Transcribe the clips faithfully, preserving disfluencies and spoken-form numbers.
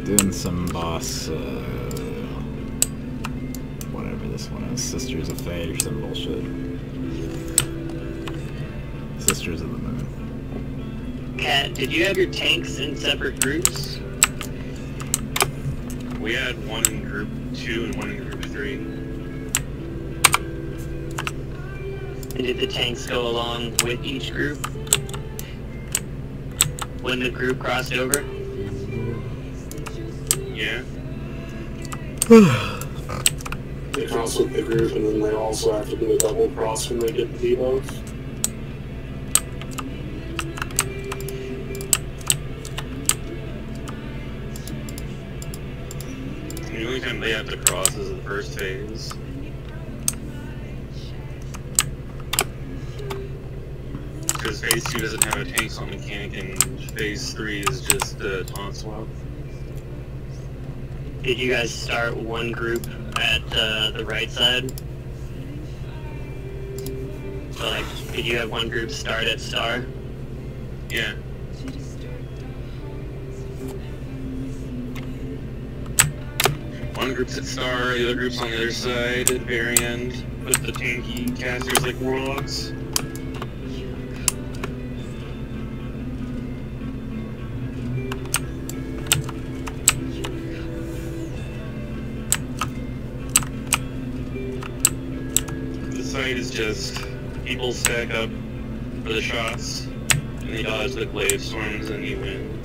Doing some boss, uh, whatever this one is, Sisters of Fate or some bullshit. Sisters of the Moon. Kat, did you have your tanks in separate groups? We had one in group two and one in group three. And did the tanks go along with each group? When the group crossed over? Yeah. They cross with the group, and then they also have to do a double cross when they get the debuff. The only time they have to cross is the first phase. Because phase two doesn't have a tank swap mechanic, and phase three is just a taunt swap. Did you guys start one group at uh, the right side? So, like, did you have one group start at Star? Yeah. One group's at Star, the other group's on the other side at the very end, with the tanky casters like Warlocks. Site is just people stack up for the shots, and they dodge the glaive storms, and you win.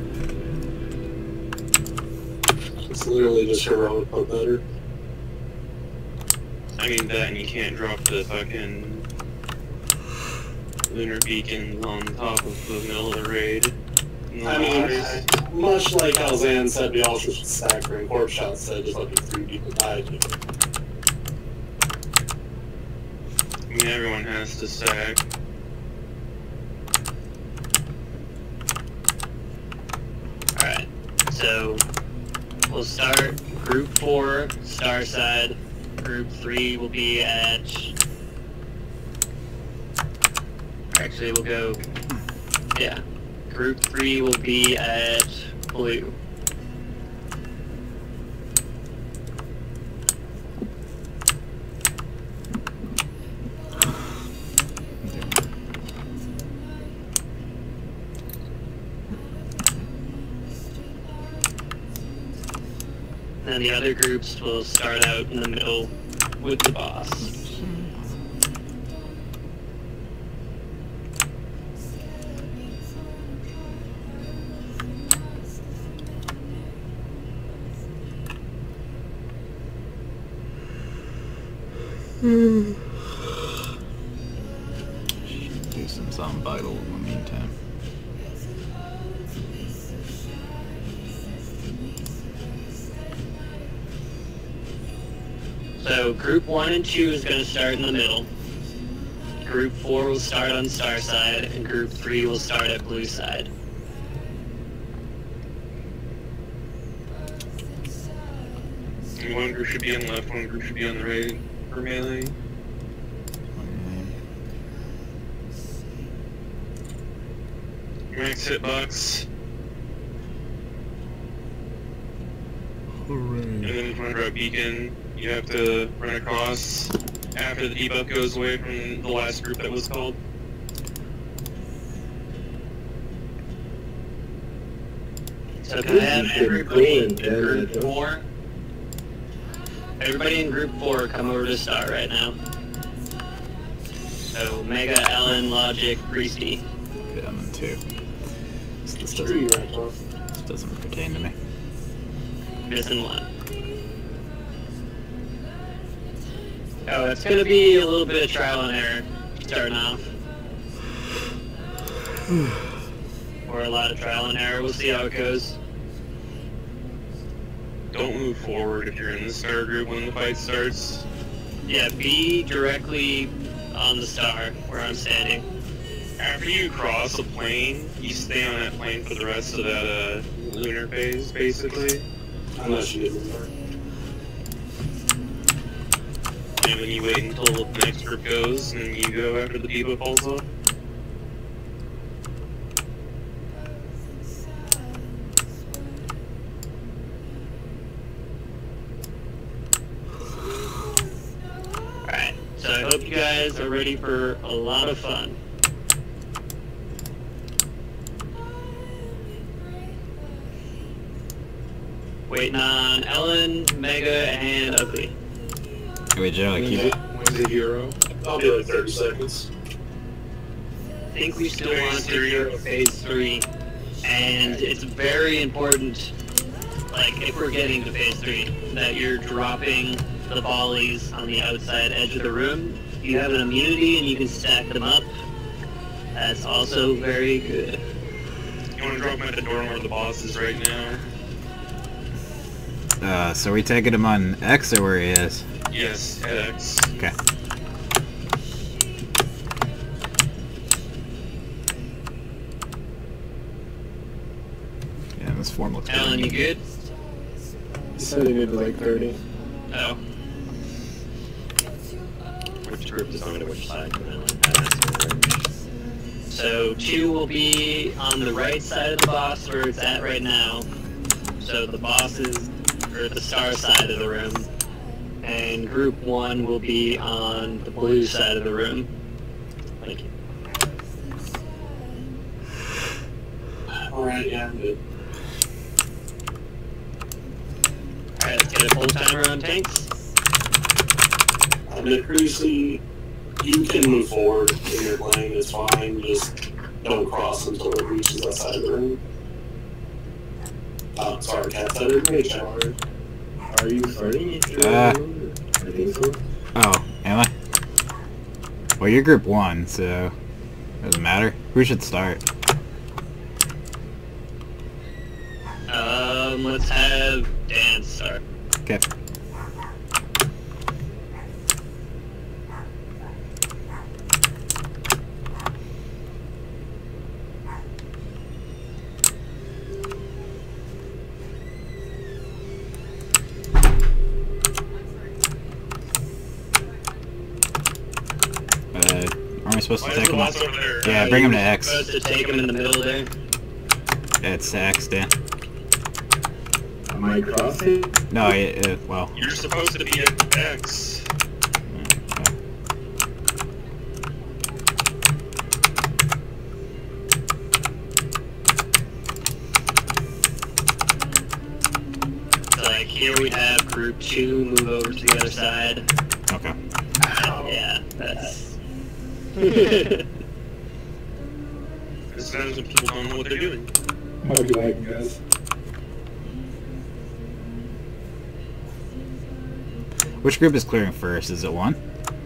It's literally just heroic, but better. I mean that, and you can't drop the fucking lunar beacons on top of the middle of the raid. I mean, much like how Zan said, we also should stack during corpse shots, so just let the three people die. I mean, everyone has to stack. Alright, so we'll start group four, Star side. Group three will be at... Actually, we'll go... Yeah. Group three will be at blue. And the other groups will start out in the middle with the boss. Do some sound vital in the meantime. So group one and two is going to start in the middle. Group four will start on Star side, and group three will start at blue side. One group should be on the left, one group should be on the right for melee. Max hitbox. Hooray. And then if you want to drop beacon, you have to run across after the debuff goes away from the last group that was called. So can I have everybody in group four? Everybody in group four come over to Star right now. So Mega, Ellen, Logic, Priesty. Okay, I'm in two. This, this, doesn't, this doesn't pertain to me. Just in one. Oh, it's gonna be a little bit of trial and error starting off. Or a lot of trial and error. We'll see how it goes. Don't move forward if you're in the Star group when the fight starts. Yeah, be directly on the Star where I'm standing. After you cross a plane, you stay on that plane for the rest of that uh, lunar phase, basically. Unless you get lunar. And then you wait until the next group goes, and then you go after the debuff falls off. hope you guys are ready for a lot of fun. Waiting on Ellen, Mega, and Ugly. Wait, Joe, I keep it. When's the hero? I'll be like thirty seconds. I think we still want to do phase three, and it's very important, like if we're getting to phase three, that you're dropping the volleys on the outside edge of the room. You have an immunity and you can stack them up. That's also very good. You want to drop him at the door where the boss is right now? Uh, so we taking him on X or where he is? Yes, at X. Okay. Yeah, this form looks good. Alan, you good? He said he needed like thirty. Oh. Which group is on to which side? So two will be on the right side of the boss where it's at right now. So the boss is, or the star side of the room. And group one will be on the blue side of the room. Thank you. Alright, yeah, I'm good. Alright, let's get a full timer on tanks. I mean, previously, you can move forward in your lane, it's fine, just don't cross until it reaches that side of the room. Oh, sorry, Cat, I didn't make that. Are you fighting? Uh, I think so. Oh, am I? Well, you're group one, so doesn't matter. Who should start? Um, let's have Dan start. Okay. Uh, aren't we supposed to Why is take the him? boss over there? Yeah, bring him to You're X. Supposed to take him in the middle there. It's X, Dan. Am I crossing? No, it, it, well. You're supposed to be at X. So like here we have group two move over to the other side. Okay. Yeah, that's. This sounds like people don't know what they're doing. Might be lagging, guys. Which group is clearing first? Is it one?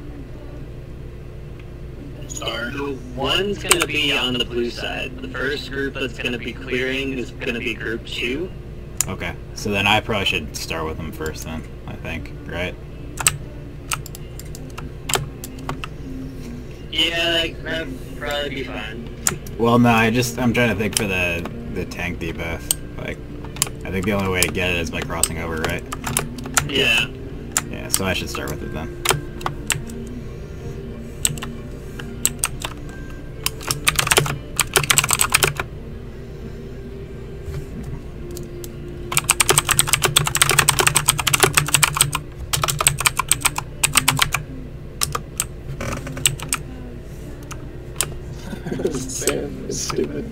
Start. One's gonna be on the blue side. The first group that's gonna be clearing is gonna be group two. Okay. So then I probably should start with them first then, I think, right? Yeah, like, that'd probably be fine. Well, no, I just, I'm trying to think for the, the tank debuff. Like, I think the only way to get it is by crossing over, right? Yeah. Yeah, so I should start with it then. Sam is stupid.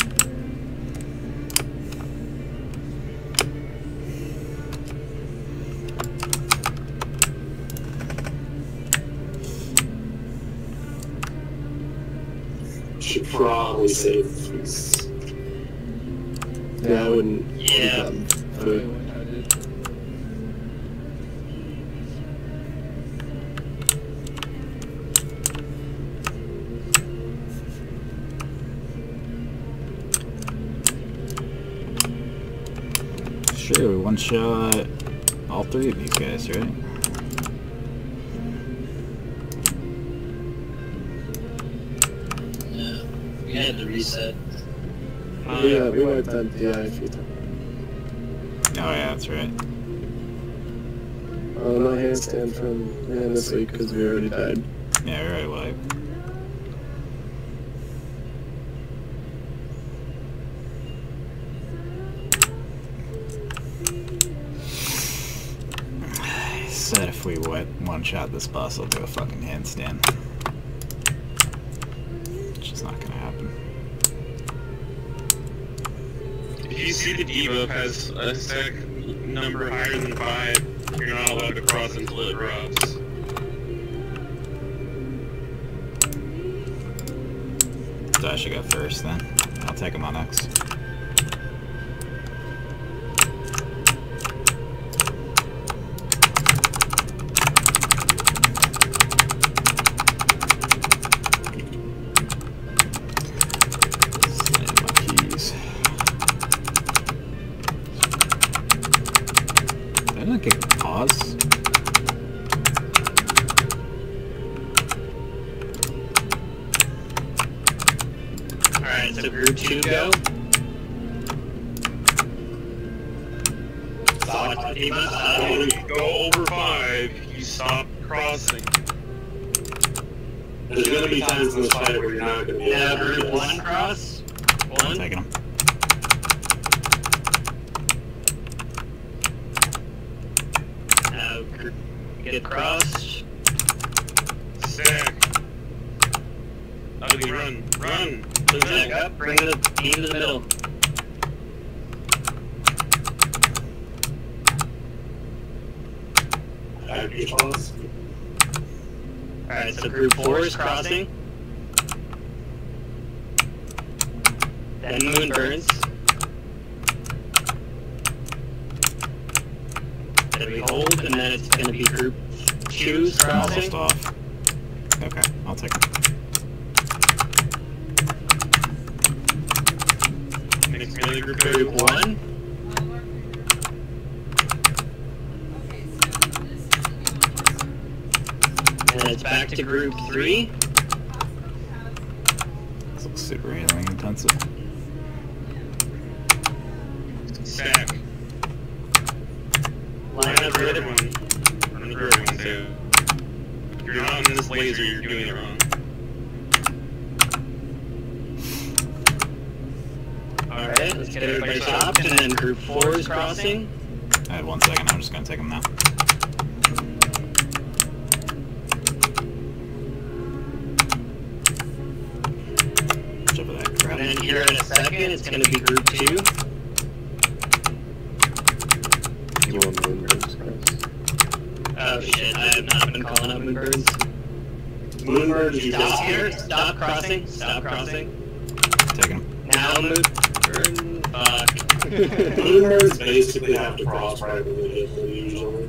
Should probably save these. Yeah, I wouldn't. Yeah. Um, food. Sure, we one shot all three of these guys, right? Yeah. We had to reset. Yeah, we wiped out P I a few times. Oh yeah, that's right. Oh, no handstand from man this week because we already died. Yeah, we already wiped. Set of if we one-shot this boss, I'll do a fucking handstand. It's just not gonna happen. If you see the debuff has a sec number higher than five, you're not allowed to cross until it drops. So I should go first then. I'll take him on X. Pause. Alright, so group two go. Stop, When you go over five, you stop crossing. There's gonna be times in this fight where you're not gonna be now able to do group this. one cross. I'm One. taking him. Now group get crossed. Stack. Ugly, run, run. Back up, bring the team to the middle. Back to pause. Alright, so group four is crossing. Then Moonburns. Then we hold, and then it's gonna be group two's crossing. Almost off. Okay, I'll take him. Next melee group Group two. one. And then it's back to group three. This looks super healing intensive. Stack. Line Run up for with everyone. Run for everyone, too. If you're not in this laser, you're doing it wrong. Alright, let's get everybody stopped, and then group four is crossing. I had one second, I'm just gonna take him now. Jump with that crap. And then here in a second, it's gonna be group two. You want Moonburns, Chris? Oh shit, I have not been calling up Moonbirds. Moonbirds, you Stop just here, stop crossing, stop crossing. Taking him. Now Moonburn, fuck. Moonbirds basically have to cross right immediately, usually.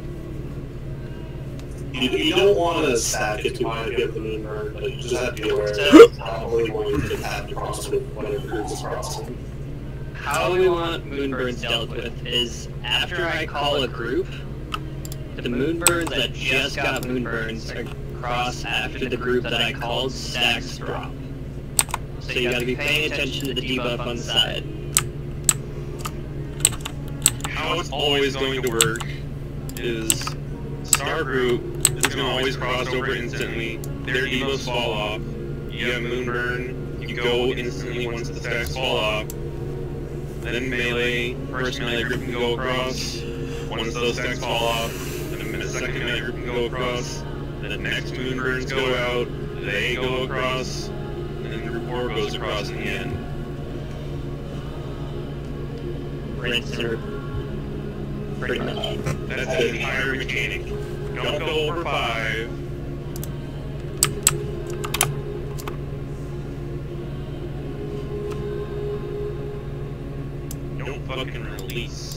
You, you don't want to stack it too high to get the Moonbird, but you just have to be aware that it's probably going to have to cross with whatever group is crossing. How we want Moonbirds dealt with is after I call a group, the Moonbirds that just got Moonburns are cross after the group that I called stacks drop. So you gotta be paying attention to the debuff on the side. How it's always going to work is Star Group is going to always cross over instantly. Their debuffs fall off. You have Moonburn. You go instantly once the stacks fall off. Then melee, first melee group can go across. Once those stacks fall off, then the second melee group can go across. Then the next Moonburns go out. They go across. And then group four goes across in the end. Rinse and repeat. Pretty much. That's the entire mechanic. Don't go over five. Don't fucking release.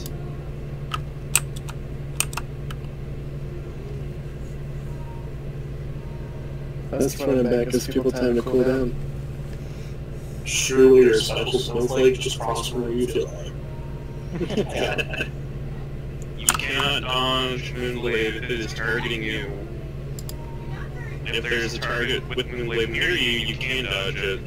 That's running back gives people time to cool down. Surely your special snowflake just crossed where you feel like. Yeah. You cannot dodge Moonblade if it is targeting you. If there's a target with Moonblade near you, you can dodge it.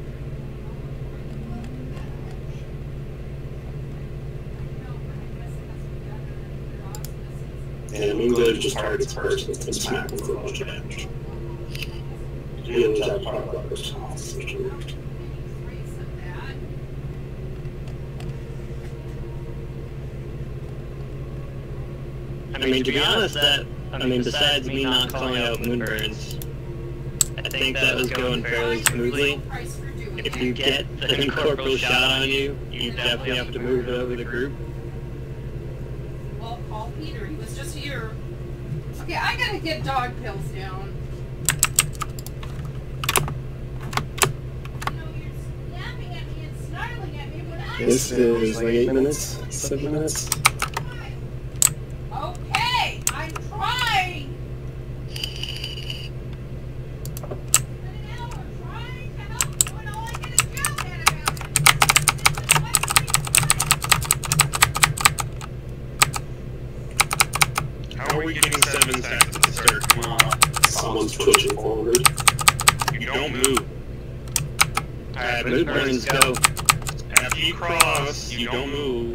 And Moonblade just targets first and can smack with a bunch of damage. You lose that part of others. I mean, to be honest, that I mean, besides me not calling out Moonburns, I think that was going fairly smoothly. If you get the incorporeal shot on you, you definitely have to move it over the group. Well, call Peter. He was just here. Okay, I gotta get dog pills down. You know, you're snapping at me and snarling at me when I... This is like eight minutes, seven minutes. Okay, I'm trying! How are we getting seven stacks at the start? Come on. Someone's twitching forward. You don't move. Alright, Moonburns, go. After you cross, you don't move.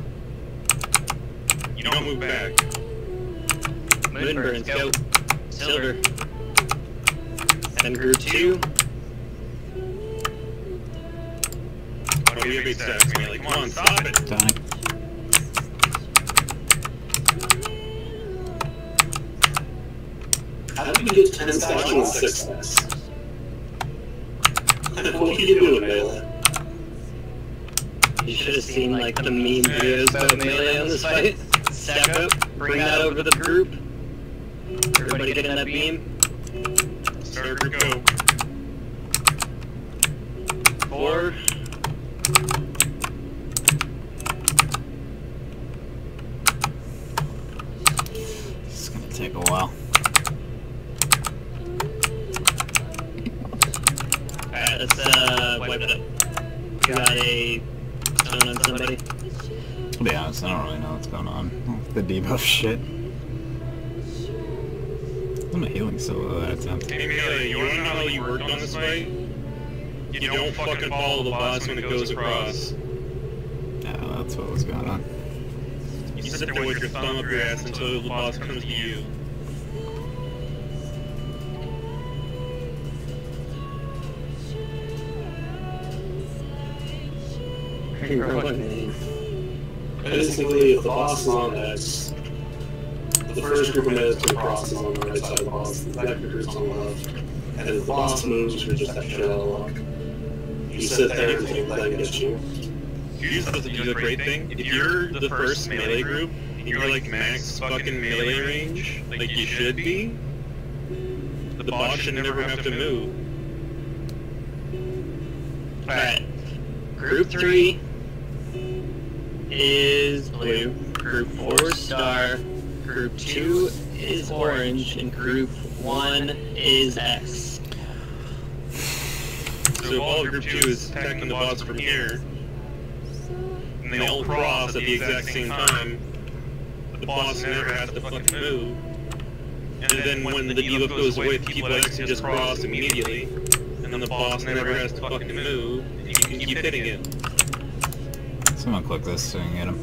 You don't move back. Moonburns, go. Silver. And group two. Oh, we have eight stacks, man. Like, come on, stop it. Tonic. How did you get ten stacks on six stacks? What are you doing, Melee? You should have seen like the meme videos about Melee on this fight. Step up, bring that over the group. Everybody get in that beam. Start group, go. Four. It's gonna take a while. Alright, let's uh, wipe it up. Got a stone on somebody. To be honest, I don't really know what's going on. The debuff shit. I'm healing so low that attempt. Hey, Melee, you wanna know how you worked on this fight? You don't fucking follow the boss when it goes across. Yeah, that's what was going on. You sit there with your thumb up your ass until the boss comes to you. Basically, if the boss is on X, the first group of meds to cross is on the right side of the boss, the second group's on the left. And if the boss moves, you just have to shell up. You sit there until that gets you. Here's the, the great thing. If you're the first melee group, and you're like max fucking melee range, like you should be, the boss should never have to move. Alright. Group three is blue. Group four star. Group two is orange. And group one is X. So if all group two is attacking the boss from here, and they all cross at the exact same time, the boss never has to fucking move. And then when the debuff goes away, people X can just cross immediately, and then the boss never has to fucking move, and you can keep hitting it. Someone click this so you can get him.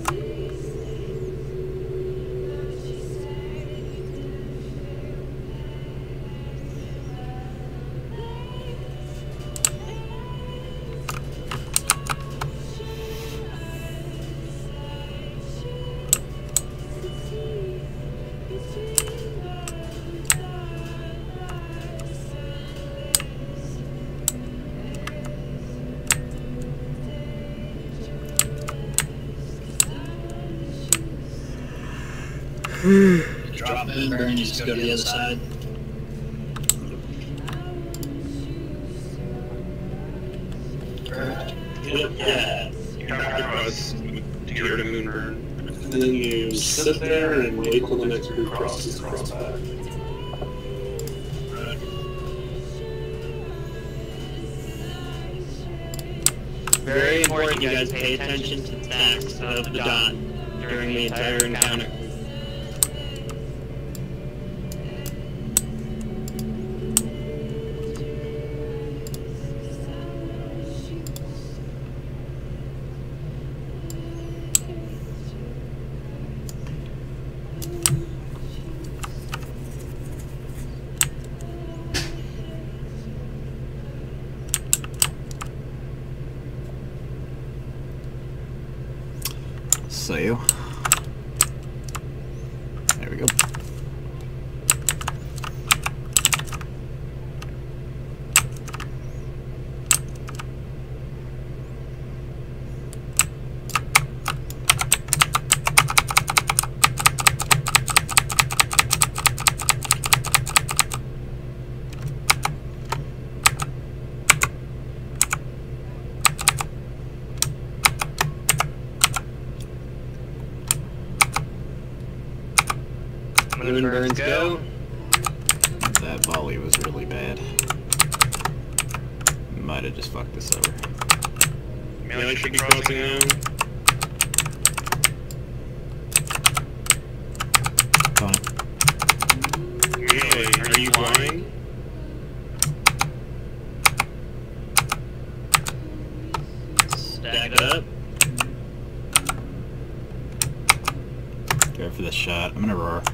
Drop it, burn, you just go to the other side. Yep. Yeah. You have to cross to get rid of Moonburn. And then you sit there and wait till the next group crosses across back. Very important you guys pay attention to the stacks of the dot during the entire encounter. So you. There we go. Moonburns go. That volley was really bad. Might have just fucked this over. Melee should be crossing now. Tony. Melee, are you blind? Stack it up. Go for the shot. I'm gonna roar.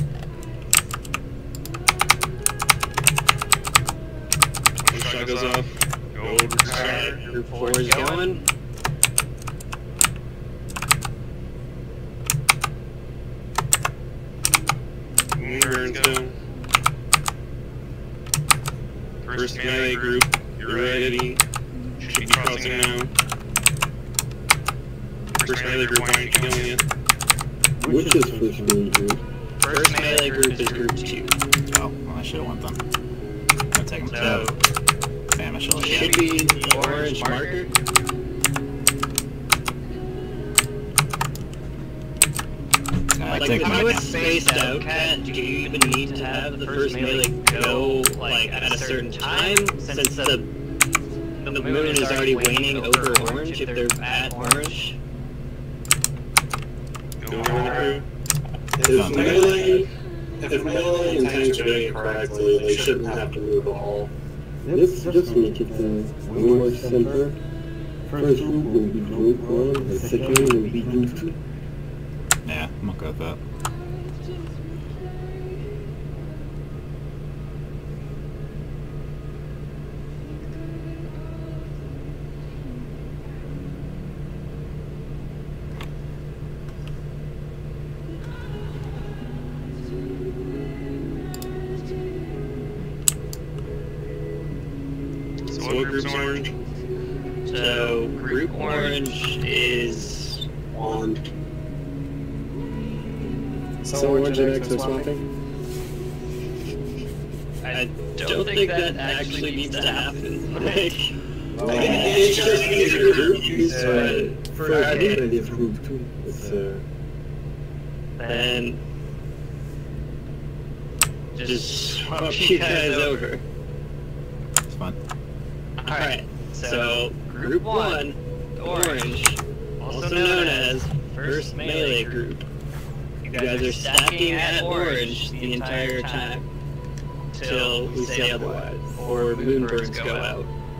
One shot goes off. Go over to Star. Alright, group four is going. Moonburns go. First melee group, you're ready. Should be crossing now. First melee group, why aren't you killing it? Which is first melee group? First melee group is group two. Oh, well, I should have went then. I'm gonna take him. So, Damn, I should have. should be the orange marker. I Like, take if my you was spaced out, Cat, do you even need to have the first melee go, like, at a certain time? Since the, the moon is already waning over orange, if they're at orange? Go over the group. If melee, if melee and tanks are doing it correctly, they shouldn't have to move at all. Let's just make it uh, more simpler. First group will be group one, the second will be group two. Yeah, I'm okay with that. So what group's orange? So, group orange is... On. So orange and X are swapping? I don't think that actually needs to happen. Like, It's just because your group is Uh, first group and it's group two. It's uh, then... Just swap you guys over. It's fine. Alright, so group one, orange, also known as first melee group. You guys are stacking at orange the entire time till we say otherwise, or moonburns go out.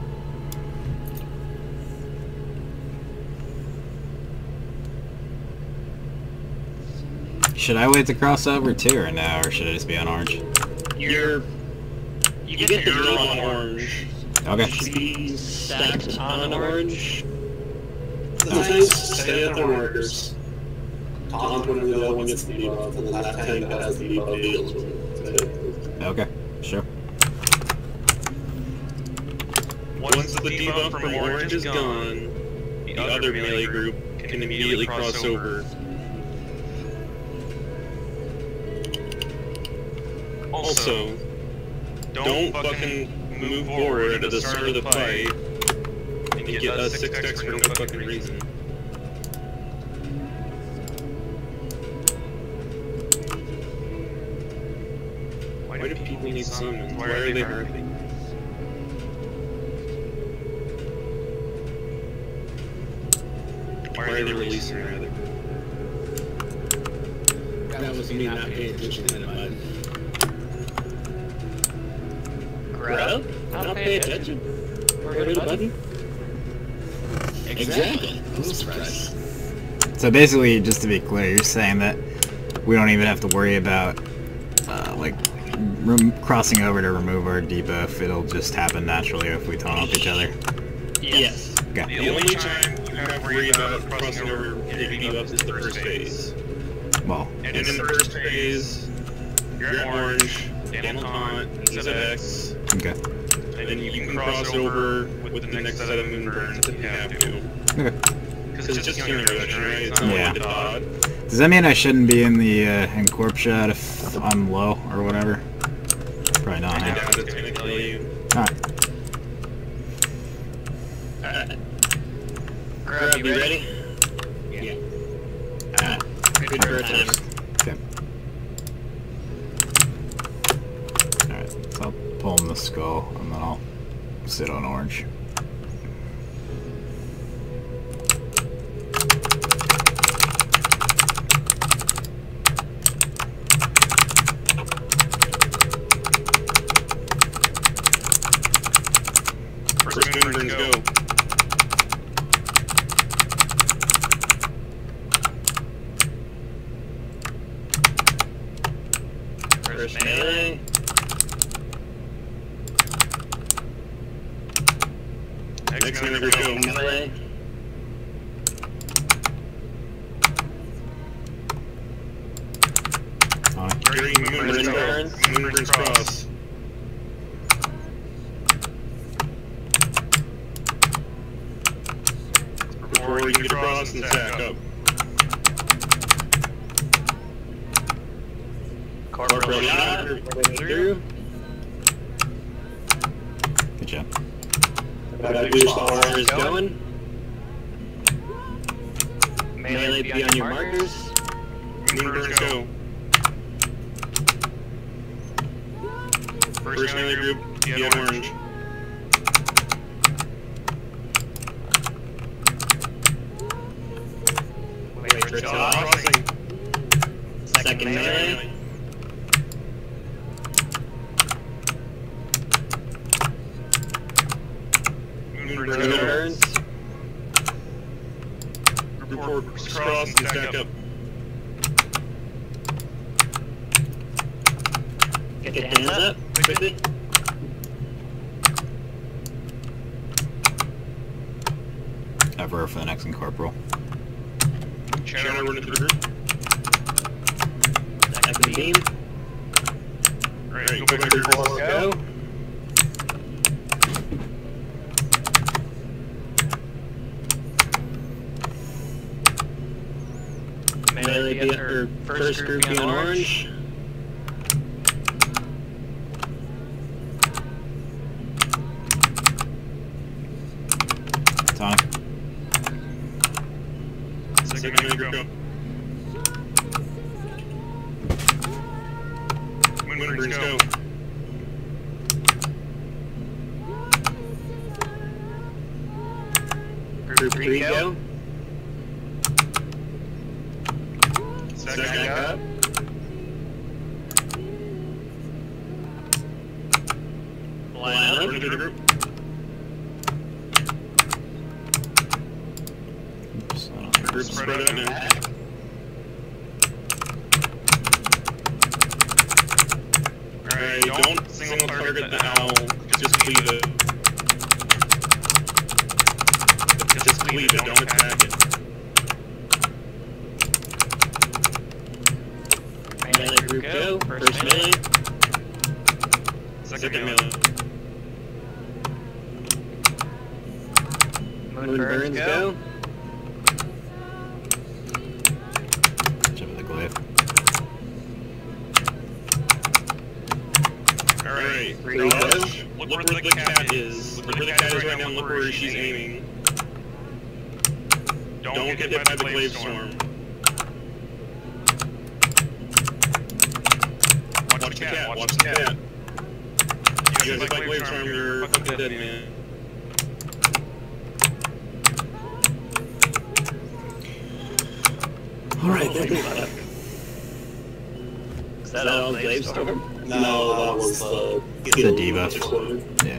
Should I wait to cross over too, or now, or should I just be on orange? You're... You get the You're group on on orange. Okay. You should be stacked on an orange. The tanks stay at their markers. Taunt whenever the other one gets the debuff, and then that tank that has the debuff deals with it. Okay. Sure. Once the debuff from orange is gone, the other melee group can immediately cross over. Also, don't fucking move forward at the start of the fight and get us six X for no fucking reason. Why do people need summons? Why are they hurting? Why are they releasing rather? That was me not paying attention to that button. Grub? Not pay attention? Or hit a button? Exactly. I'm surprised. So basically, just to be clear, you're saying that we don't even have to worry about, uh, like, rem crossing over to remove our debuff. It'll just happen naturally if we taunt off each other. Yes. Okay. The only time you have to worry about crossing over your debuffs is the first phase. Well, And in the first phase, you're at orange, Dan will taunt, he's at X, okay. and then you can cross over with the next set of moonburns if you have to. Okay. Because it's just your introduction, right? It's not Yeah. like the dot. Does that mean I shouldn't be in the uh, in corp shot if I'm low or whatever? Probably not. I Huh? doubt it's gonna kill you. Alright. Alright. Grub, you ready? Yeah. Alright. Good for a timer. Okay. pull him the skull, and then I'll sit on orange. First Moonburns go. First melee. Next Moonburns go. Melee. Tony. Three Moonburns go. Moonburns cross. Before you can get across and stack up. Corporal shot. Through. Good job. Gotta do R some is going. Melee be on your markers. Moonburns go. First melee group, be on orange. Wait for it to off. Crossing. Second melee. Moonburns go. Burns. Before cross and stack up. Get the hands up quickly. Ever for the next incorporal. Channel over into the group. Second beam. Alright, go back to your group. Go. Melee be on, or first group be on orange. Tony. Second melee group go. Moonburns go. Group three go. Stack up. Line Over up. into the group. Oops, I don't- Group spread out now. Alright, don't single target the owl. Just cleave it. Just cleave it, don't attack it. Melee group go. First melee. Second melee. Moonburns go. Jump with the glaive. Alright, Three now go. look where the cat is. Look where the cat is right now, and look where she's aiming. Don't get hit by the glaive storm. Watch the cat, watch the cat. You guys like glaive storm, you're fucking dead, man. Alright, Is that all Glaive Storm? No, that was the... The debuff. Exploded. Yeah.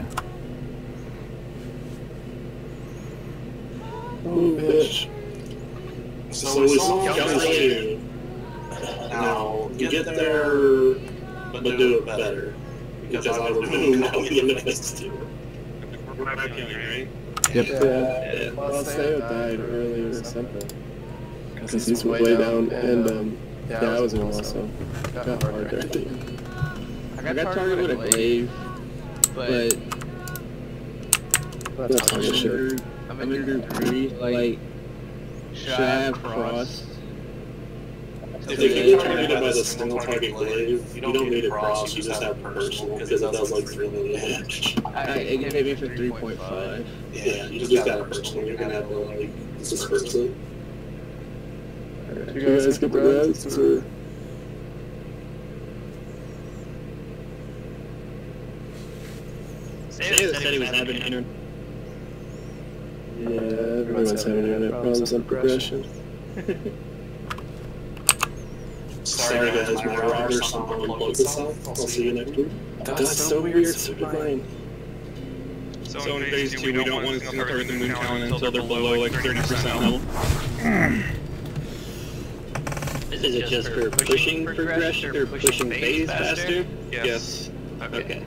Oh, bitch. So we saw Galaxy. Now, you get there, but do it better. Because I removed now the Amethyst too. We're back in, right? Yep. Yeah, Balseo died earlier or something. Because he's way down, and um, yeah, I was in also. Got hard there. I got targeted with a glaive, but That's how shit. I'm in group three, like, should I have crossed? If you get targeted by the single target glaive, you don't need it cross, you just have personal, because it does like three million damage. I, it hit me for three point five. Yeah, you just got it personal, you're gonna have to like disperse it. You guys get the rest, or? said he was having internet. Yeah, everyone's having internet problems on progression. Sorry guys, my router somehow unplugged itself. I'll see you next week. That's so weird, so divine. So in phase two, we don't want to start with the Moon Talon until they're below like thirty percent level. Is it just for pushing progression or pushing phase faster? Yes. Okay.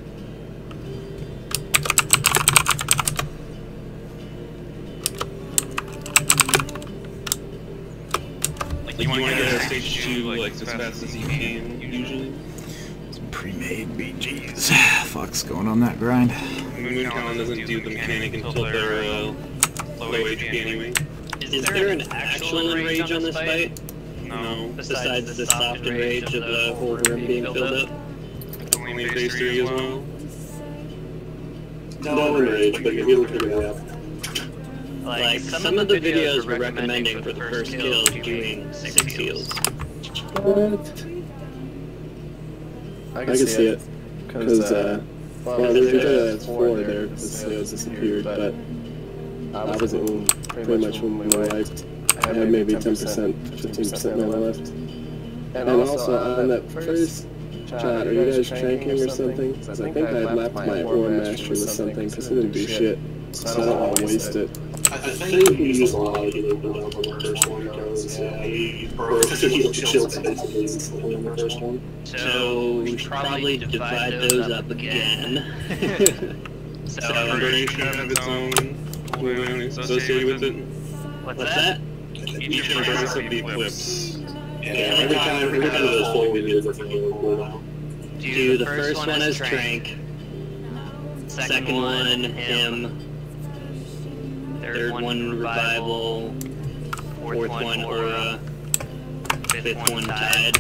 Like you want to get out of stage two like as fast as you can, usually. Some pre-made B Gs. Fuck's going on that grind. Moon Talon doesn't do the mechanic until they're uh, low H P anyway. Is there an actual enrage on this fight? No. Besides the soft enrage of the whole room being filled up? Only phase three as well. No enrage, but you'll figure it out. Like, some of the videos were recommending for the first kill doing six heals. What? I can see it. Because, uh, well, there's usually like four there because sales disappeared, but I was in pretty much when we wiped. I had maybe ten percent, fifteen percent mana left. And also, on that first shot, are you guys tranking or something? Because I think I lapped my Ore Mastery with something because it didn't do shit. So I don't want to waste it. I think we use a lot of you know, on the first one because yeah, we broke the shields basically on the first one. So we should probably divide those up again. So, Hibernation have its own cooldown associated with it. what's that? Each progress of the eclipse. Yeah, every time, every time those full, we get a different cooldown. Do the first one as Trank, second one him, third one Revival, fourth one Aura, fifth one Tide,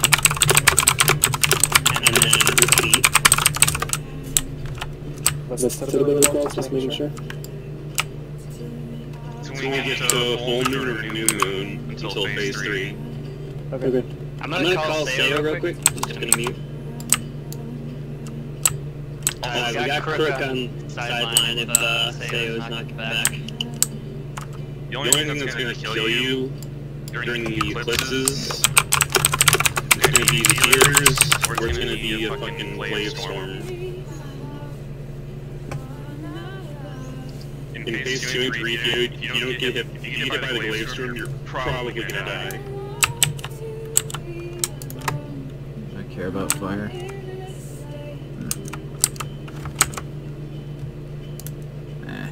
and then repeat. Let's set a bit of the calls, just making sure. So we get to full moon or new moon until phase three. Okay, good. I'm gonna, I'm gonna call Sayo real quick. I'm just gonna mute. Uh, we got Crook on sideline if uh, Sayo's not back. The only thing that's gonna kill you during the eclipses is gonna be the tears, or it's gonna be a fucking wave storm. In phase two and three, if you, if you don't get hit, if you get hit by the wave storm, you're probably gonna die. I care about fire. Hmm. Eh.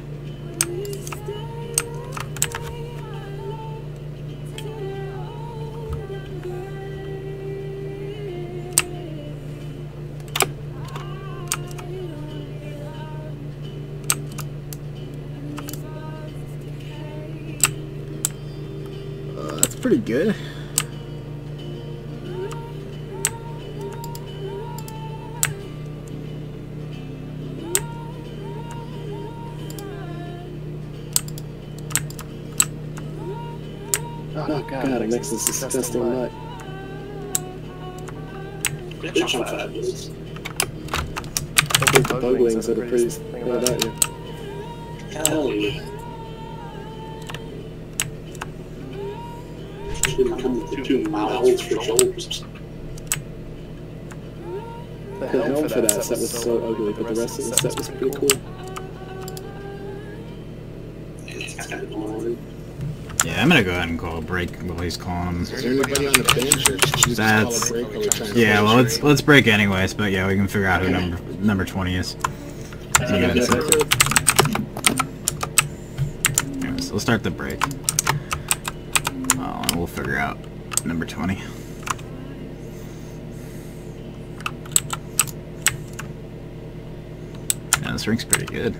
Uh, that's pretty good. Oh god, it makes this disgusting nut. Bitch, I'm fabulous. I think the bug wings are the prettiest thing about you. Hell yeah. It's gonna become the two mouths for shoulders. The helm for that set was so ugly, but the rest of the set was pretty cool. It's kind of boring. Yeah, I'm gonna go ahead and call a break while he's calling him. Is there anybody on the bench, or should we just That's- call a break while we're trying to Yeah, finish well, it? let's let's break anyways. But yeah, we can figure out who number number twenty is. So, yeah, so, yeah, so we'll start the break. Oh, and we'll figure out number twenty. Yeah, this ring's pretty good.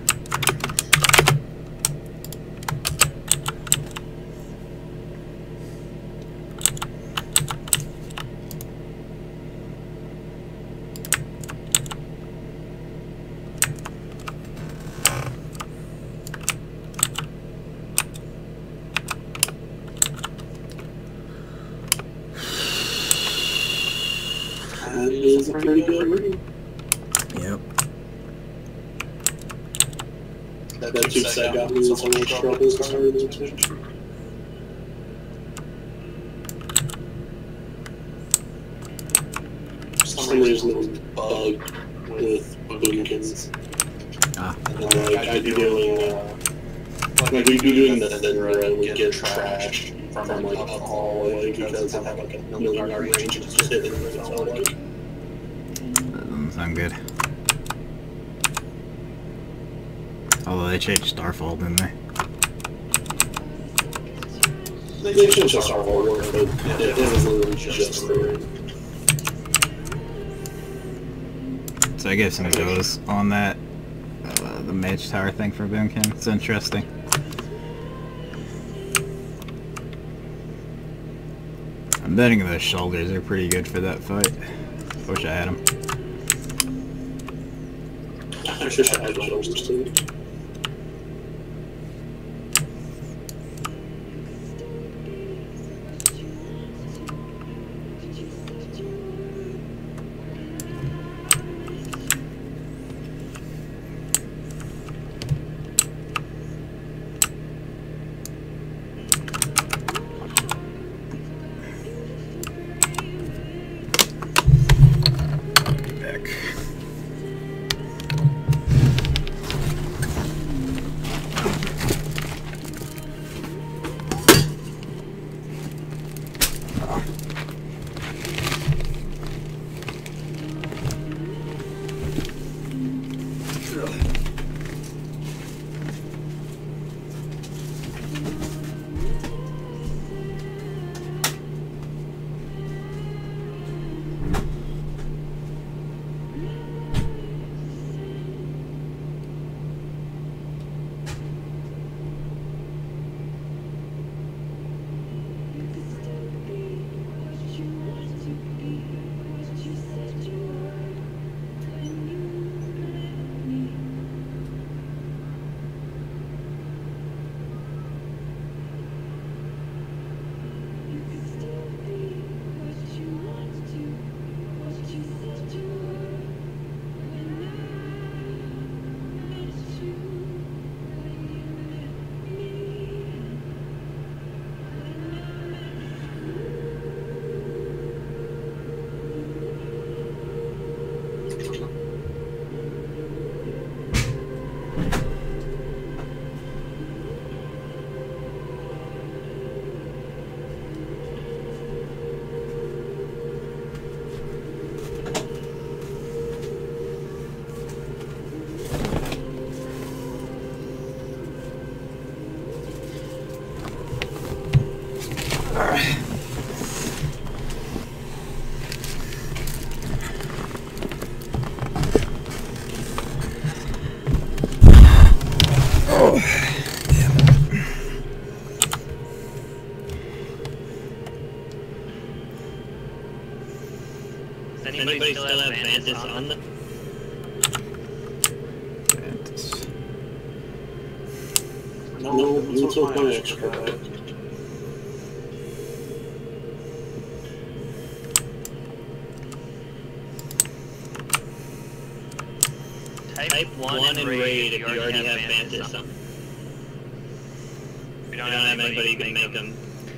That is a pretty good ring. Yep. that two set got me in so much trouble this time. For some reason, there was a bug with Boomkins. Ah. And like, I'd be doing, uh, like, we'd be doing the thin run and we'd get trashed from, like, up the hallway because I had, like, a million yard range and just hit it, it felt like. That doesn't sound good. Although they changed Starfall, didn't they? They changed Starfall work, but it was literally just there. So I guess some goes on that, uh, the Mage Tower thing for Boomkin. It's interesting. I'm betting those shoulders are pretty good for that fight. Wish I had them. I wish I had the shoulders too. Does anybody still have Mantis on them? Mantis. No, you took my extra. Type one and raid if you already have Mantis on. If you don't have anybody, you can make them.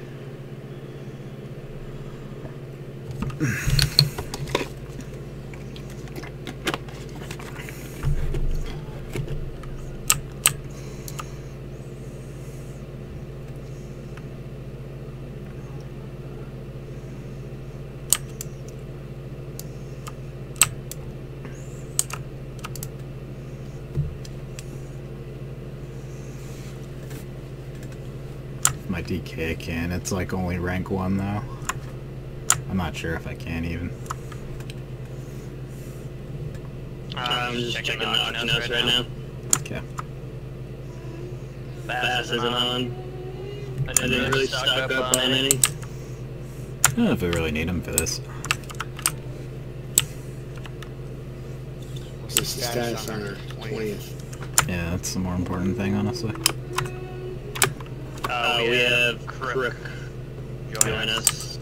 My D K can. It's like only rank one though. I'm not sure if I can even. Uh, I'm just checking, checking the Octonauts right now. Okay. Bass isn't on. I didn't really stock up on any. I don't know if we really need them for this. What's the status on our twentieth? Yeah, that's the more important thing, honestly. Uh, we have Crook join us.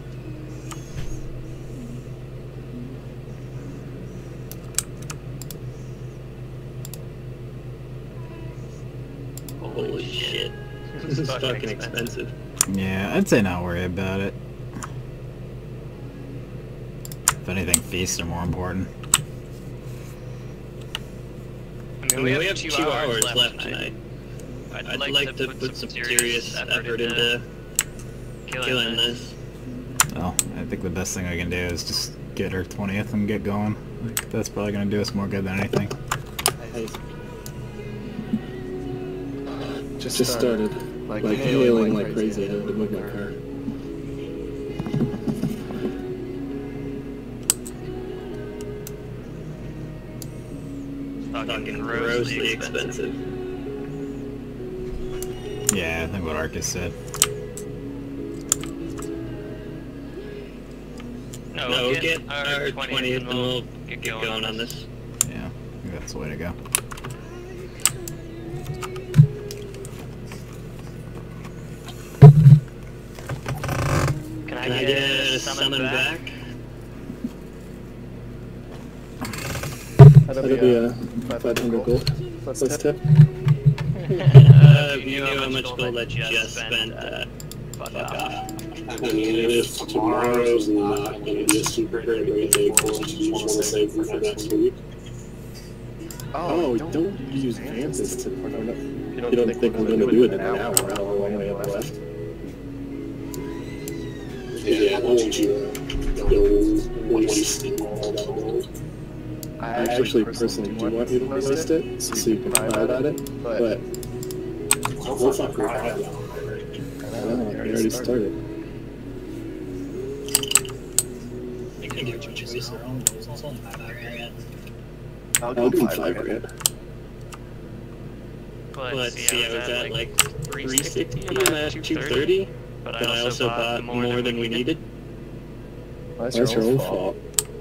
This is fucking expensive. Yeah, I'd say not worry about it. If anything, feasts are more important. I mean, we have two hours left tonight. I'd, I'd like to put some serious effort into killing this. Well, I think the best thing I can do is just get her twentieth and get going. Like, that's probably going to do us more good than anything. Hey. Just, just started, like, like hailing like crazy. I had to move my car. Fucking grossly expensive. Yeah, I think what Arcus said. No, we'll, we'll get, get our twentieth and we'll get going, going on this. Yeah, I think that's the way to go. Can I, Can I get, get a summon, summon back? back? That'll be a five hundred gold. Plus tip. Uh, if you knew how much gold I just spent, uh, fuck off. I mean, if tomorrow's not going to be a super great day for us, you want to save for next week. Oh, don't, don't use advances to... You don't, you don't think, think we're going to do it in an hour, however long we have left? Yeah, I don't want you to go wasting all that gold. I actually personally do want you to list it, so you can find out about it, but... I'll fuck your eye out. I don't know, I already started. I'll give five grand. But see, I was at like three sixty and I asked two thirty, but I also bought more than we needed. That's your own fault.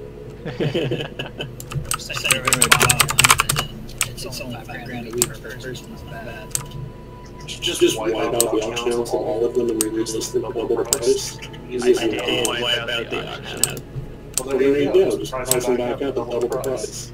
It's only five grand a week per person, it's not bad. Just, just wipe out the auction house on all of them and release this thing double the price. Easy I did wipe out the auction house. Well, there you go. Just price them back up and double the price.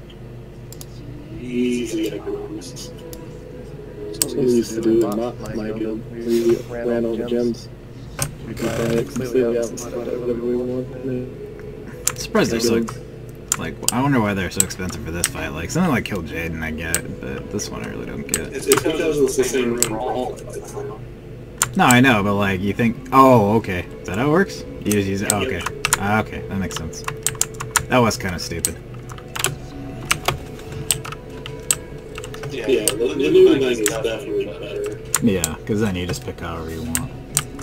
Easy economics. That's what we used to do in my, my guild. We ran all the gems. We could buy it completely out and split it whatever we want. Surprised they're so... Like, I wonder why they're so expensive for this fight. Like, something like Kill Jaden, I get it, but this one I really don't get. It's because it's the same room all. No, I know, but like, you think, oh, okay. Is that how it works? You just use it? Oh, okay. Ah, okay, that makes sense. That was kind of stupid. Yeah, yeah the, the new thing is definitely better. Yeah, because then you just pick however you want.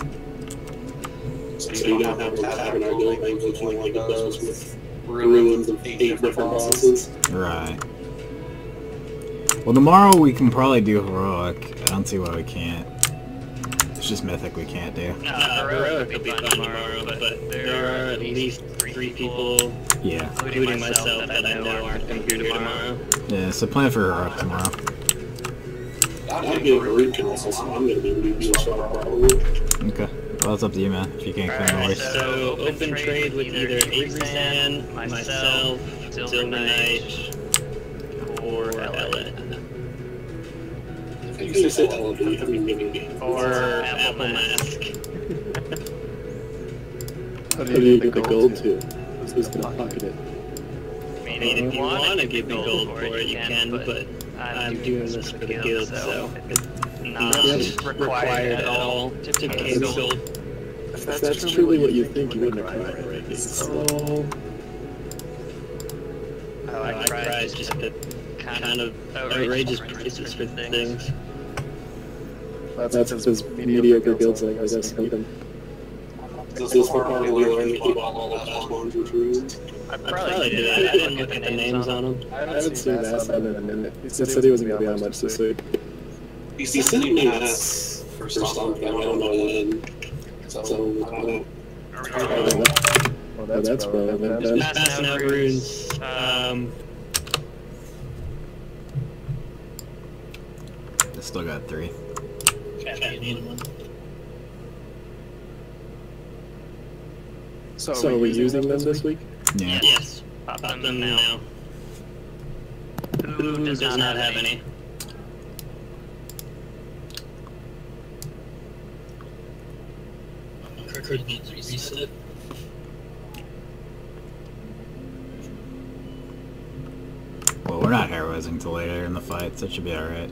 So you don't have to have an arguing thing looking like it does with ruins of eight different bosses. Right. Well, tomorrow we can probably do heroic. I don't see why we can't. It's just mythic we can't do. Uh, heroic could be fun tomorrow, but, but there are at least three people, yeah, including myself, that I know aren't going to be here tomorrow. Yeah, so plan for heroic tomorrow. I'll be a Greek also, so I'm going to be reading this probably. Okay. Well, it's up to you, man, if you can't come right, away. So, open trade with either Igrizan, myself, Silver Knight, or Ellen. I think you said Ellen, I mean, maybe. Or Apple Mask. How do you get the gold to? Who's going to pocket it? I mean, if you want to give me gold for it, you can, but I'm doing this for the guild, so it's not required at all to get gold. If that's truly what you think, you wouldn't have cried already. So... Oh, I cried just at kind of outrageous prices for things. That's because mediocre guilds like us help them. Does this probably learn to keep all the past ones with runes? I probably did. I didn't look at the names on them. I haven't seen that other than a minute. He said he wasn't going to be on much this week. He's sending me mass for something, I don't know when. So, I don't know. Well, that's, that's relevant then. Just passing out runes. Um... I still got three. So, so are we using them this week? Yeah. Yes. Pop them, them now. Who does not have any? could be reset. Well, we're not heroizing till later in the fight, so it should be alright.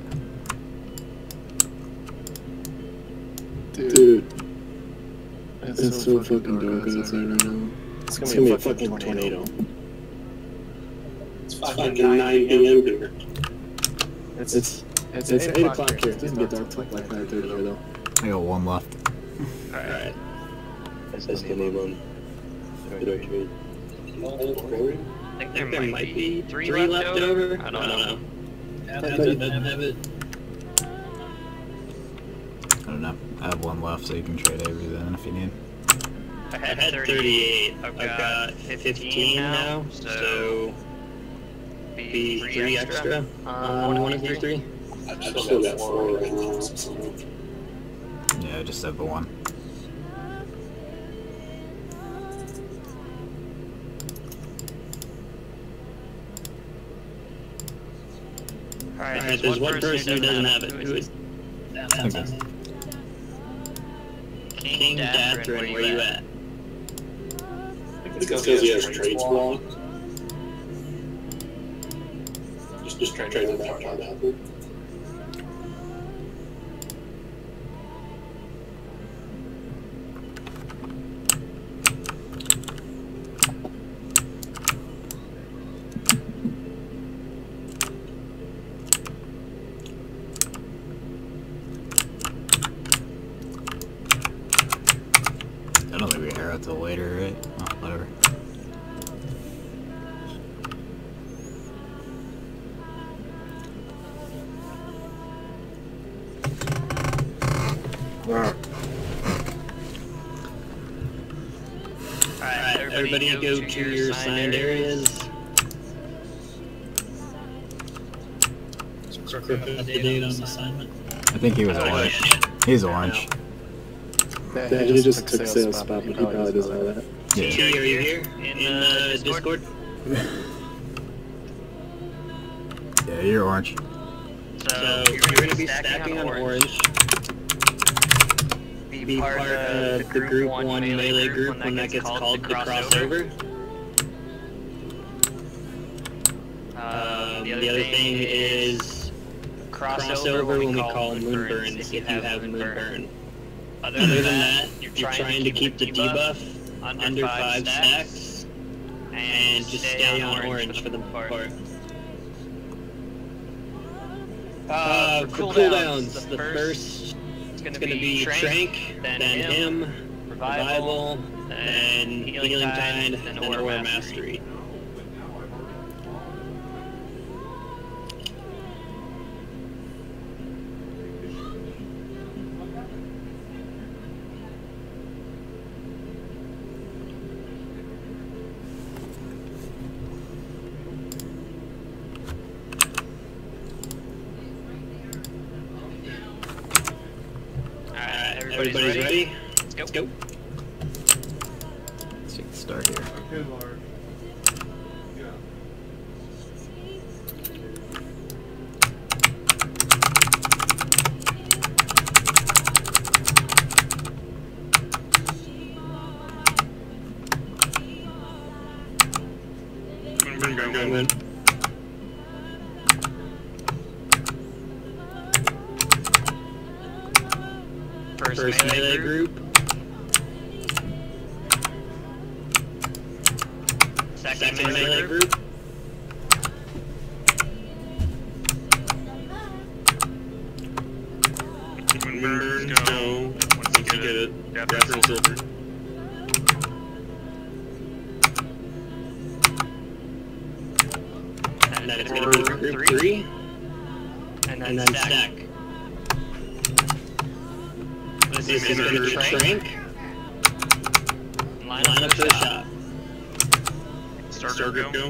Dude. It's, it's so fucking dark outside right now. It's gonna, it's gonna be a fucking tornado. tornado. It's fucking nine P M here. It's it's it's, it's eight o'clock here. It doesn't get dark till like nine thirty here though. I got one left. Alright. That's the name one. I think there, there might be three, three left, left over. over. I don't, I don't know. Have it, have it. I don't know. I have one left, so you can trade Avery then if you need. I had, I had thirty-eight. I've got, I've got fifteen now, so be three extra on one of these three. I've still got four right now. So. Yeah, I just have the one. Alright, there's, there's one person who doesn't have it. Who is Okay. King Dathryn, where you at? It's because he has trades wall. Just, just try trading that on that. I don't think we arrow till later, right? Oh, whatever. Alright, everybody, everybody go, go to your assigned areas. Update on assignment. I think he was orange. He's orange. Yeah, he, he just took sales spot, but he probably doesn't know that. Yeah. T, are you here in uh, Discord? Yeah, you're orange. So, you're going to be stacking on orange. Be part of the group one melee group when that gets called the crossover. Um, the other thing is crossover when we call moonburns if you have moonburn. Other than that, you're trying to keep the debuff under five stacks and just stay on orange for the most part. Uh, for cooldowns, the first is going to be Trank, then him, Revival, then Healing Tide, then Aura Mastery. Everybody's ready? Let's go. Let's go. So you can start here. Okay, Lord. Yeah. Bring back one. First, First melee, melee group. Second, Second melee, melee group. group. When burns go, once you get it, Dathryn silver. And then it's going to be group, group three. three. And then, and then stack. stack. This is going to be Trank. Line, Line up for the shot. Start, Start group go. go.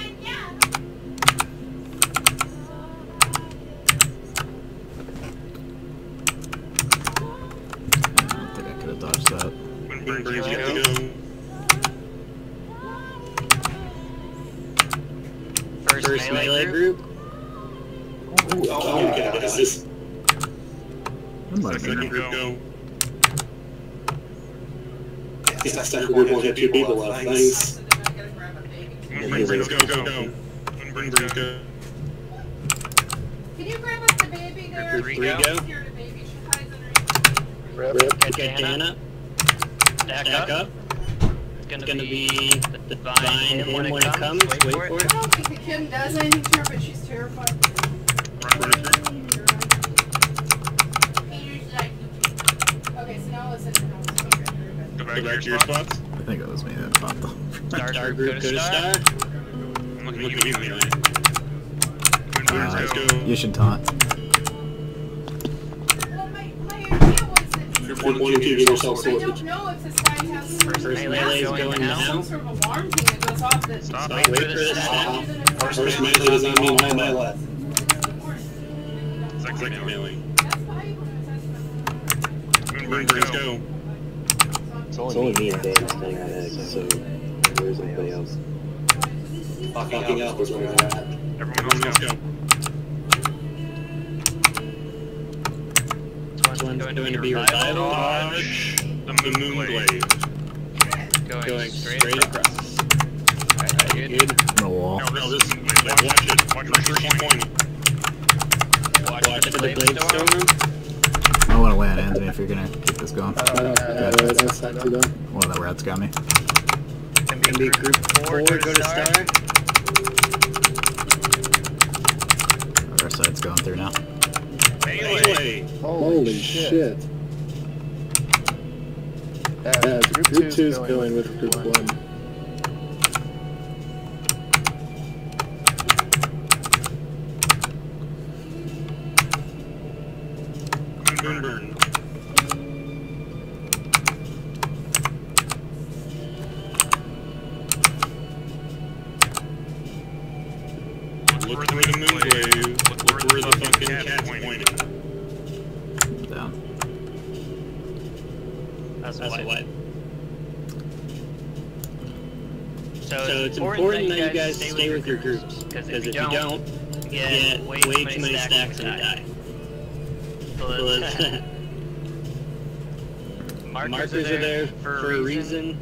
I don't think I could have dodged that. When burns you get to go. First, First melee, melee group. Ooh, oh, oh my god, is this? That might have been Second group go. Guess that second group only had two people left. Thanks. Moonburn, go, go, go. Moonburn, go. Can you grab up the baby there? Three Here, go. Here, the baby. She hides underneath. Rip. Get Diana. Stack, Stack up. up. It's gonna, gonna be the divine him when, when it comes. Wait, Wait for it. I don't think the Kim does anything to her, but she's terrified. Okay, so now listen to her. Go back, go back to your spots. I think it was me that popped off. Star, star group, go to star. I'm looking at you, Melee. Uh, you should taunt. Well, my, my idea was that Group one, two, give yourself I sword. don't know if this guy has First melee is going now. some sort of alarm thing that goes off that Stop, Wait wait for for the the stack. stack. First melee does not mean my melee. Second melee. That's why you want to Moonburn, go. It's only me and Dan staying on X, so there's nobody else. Fucking up is where they're at. Everyone else, go. This one's going to be revival. Dodge the Moonblade. Going, Going straight, straight across. Alright, good. The wall. No, this is Moonblade. Watch it. Watch where she's pointing. Watch, Watch for the blade storm. I want to land Anthony if you're gonna keep this going. Uh, uh, that's not too bad. One of the rats got me. Can be, be group four, go to star. Our side's going through now. Melee. Holy shit. Yeah, group, group two is going with group one. Moonburn. Look for the Moonblade. Look where the fucking cat's pointing. Down. That's, That's what. what. So, So it's important that you guys stay with your groups, because if you don't, you get way too many stacks and you die. So it's- Markers, Markers are there for a reason.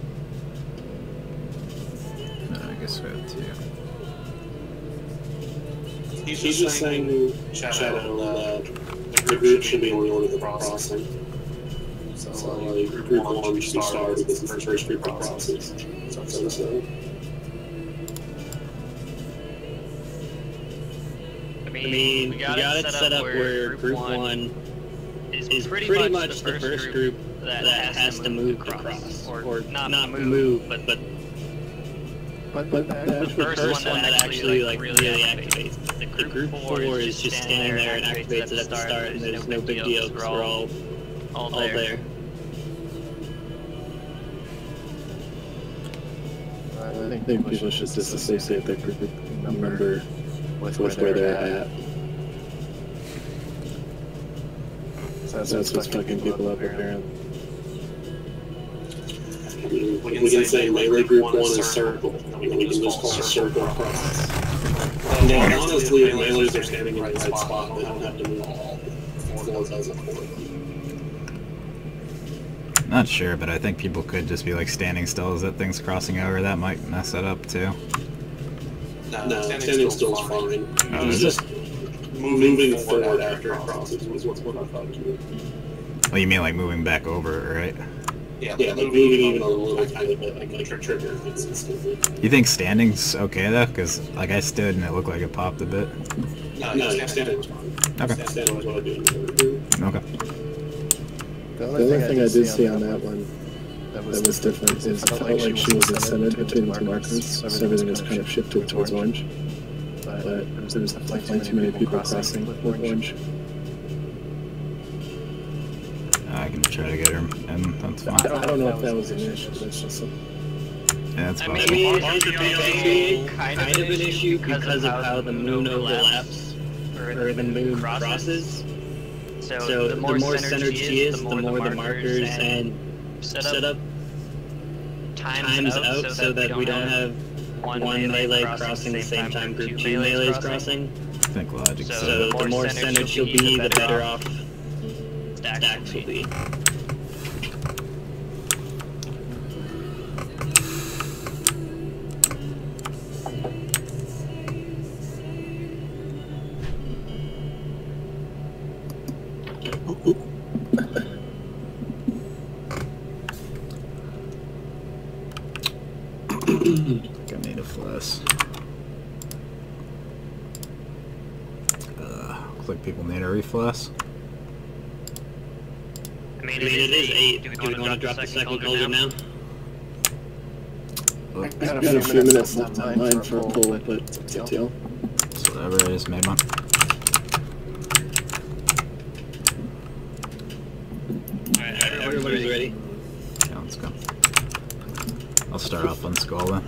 No, I guess we have two. He's, He's just saying, Shadow, uh, the group should be in the order of the crossing. So, so like, group one should start because it's the first group crosses. So, so, so. I mean, we got, we got it set up where group one is, is pretty, pretty much, much the first group that, that has to move across. Or, or not, not move, but but But, but the first, first one that actually like really activates. The group, the group four is just standing there and activates it at the start, and there's no big deal because we're all all there. I think people should disassociate their group number with where they're at. So that's, that's what's fucking people up here. We can, we can say melee group one is circle. We can just call it circle across. And then honestly, if melees are standing in the right spot, they don't have to move all four as a core. Not sure, but I think people could just be like standing still as that thing's crossing over. That might mess it up too. No, no standing still is fine. Oh, It's is just moving forward after it crosses is what's what I thought to do. Oh, you mean like moving back over, right? Yeah, yeah, like moving even a little tiny bit, like like a trigger. It's, it's stupid. You think standing's okay though? Because like I stood and it looked like it popped a bit. No, no, yeah, standing was fine. Okay. Standing was what I do. Okay. The only, the only thing I did see on that one that was, that was different is it felt like she was incented between the two markers, so everything was kind of shifted towards orange. But there was definitely too many people crossing with orange. I can try to get her, and that's fine. I don't know if that was an issue, but it's just some... Yeah, that's I possible. mean, it can be kind of an issue because of how the moon overlaps, or the moon crosses. So, so the more, the more centered she is, the more the markers and setup times out so that we don't have one melee crossing the same time group two melees crossing. I think logic. So the more centered she'll be, the better off stacks will be. think I need a flash. Uh, looks like people need a reflash. I mean, it is eight. Do we, do we want to drop the second cauldron now? Oh, I've got a few minutes left on mine for a pull, but it's up to you. so whatever it is, made one. Alright, everybody's ready. Yeah, let's go. I'll start off on Skull then.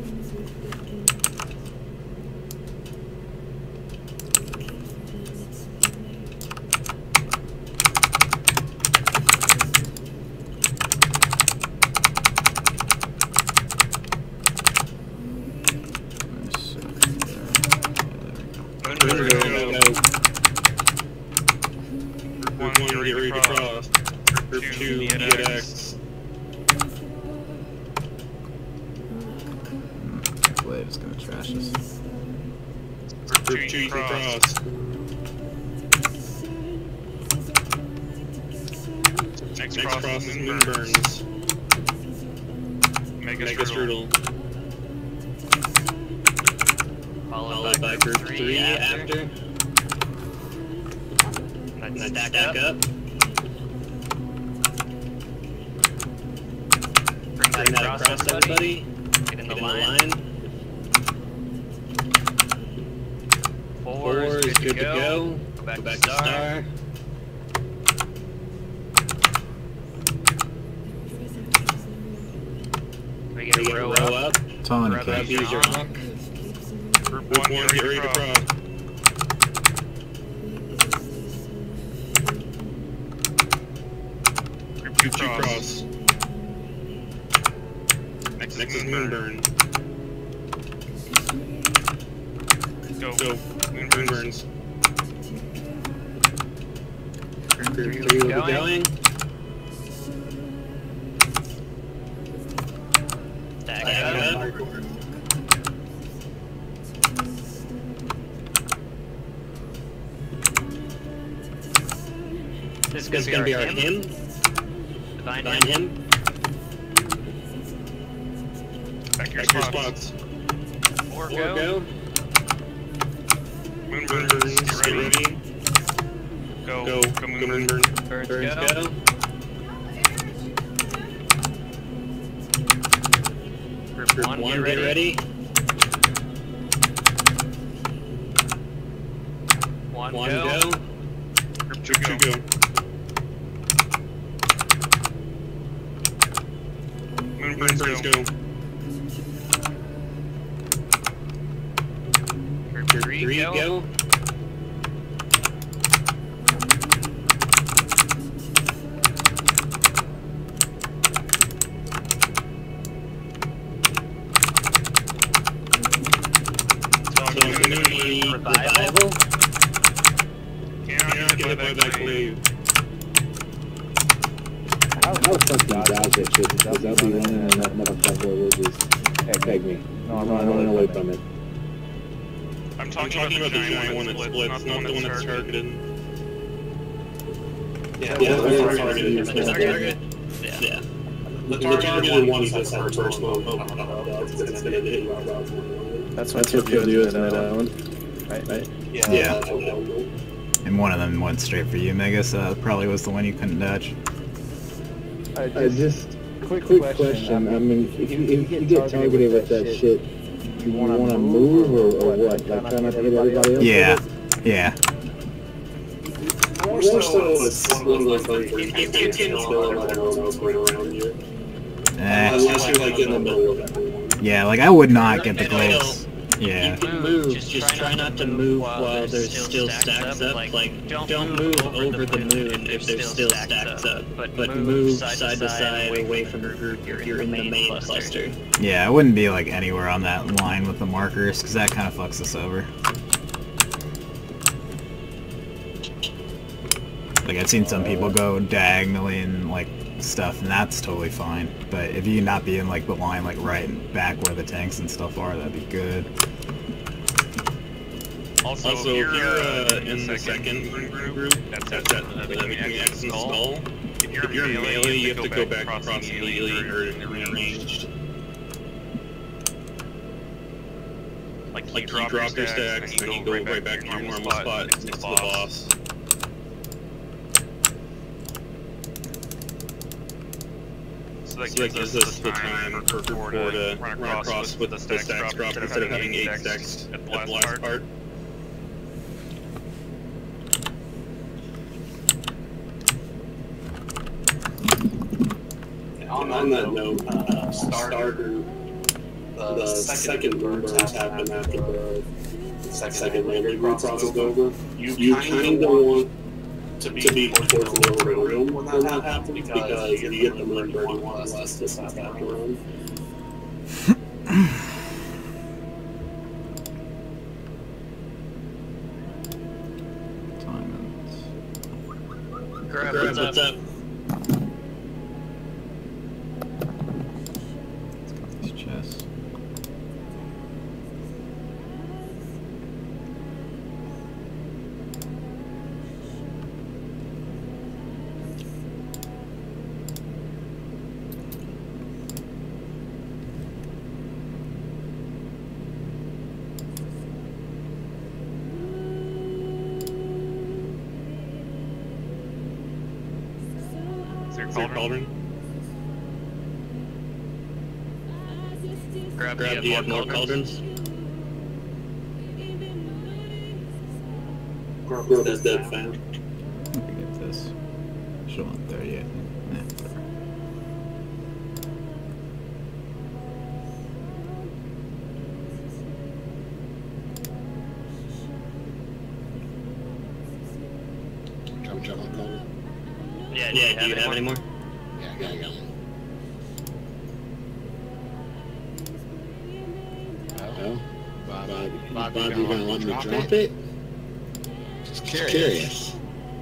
Moonburn, go. Group one, get ready to cross. Group two, get X. Blade is gonna trash us. Group two, you can cross. Next cross is Moonburns. Mega Strudel. Followed by group three after. Let's stack up. Bring that across, everybody. Get in the line. Four is good to go. Go back to star. We get a row up. Tony, Grab use your hook. Group one, get ready to cross. Group two, cross. Next, next is Moonburn. Go, go. Moonburns. Group three will be going. Stack up. This is going to be our hymn. Divine, Divine hymn. Back your spots. Four go. go. Moonburns, get ready. Go, go, go Moonburn. Birds go. go. Group, Group one, one, get ready. ready. One, one go. go. Group two, go. go. Moonburns, go. go. Group three, three go. go. So it's going to be revival. Cannot get by that glaive. How the fuck do you dodge that shit? Because I'll be running and that motherfucker will just peg me. No, I'm running away from it. I'm talking, I'm talking about the giant one that splits, not the one that's targeted. Yeah, Yeah, the that's one targeted. that's targeted. Target. Yeah. Yeah. The targeted one is the first one. It's gonna hit you out loud. That's what killed you, isn't it, Alan? Right, right. Yeah. Yeah. And one of them went straight for you, Mega, so that probably was the one you couldn't dodge. Uh, just quick, quick question. I mean, if you, if you get targeted with that shit, you want to move or, or what? Like try not to hit everybody else? Yeah, yeah. More so, it's one of those things where you can still let everyone else going around you. Eh. Unless you're like in the middle of everyone. Yeah, like I would not get the glaives. Yeah. You can move, just, just try not to move while there's still stacks up. Like, don't move over the moon if there's still stacks up. But move side to side away from the group if you're in the main cluster. Yeah, I wouldn't be like anywhere on that line with the markers, because that kind of fucks us over. Like, I've seen some people go diagonally and like stuff, and that's totally fine. But if you not be in like the line, like right back where the tanks and stuff are, that'd be good. Also, also if you're uh, in the second group, group that's at that uh, between X and Skull. If you're, if you're melee, you have to go back across immediately or in ranged. like, like you drop your stacks, and then you go right back to your normal spot next to the boss. So that gives, so that gives us the time for four to run across with the stacks dropped instead of having eight stacks at the last part. On, on that note, uh, Star Group, the second burns happen after the second landing process is over. You, you kind of want to be, to be towards the lower room when that happens because you get the moon burning one less this after room. Grab, Grab what's up? Chest. Is there a cauldron? Grab, Grab the the more more cauldrons. Grab this dead fan. Let me get this. Still not there yet. Nah, whatever. Jump, jump on cover. Yeah, Yeah, do do you have any more? Yeah, I got, I got one. Oh, Bob, Bob, Bob, Bob, you gonna let me drop, drop it? it? Just curious. curious.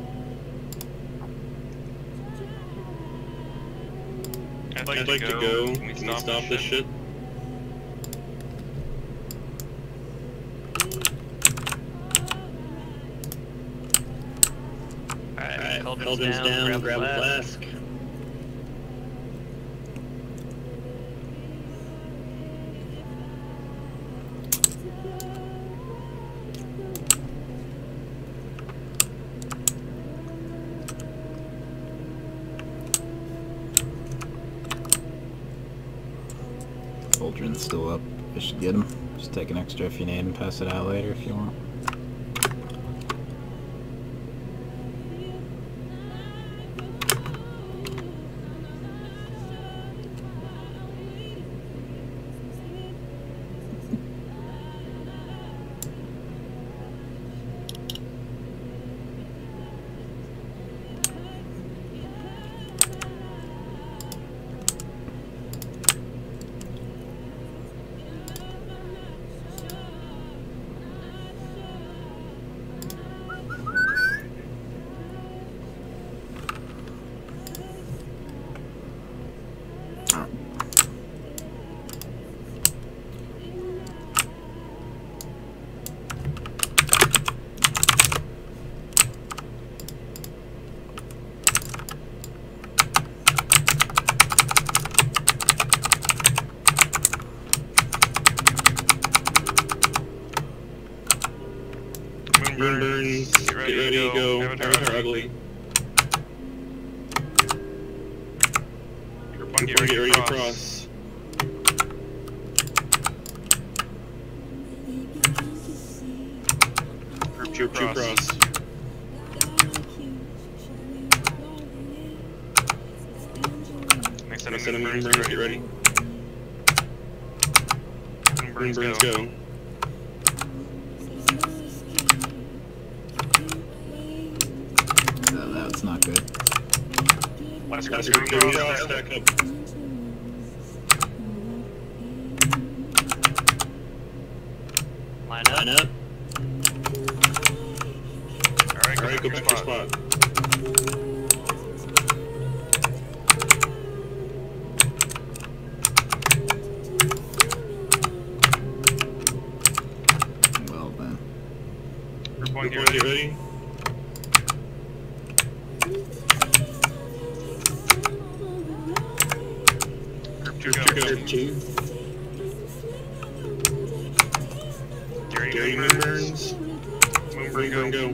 I'd like, I'd like to go. Can we stop, stop this shit? Alright, cauldrons, Cauldrons down, down, grab, grab a a flask. flask. Cauldron's still up. I should get him. Just take an extra if you need and pass it out later if you want. Moon burns. Get ready, Get ready to go. Avatar, Avatar ugly. Everyone get ready, get ready to cross. Group two cross. cross. Next set of moon burns. Get ready. Get ready. Moon burns, burns go. go. Not good. Let's go. Let's go. Go. Go. Stack up. Line up. Line up. Alright, go, All right, go back to your spot. spot. Well then. Group one, get ready. Get ready. Group two, go. Group two. Dirty Moonburns. Moonburn go.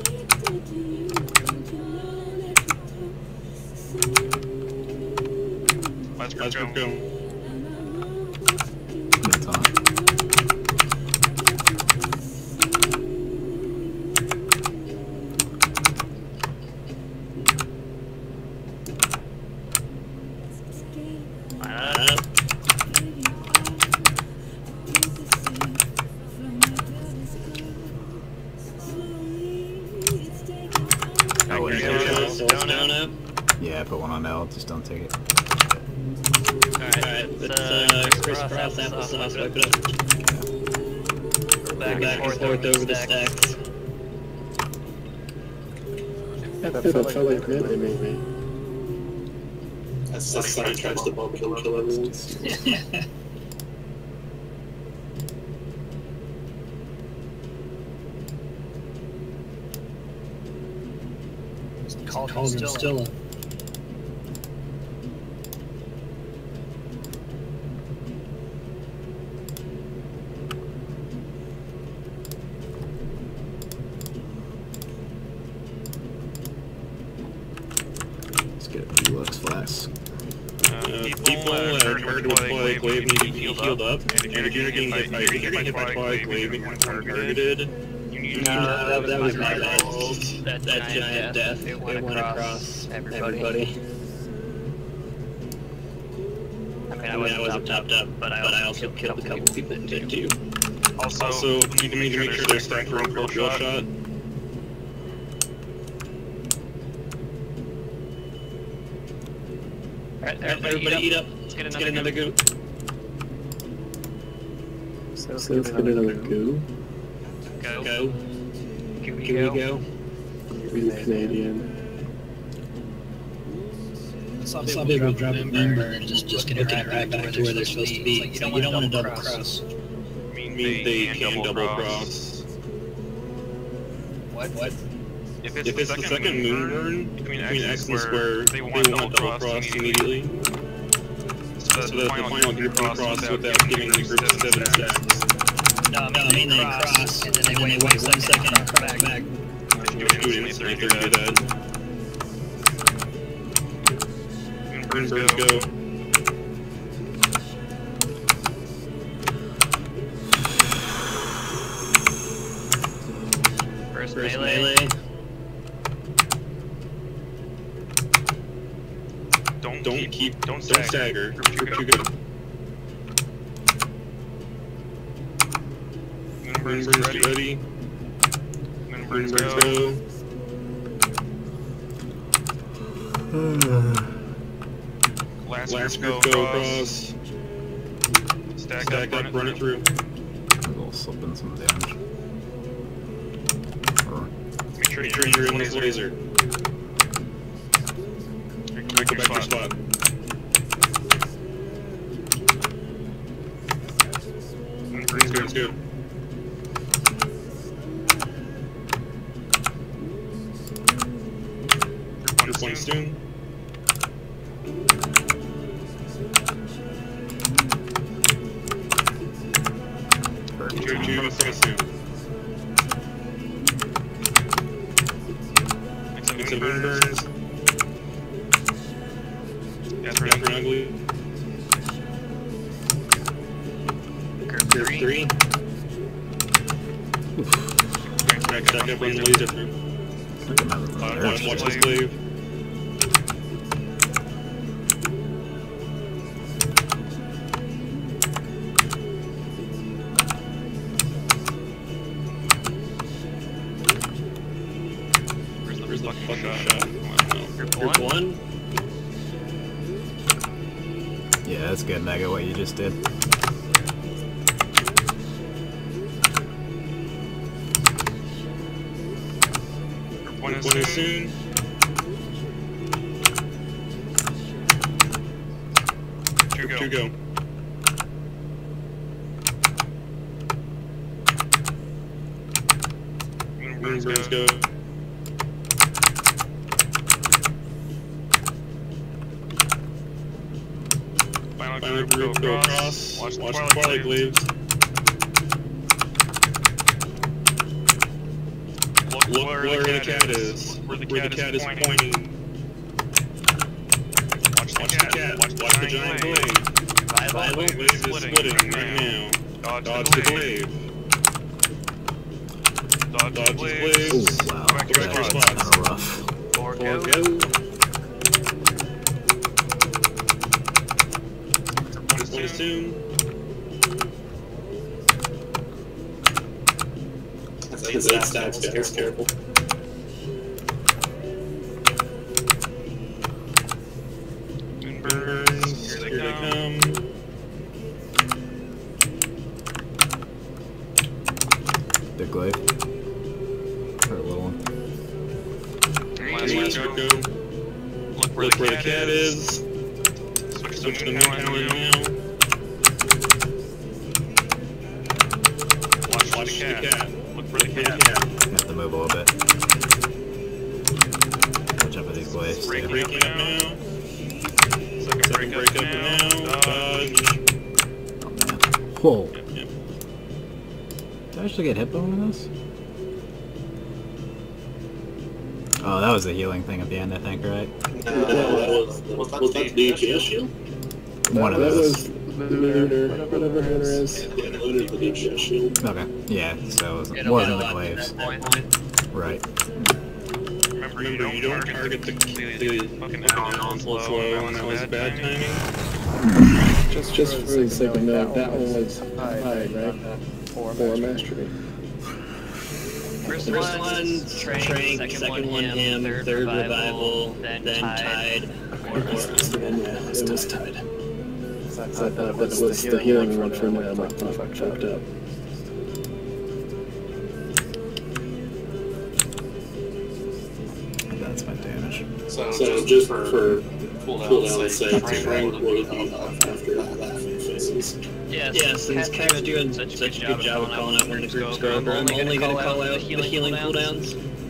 Last group Good go. talk. Line up. Oh, wait. Down, down, up. Yeah, put one on L, just don't take it. Alright, let's uh, crisscross applesauce, wipe it up. Back, back and forth over the stacks. That felt like melee, maybe. That's that's like tries to bump kill kill everyone. Call him Stilla. Let's get a few Lux flasks. Uh, people uh, targeted with Twilight Glaive need to be healed up, and if you're getting hit by, if you're getting hit by Twilight Glaive and you're targeted, you need to No, that, that was my bad. bad. That, that giant death, it went across everybody. everybody. I mean, I wasn't, I wasn't topped up, but I, but I also killed a couple people that did too. Also, also you need to make sure they're stacked for a drill shot. shot. Alright, everybody, everybody eat up. Let's get another, Let's get another goo. So, so let's get another goo. Go. Go. Here we go. go. Be Canadian. Some people drop a member and just, just get it right back, back to where they're supposed to be. Like you don't, you don't want to double cross. I mean, they, they can double cross. cross. What? What? If it's, if it's the second, second moon burn, between X and Square, they want to double cross immediately. So that the final group can cross without giving the group seven stacks. No, I mean they cross, and then they wait one second and come back. back. Do it instantly if they do that. Moonburns go. First, First melee. melee. Don't, don't keep, keep don't, don't stagger. Group two go. Moonburns ready. ready. Moonburns go. Last, Last group go across. Stack, Stack up, up, run it through. A little slip in some damage. Or Make sure, Make sure you're in this laser. Go back to your spot. Moonburns go. Group one soon. Group two cross soon. Mix of Moonburns. Jasper and Ugly. Group three. three. Back, back up, run the laser through. Uh, watch, watch this glaive. Where's the, where's the fucking shot? shot? Wow. Group, Group one? one? yeah, that's good, Mega, what you just did. One is soon. soon. Two go. Two go. Moonburns go. go. Final, Final group go across. Watch, Watch the Twilight Glaives. Look, look where, where the cat is. Where the cat, the cat is pointing. pointing. Watch the watch cat. The cat. Watch, watch the giant blade. Revival Wave is splitting, splitting right now. Dodge, Dodge the blade. Dodge, Dodge the blade. Ooh, wow. Correct your That's spots. kind of rough. Four Four go. go. One is soon. That's eight stacks, guys. Careful. Moonburns. Here they come. Big glaive. Or a little one. Last one, go. Look where, Look the, where cat the cat is. is. Switch, Switch to the moon power now. Watch, watch the cat. cat. Look for the cat. cat. Have to move a little bit. Watch out for these glaives. Breaking too. up now. Second break, break up, up now. Dodge. Oh man. Whoa. Yep, yep. Did I actually get hit by one of those? Oh, that was the healing thing at the end, I think, right? Uh, was, was that, was that the D G S shield? One of That those. was Lunar, whatever Lunar is. Yeah, the Lunar, the D G S shield. Okay. Yeah, so it wasn't, It'll wasn't get the a lot glaives. at that point. Right. Remember, you don't, you don't target the, the, the fucking add-ons slow, and that was bad timing. Just, just for the sake of note, that one was high, right? Four mastery. First, First one, one, Trank, Trank, second, second one, him, third, third revival, revival, then, then Tide. Tide. Or, or, yeah, it was tied. I thought that was the healing one for now, I'm fucked up. That's my damage. So, so just for cooldown's sake, Trank would be up after that phases. Yes, Yes, these these cats doing such a such good a good job of calling out when the groups go over. I'm only going to call out the healing cooldowns.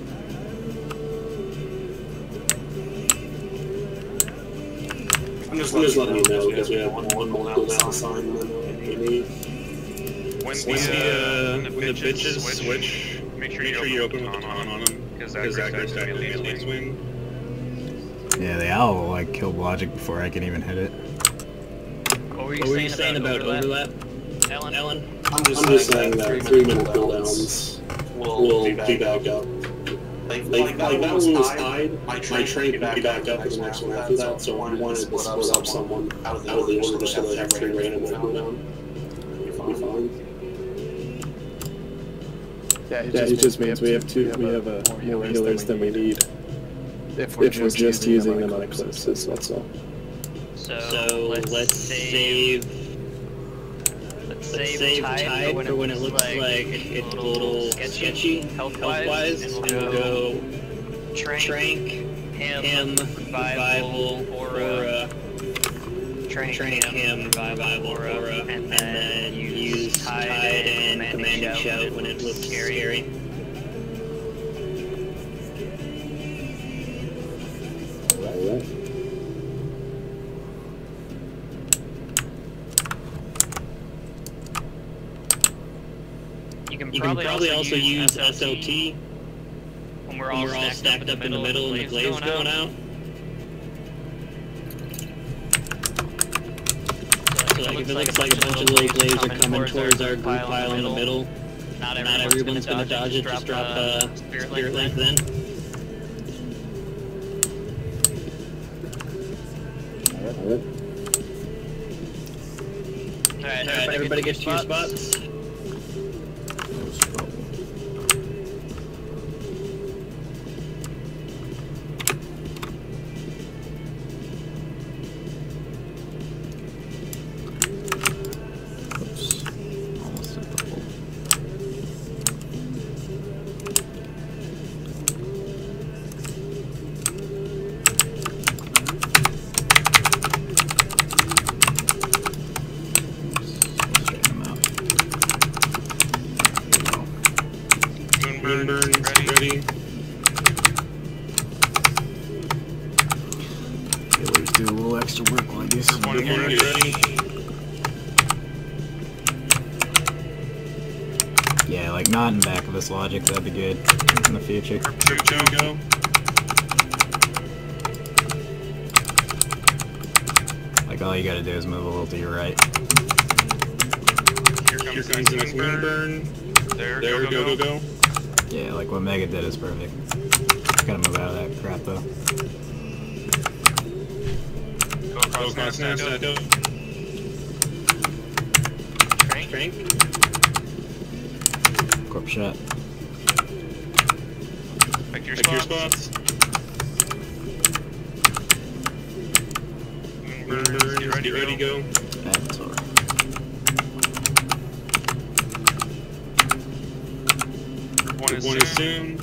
I'm just, I'm just letting you know because we have one, one more cooldown assigned than we need. When the, uh, when the bitches switch, make sure you open with the taunt on them, because that guy's definitely a melee swing. Yeah, the owl will like kill logic before I can even hit it. What were you, What were you saying, saying about overlap? Ellen? Ellen? I'm just, I'm just saying that three minute cooldowns will be back up. Like, like, like that one was tied, my train could be back up for the next one after that, so I wanted to split up someone out of the order just so that every random cooldown would be fine. Yeah, it just, it just means we have two, we have uh, more healers than we need. If we're, if we're just using them on eclipses, that's all. So, So let's, let's save... Let's Save, save Tide, Tide for when, for it, when it looks like, like it's a little sketchy health-wise, health-wise, and and we'll we'll go go Trank, Trank, him, him, Revival, Revival, Aura, Aura, Trank, Trank, him, him, Revival, Aura, Aura, and and then then use Tide Tide and and Command Command Shout Shout when it looks scary. scary. Alright. You can You probably, can probably also, also use use S L T when we're when all, we're all stacked up in the middle and the glaive's going out. So like, if it looks like a bunch of little glaives are coming towards our group pile in the middle, not not everyone's gonna dodge it, just drop uh, Spirit Spirit Link Link then. Alright. Alright, Alright, everybody gets to your spots. Oops. Almost hit the hole. Straighten them out. Moonburn, ready. ready. Healers do a little extra work while I do some One here, damage. ready. Yeah, like not in back of this logic, that'd be good in the future. Two, two, go. Like all you gotta do is move a little to your right. Here comes, Here comes the next moon burn. There, there, go, go, go, go. Yeah, like what Mega did is perfect. Gotta move out of that crap though. Go across, go across, now, now, go. Crank. Crank. Corp shot. Back to your spots. Your spots. Moon burns, get ready, get ready, go. That's alright. One is One soon.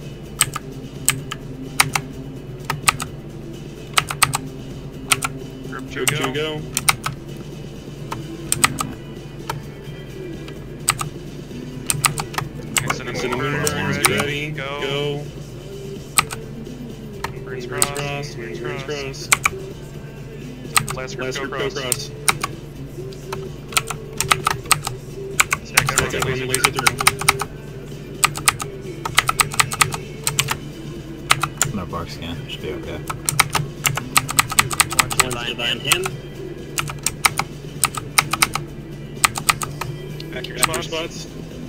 Group two, go. Two, go. Next in the moon burns, get ready, go. Go. Burns cross, burns cross, cross. Last group, go cross. cross. Stack everyone, laser through. No bark scan, should be okay. One's divine him. Back your spots. spots.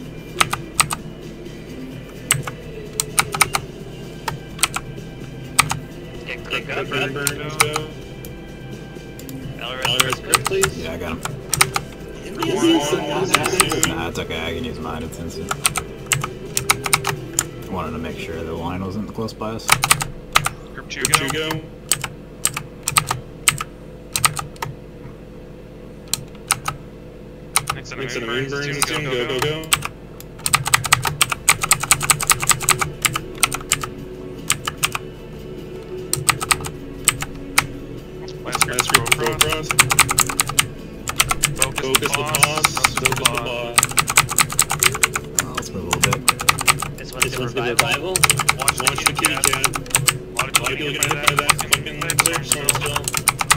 Get click up, burn, burn, burn, go. Valorous grip, please. Yeah, I got him. One, Nah, it's okay, I can use mine, it's instant. I wanted to make sure the line wasn't close by us. Group two, go. go. Next in the moon burns, go, go, go, go. Last group, go across. Focus, Focus the boss. Focus the boss. Oh, let's move a little bit. This one's the revival. Watch, Watch the kitty cat. A lot of people get hit by that fucking clear storm still.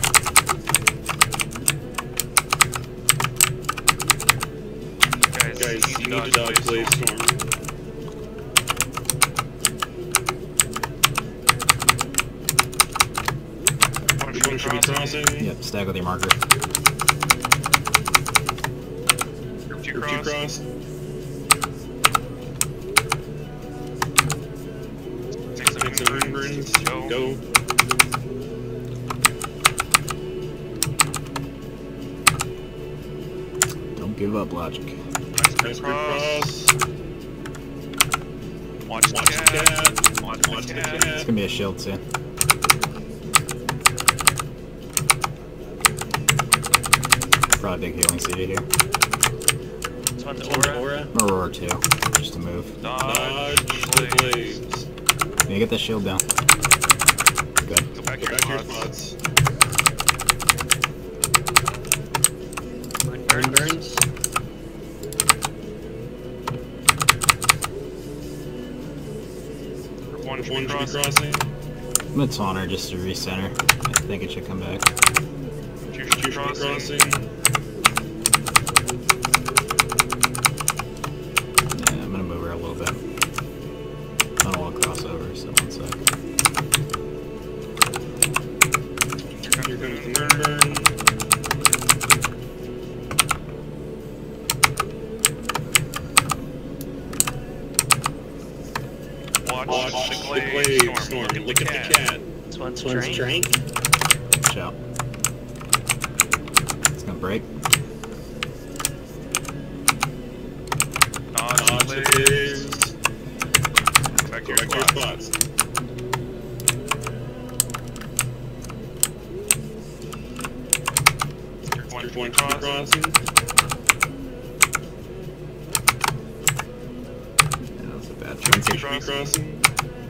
Guys, Guys, you need to dodge Blaze Storm. One should be crossing. Yep, stack with your marker. Group two cross. cross. Take some Take moon burns. Go. go. Don't give up, logic. Nice, nice cross. Watch, Watch the cat. cat. Watch, Watch the cat. cat. It's gonna be a shield soon. Probably big healing C D here. This one's Aura. Aura. Aurora too, just to move. Dodge the Blaze. Can you get that shield down? Good. Go back, Go back to your spots. Moon burn burns. Group one should be crossing. I'm gonna taunt her just to recenter. I think it should come back. Two should be crossing. Yeah, I'm gonna move her a little bit. I don't want to cross over, so one sec. Here comes the moon burn. Watch, Watch the Glaive Storm. Storm. Look, at, Look at the cat. This one's Drank. Watch out. It's gonna break. Dodge the Glaives. Back to your spots. One, one crossing. Yeah, that was a bad Two transition. crossing.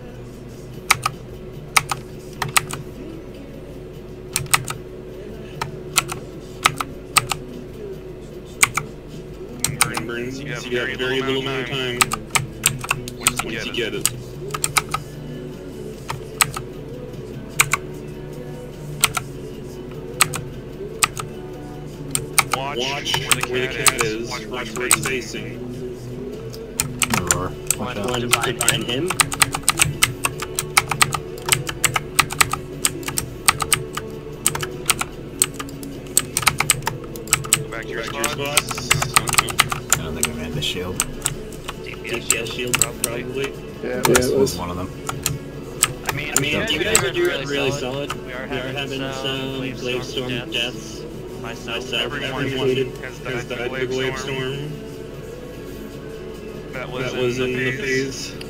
Burn burns. You have very, very little amount of time once you, once you get it. Watch, Watch where the cat, where the cat is. Watch, watch where it's facing. four. One, shot. one behind him. Go back to your Back to your spots. spots. I don't think I made the shield. D P S shield, probably. Yeah, This it was was. one of them. I mean, I mean, you guys are doing really solid. We are We are having some Blade Storm deaths. Myself, Everyone included. has Has died died by the Wave Wave Storm. Storm. That was, That was in in the the phase. phase.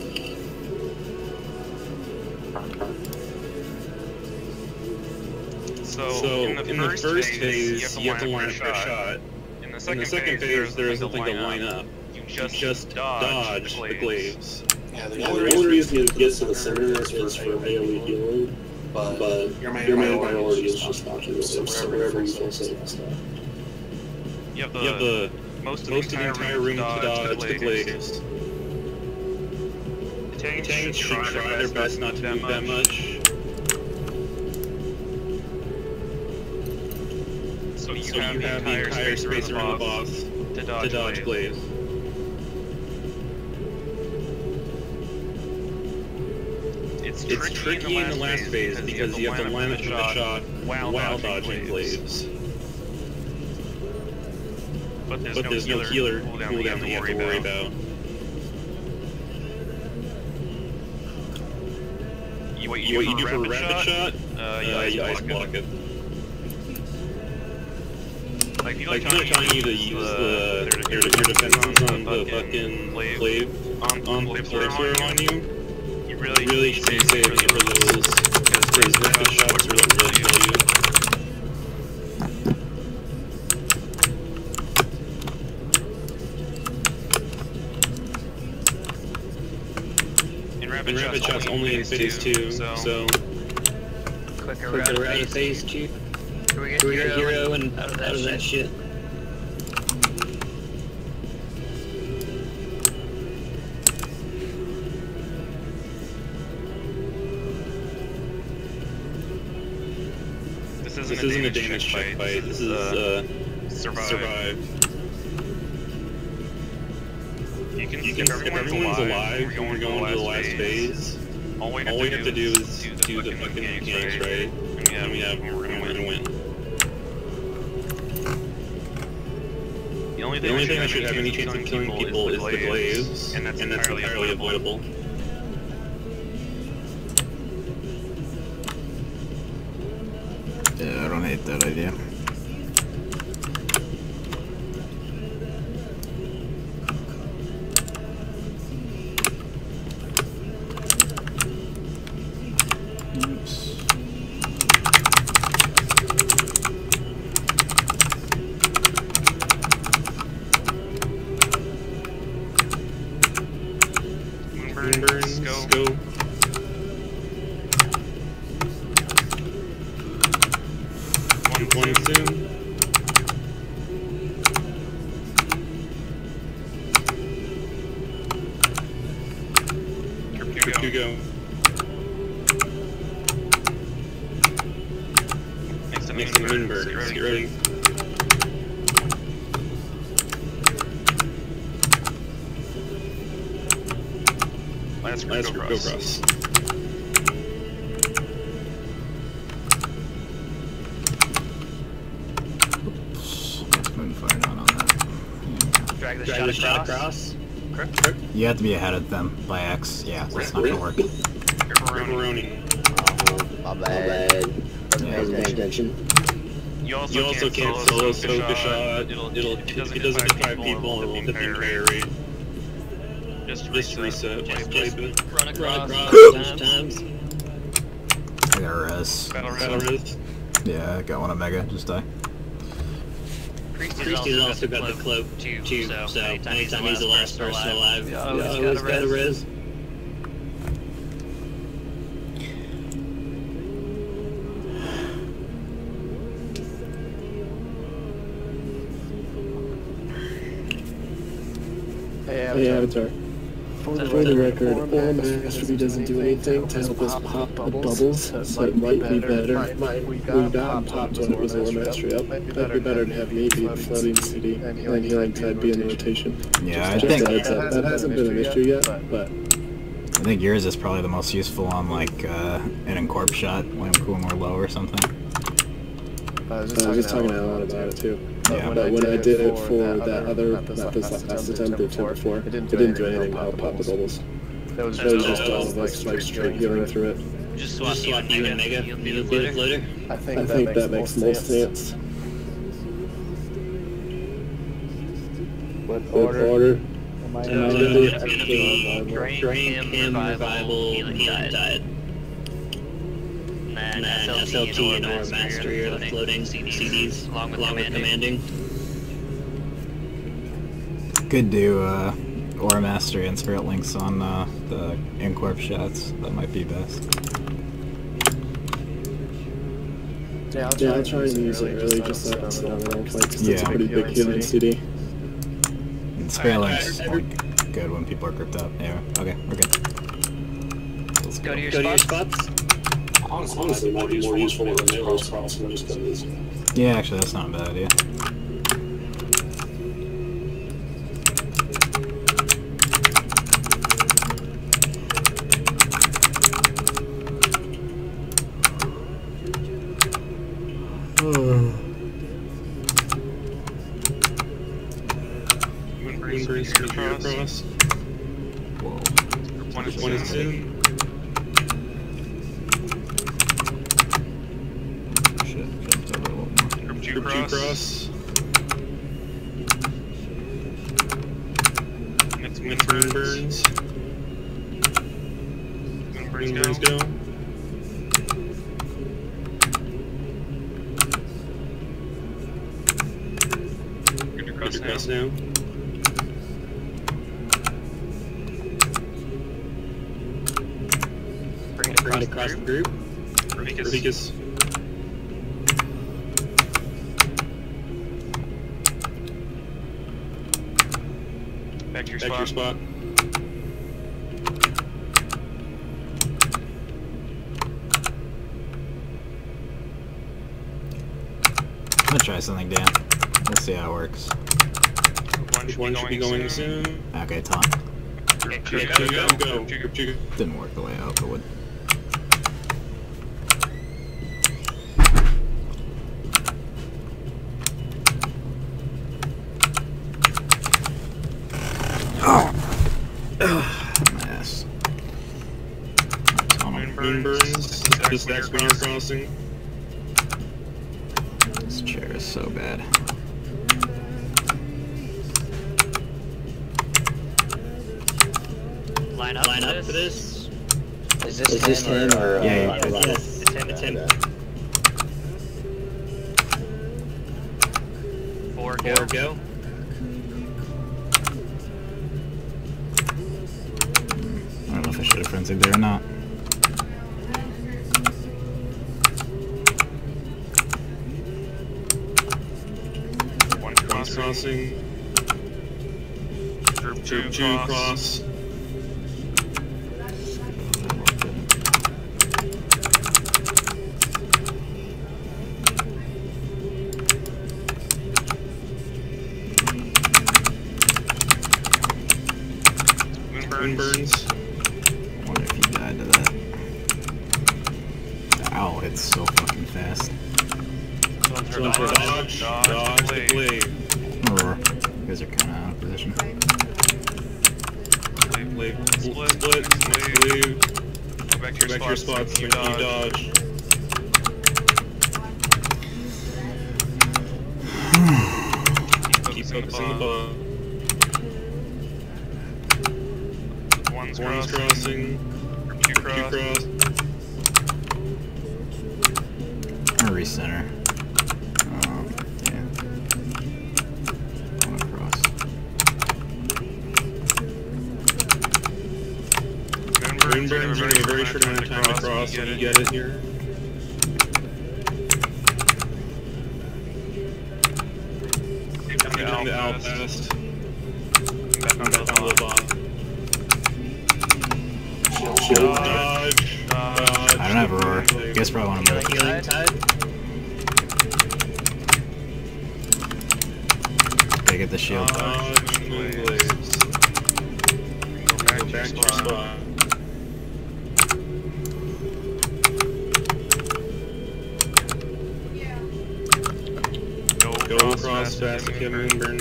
So, So, in the first, phase, you have to line up your shot. In the In second, the second phase, there is nothing to line up. You You just, just dodge, dodge the the glaives. glaives. Yeah, The only reason you get to the center is for AoE healing, but your main, your main priority is just dodging the glaives, so wherever you feel safe and stuff. You have the, You have the most of most the of the entire room to dodge the glaives. glaives. The tanks Tanks should try their best not to move that much. So you So have you the have the entire entire space space around around the the boss boss to to dodge, dodge glaives. glaives. It's It's tricky, tricky in the last phase because you have to line up the shot while, while dodging dodging glaives. glaives. But there's But no there's no healer healer cooldown cooldown that you have to worry about. You, what you, What do, you do for a rapid shot, uh, you uh, ice you block ice block it. Like, you Like, like they're telling you to use the, their, their defenses on the fucking glaive on, on the the glaive glaive on on you. you. You really, Really should be saving for those, because rapid shots really, really kill you. In rapid, And rapid shots, shots only in phase two, so, so Quicker route of phase two. Can we get hero, hero and out of that, out of that shit? this isn't, this a, isn't a damage damage check check fight. fight, this is uh, survive. survive. You can You skip can skip everyone's, everyone's alive, alive when we're going to the last phase. All we have, All to, we do have to do is do do the fucking mechanics right, and we have, and we have, we're and we're gonna gonna win. win. The only The thing, only we thing should that should have any chance of killing people is the glaives, and that's and that's entirely entirely avoidable. Yeah, I don't hate that idea. Oops. Moonburns, go. go. One, One soon. Trip Trip to go. Next to Next to the Moonburns. Moonburns. Get Get ready. ready. Last group, Last go group, go cross. cross. Let's Moonfire not on that. Drag the Drag shot the shot across. across. You have to be ahead of them by X. Yeah, that's not gonna work. Pepperoni. Pepperoni. My bad. Yeah. Wasn't paying attention. You also, You also can't solo soak a shot. It'll, It'll, it doesn't, it doesn't hit hit five people, it won't hit the entire rate. Just Just reset. reset. Just Just play play Run it. across, Run times. times. I got a res. Battle Battle res. res. Yeah, I got one Omega. Just die. Priesty's also got the cloak too, too so, so anytime, anytime he's the last person alive, Yeah, you always always got a got a res. Hey, Avatar. Hey, For the record, Aura Mastery doesn't do anything to help us pop the bubbles, so it might be better. We got popped when it was Aura Mastery up. Might be better to have me be the floating city and Healing Tide be in the rotation. Yeah, I Just think a heads up. That hasn't been an issue yet, but I think yours is probably the most useful on like uh, an Incorp shot when we're low or something. I was just, uh, just talking to Alan about it too. Yeah. But when I did it for that other, not this last attempt, the attempt before, it didn't do anything to help pop the bubbles. That was just all of us like straight healing through it. Just swap you and Mega. You'll be the floater. I think that makes most sense. What order? So it's gonna be Drain, Him, Revival, Healing Tide. And then S L T and Aura Mastery are the floating C Ds, along with Commanding. Could do uh, Aura Mastery and Spirit Links on uh, the Incorp shots. That might be best. Yeah, I'll try, yeah, I'll try and use it early just so I don't slow down, because it's a pretty big healing C D. And Spirit Links like, good when people are gripped up. Yeah, okay, we're good. Let's go go. to your, go to your spots. Honestly, honestly, might be more useful than the Arrows crossing just because. Yeah, actually, that's not a bad idea. Greenberry's across. Whoa. One is one is two. Group two cross. It's Moon Burns. Moon Burns go. Good cross, cross now. Bring it across, across the group. Ravikas. Back to your Back spot. To your spot. I'm gonna try something, Dan. We'll see how it works. One should, One should be going soon. soon. Okay, Tom. Group two, go, go, go. Group two. Didn't work the way I hoped it would. Moon Burns, this next one crossing. This chair is so bad. Line up, Line up for this. Is this, is this him or? Uh, yeah, yeah, yeah, yes, it's him, it's him. Four, go. Four, go. I don't know if I should have frenzied there or not. One cross crossing. Group two, Group two cross. cross. Moon Burns. I wonder if he died to that. Ow, it's so fucking fast. Dodge, dodge, dodge, the blade. You guys are kind of out of position. Blade, blade, split, split, blade. Go back to your, Go back spots, to your spots, you dodge. dodge. Keep focusing on the bomb. One's, One's crossing. crossing. Two cross. Two cross. Or recenter. Um, yeah. One across. Moon Burns, you have a very short amount of time to cross when you get it here. Coming down to Alpast. Back on the bomb. shield. Dodge. Dodge. I don't have a roar. You guys probably want to move. Healing tide. They get the shield. Dodge. Moon blades. Go back, Go back to your spot. Go across fast to get Moonburn.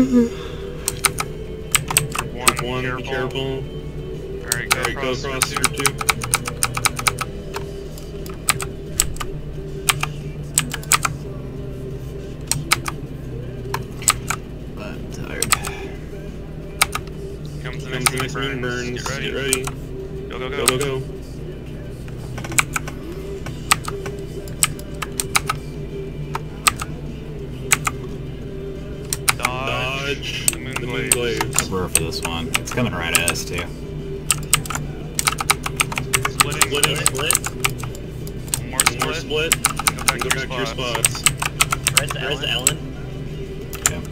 One, one, be careful. Alright, go, Alright, go across for two. I'm tired. Comes the next, next Moonburns. Get ready. Get ready. Go, go, go. Go, go, go. Dodge. The Moon the Moon Glaives. Roar for this one. It's coming right at us too. Splitting, splitting, split. One more split. More split. Go back, go to, back your to your spots. Where's Ellen? Where's Ellen? Yeah.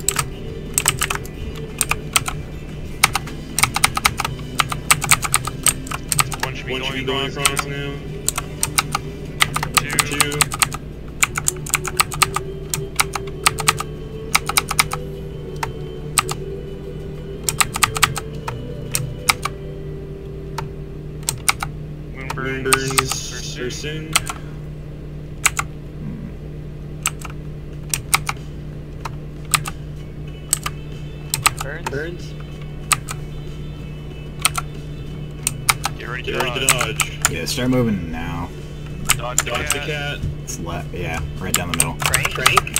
One should be, one going, should be going across, across now. Two. Two. Moonburns are soon. Burns? Burns? Get ready to, Get ready to dodge. Yeah, start moving now. Dodge the Dodge cat. The cat. It's left. Yeah, right down the middle. Crank? Crank?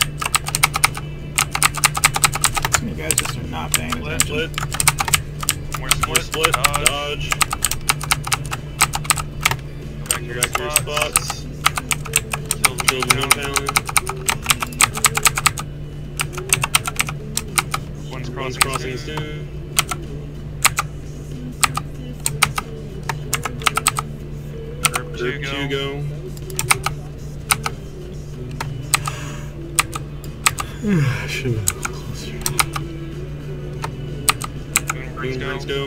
Some of you guys just are not paying Split, attention. split. More split. More split. Dodge. Dodge. Go back to your spots. Kill the Moon Talon. One's crossing, crossing soon. Group two, go. Two go. Should have been closer. Moonburns go.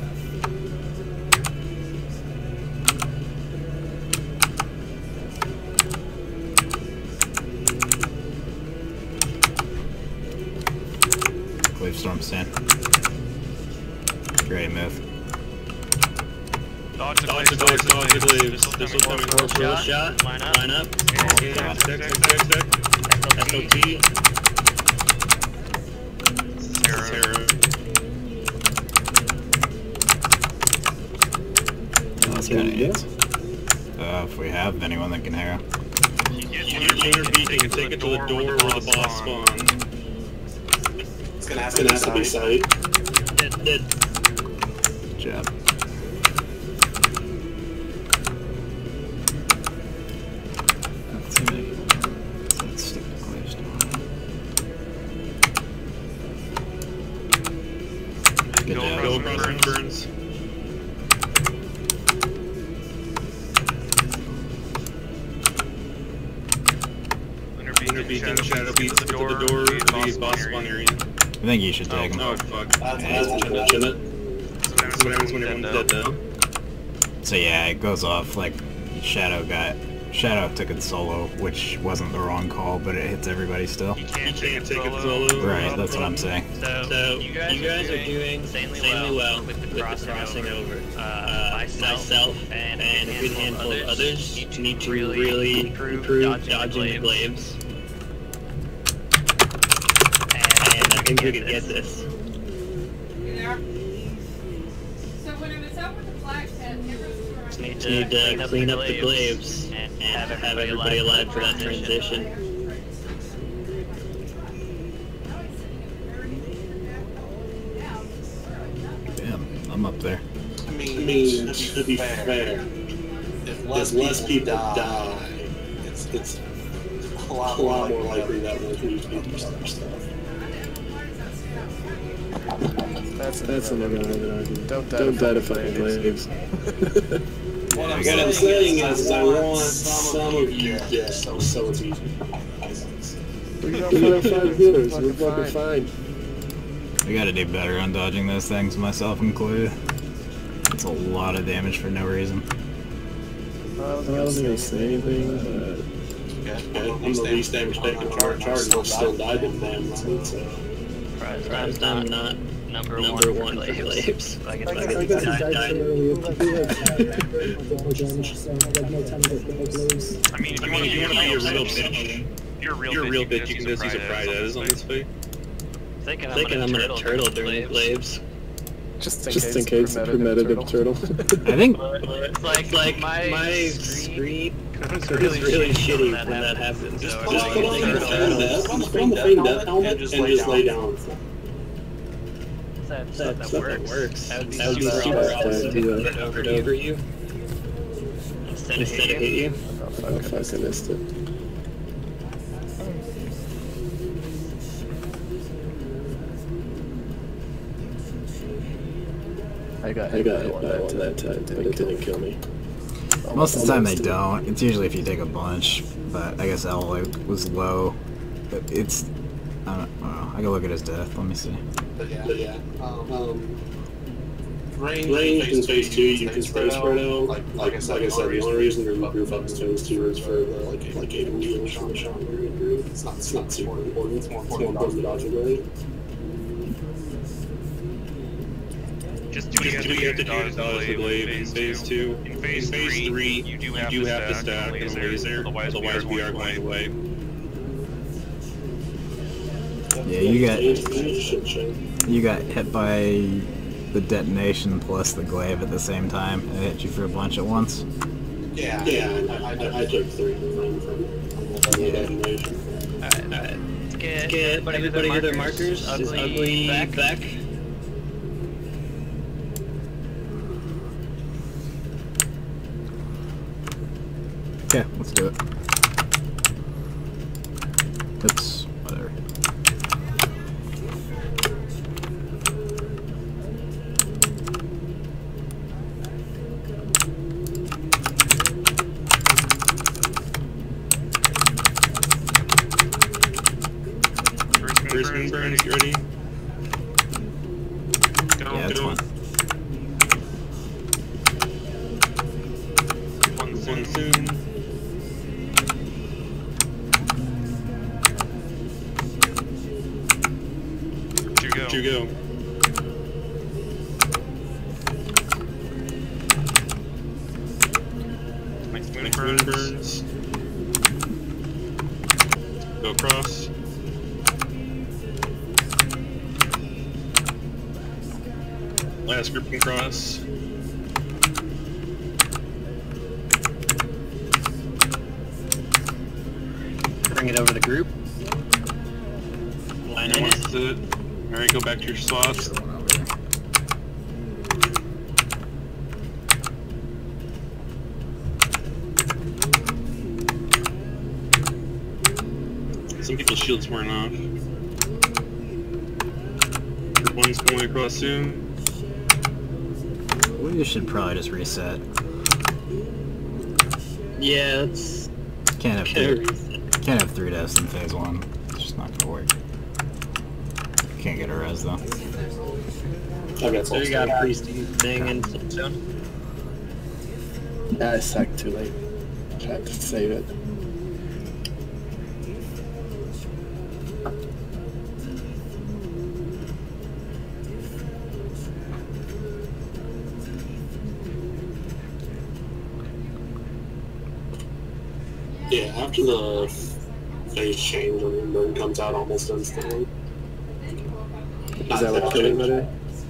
Glaive Storm stand. Great move. Dodge the Glaives, dodge the Glaives. This will come in for a shot. Line up. Line up. Oh, God. Deck, deck, deck, deck. S O T. Sarah. That's kind of it. Uh, if we have anyone that can harrow. Use your lunar beacon and take it to the door where the boss spawns. It's gonna have to, have to be sight. Did, did. Good job. Let's see. Let's stick the Glaive Storm. Good Go, job. go across and burns. Lunar beacon, shadow beats to the door, to the boss spawn area. I think you should take him. Oh, oh fuck. That's, that's shouldn't, shouldn't So what happens when everyone's dead though? So yeah, it goes off like Shadow got Shadow took it solo, which wasn't the wrong call, but it hits everybody still. You can't, you can't take it solo. Right, that's what I'm saying. So, so you, guys you guys are doing insanely, insanely well, well with the crossing, with the crossing over. over. Uh, myself, myself and, and a good handful of others need to, need to really, really improve, improve dodging, dodging the Glaives. And I think we can get this. You there? So when it was up with the flag pit, it was for Just need to, need to clean, up, clean up the Glaives and, and have everybody, have everybody alive for that transition. Damn, I'm up there. I mean, I mean to be fair, if less, if less people die, die it's, it's a lot, a lot more likely that we'll lose people stuff. That's, that's another argument. Don't die, Don't die to fucking Glaives. What I'm, what I'm saying is, is I want some of you dead, so, so it's easy. We got five healers, we're fucking fine. We gotta do better on dodging those things, myself included. It's a lot of damage for no reason. I wasn't gonna say anything, but... Yeah, I'm the least damage taken charge, charge, and still died in damn right, so... Surprised I'm not number, number one for Glaives. I guess I I guess he died so early. Like, he had more damage, so I had no time to get the Glaives. I mean, if you want to be a real bitch, you're a real, real bitch, you can just use a pride as on this fight. Thinking I'm, Thinking I'm gonna turtle during the Glaives. Just in Just case, in case premeditative turtle. turtle. I think... It's like, like my, my screen is really, really shitty when that happens. Just put on the Feign Death helmet and just lay down. That stuff that works. That would be That would be super super awesome awesome. to do it over and over you. Instead of hit you. Oh, fuck, I missed it. I got hit by one that, that time, but it didn't kill me. Most of the time they don't. It's usually if you take a bunch, but I guess L was low. But it's... I don't know. I can look at his death. Let me see. But yeah, but yeah. Um, um, range, range in phase two, you can stay spread out. Like, like I said, like I said, the only reason you're group up in phase two is for the like like eight wheels on the shot group. It's not it's not super important. It's more important to dodge the blade. Just do what you have to do to dodge the blade in phase two. In phase three, you do have to stack on the laser, otherwise we are going away. Yeah, you got you got hit by the detonation plus the glaive at the same time, and it hit you for a bunch at once. Yeah, yeah, I, I, I took three from from the detonation. Alright, alright. Let's get, Let's get everybody, everybody get their markers. Ugly, ugly back, back. Okay, let's do it. Oops, whatever. First moon burn, if you're ready. Go, Yeah, that's go. fine. One soon, soon. Where'd you go? Next moon burns. burns. Go across. Last group can cross. Bring it over the group. Line in That's it. Alright, go back to your spots. Some people's shields weren't off. Group one's going across soon. We should probably just reset. Yeah, it's... Can't have three, can't have three deaths in phase one. It's just not gonna work. Can't get a res though. I got So you got a priest thing and soon. Yeah, I sacked too late. Tried to save it. Yeah, after the phase change, I mean, burn comes out almost instantly. Is that what killed anybody?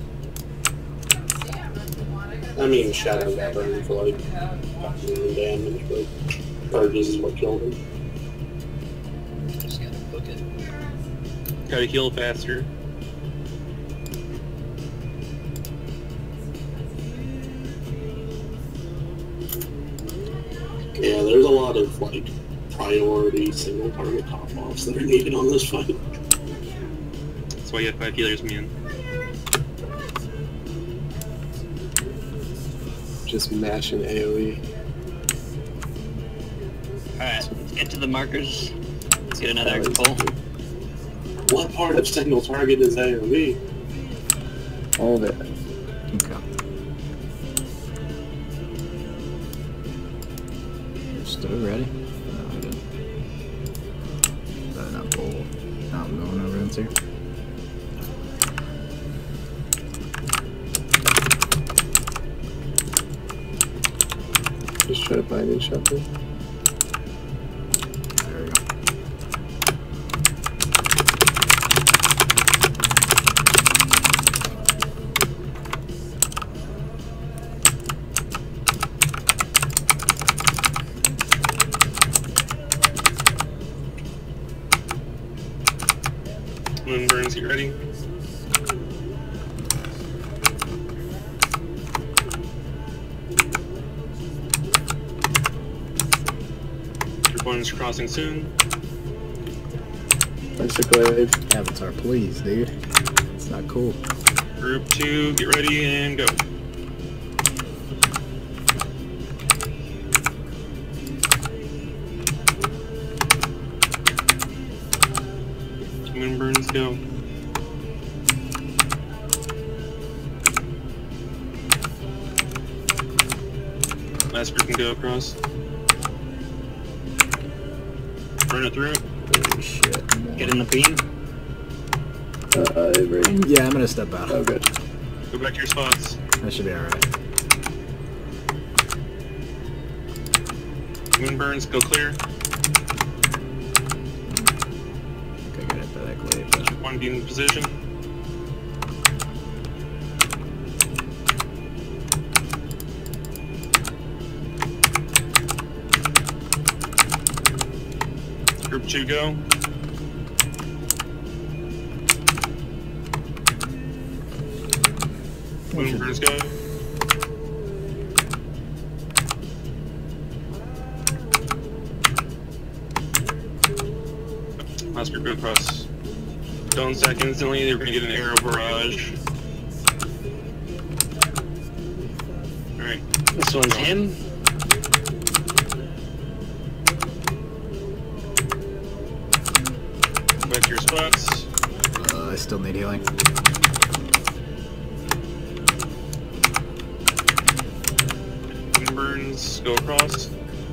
I mean, Shadow got burned for like fucking damage, but Purges is what killed him. Just gotta book it. Try to heal faster. Yeah, there's a lot of like priority single target top offs that are needed on this fight. That's why you have five healers, man. Just mashing AoE. Alright, let's get to the markers. Let's get another pull. What part of single target is AoE? All of it. Okay. Did we ready? No, we didn't. Better not pull. No, I'm going over into. Just try to bind and shuffle. There we go. Moonburns, get ready. Group one is crossing soon. Nice glaive. Avatar, please, dude. It's not cool. Group two, get ready and go. Moonburns, go. Last group can go across. Burn it through. Holy shit. Get in the beam. Uh, Avery. Yeah, I'm gonna step out. Oh, good. Go back to your spots. That should be alright. Moonburns, go clear. Okay, got hit by that glaive. But... One beam in position. Group two, go. Moonburns, go. Last group, go across. Don't stack instantly, they're gonna get an arrow barrage. Alright. This one's him. Back to your spots. Uh, I still need healing. Moonburns, go across.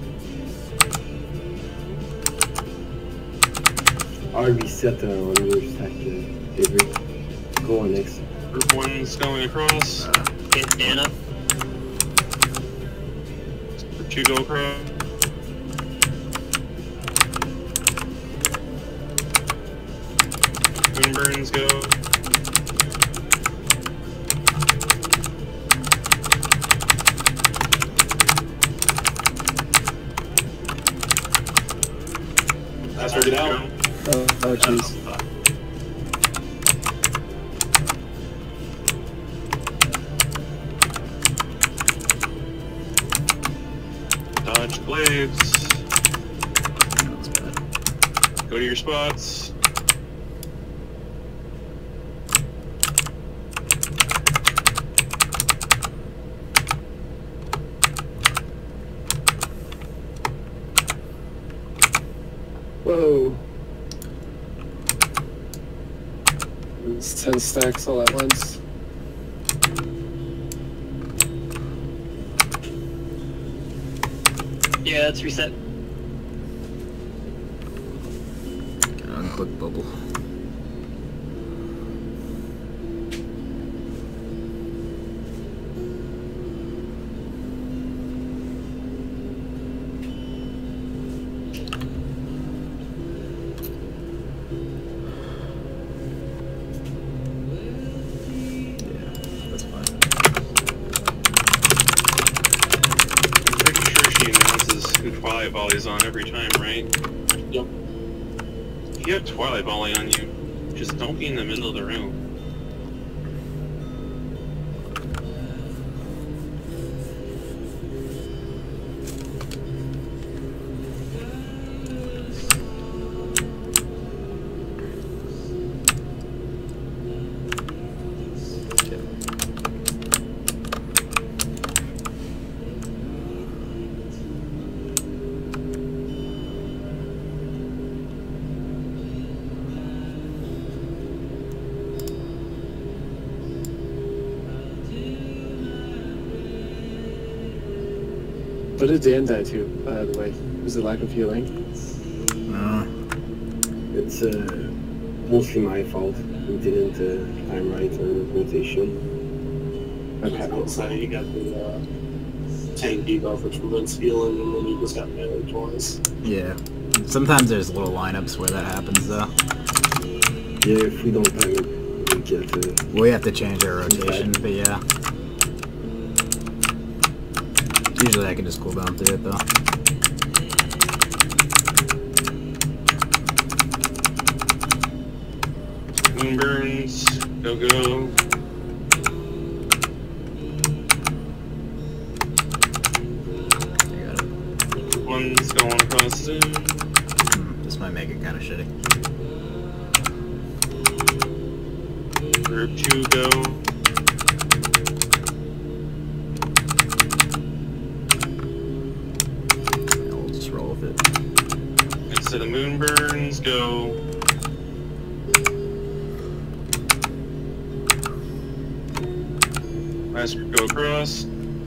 I reset the another stack to Avery. Go on next. Group one's going across. Uh, Get Anna. Group two, go across. Moonburns, go. Last group, get out. Go. Oh, oh jeez. Dodge glaives. That's bad. Go to your spots. Whoa. It's ten stacks all at once. Yeah, let's reset. Get on click bubble. Twilight Volley's on every time, right? Yep. If you have Twilight Volley on you, just don't be in the middle of the room. What did Dan die to, by the way? Was it lack of healing? Uh, It's uh, mostly my fault. We didn't uh, time right or rotation. Okay. So you got the uh, tank debuff, which prevents healing, and then you just got melee twice. yeah. Sometimes there's little lineups where that happens, though. Yeah, if we don't time it, we get uh, We have to change our rotation, but yeah. Usually I can just cool down through it, though. Moonburns, go go. I got it. One's going across soon. Hmm, this might make it kind of shitty. Group two, go. Yeah, we'll just roll with it. Next set of Moonburns, go. Last group, go across.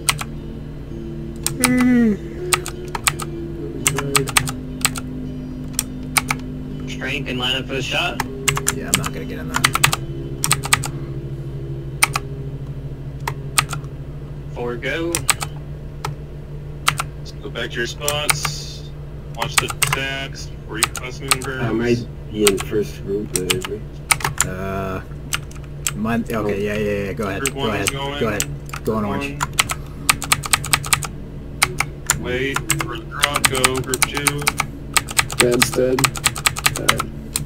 Strength and line up for the shot. Yeah, I'm not gonna get in that. Four go. Let's go back to your spots. Watch the stacks before you cross Moonburns. I might be in first group. Uh, Uh, mine. Okay, yeah, yeah, yeah. Go ahead. Group Go one is ahead. going. Go ahead. Go on orange. Wait for the drop. Go group two. Dan's dead. Alright.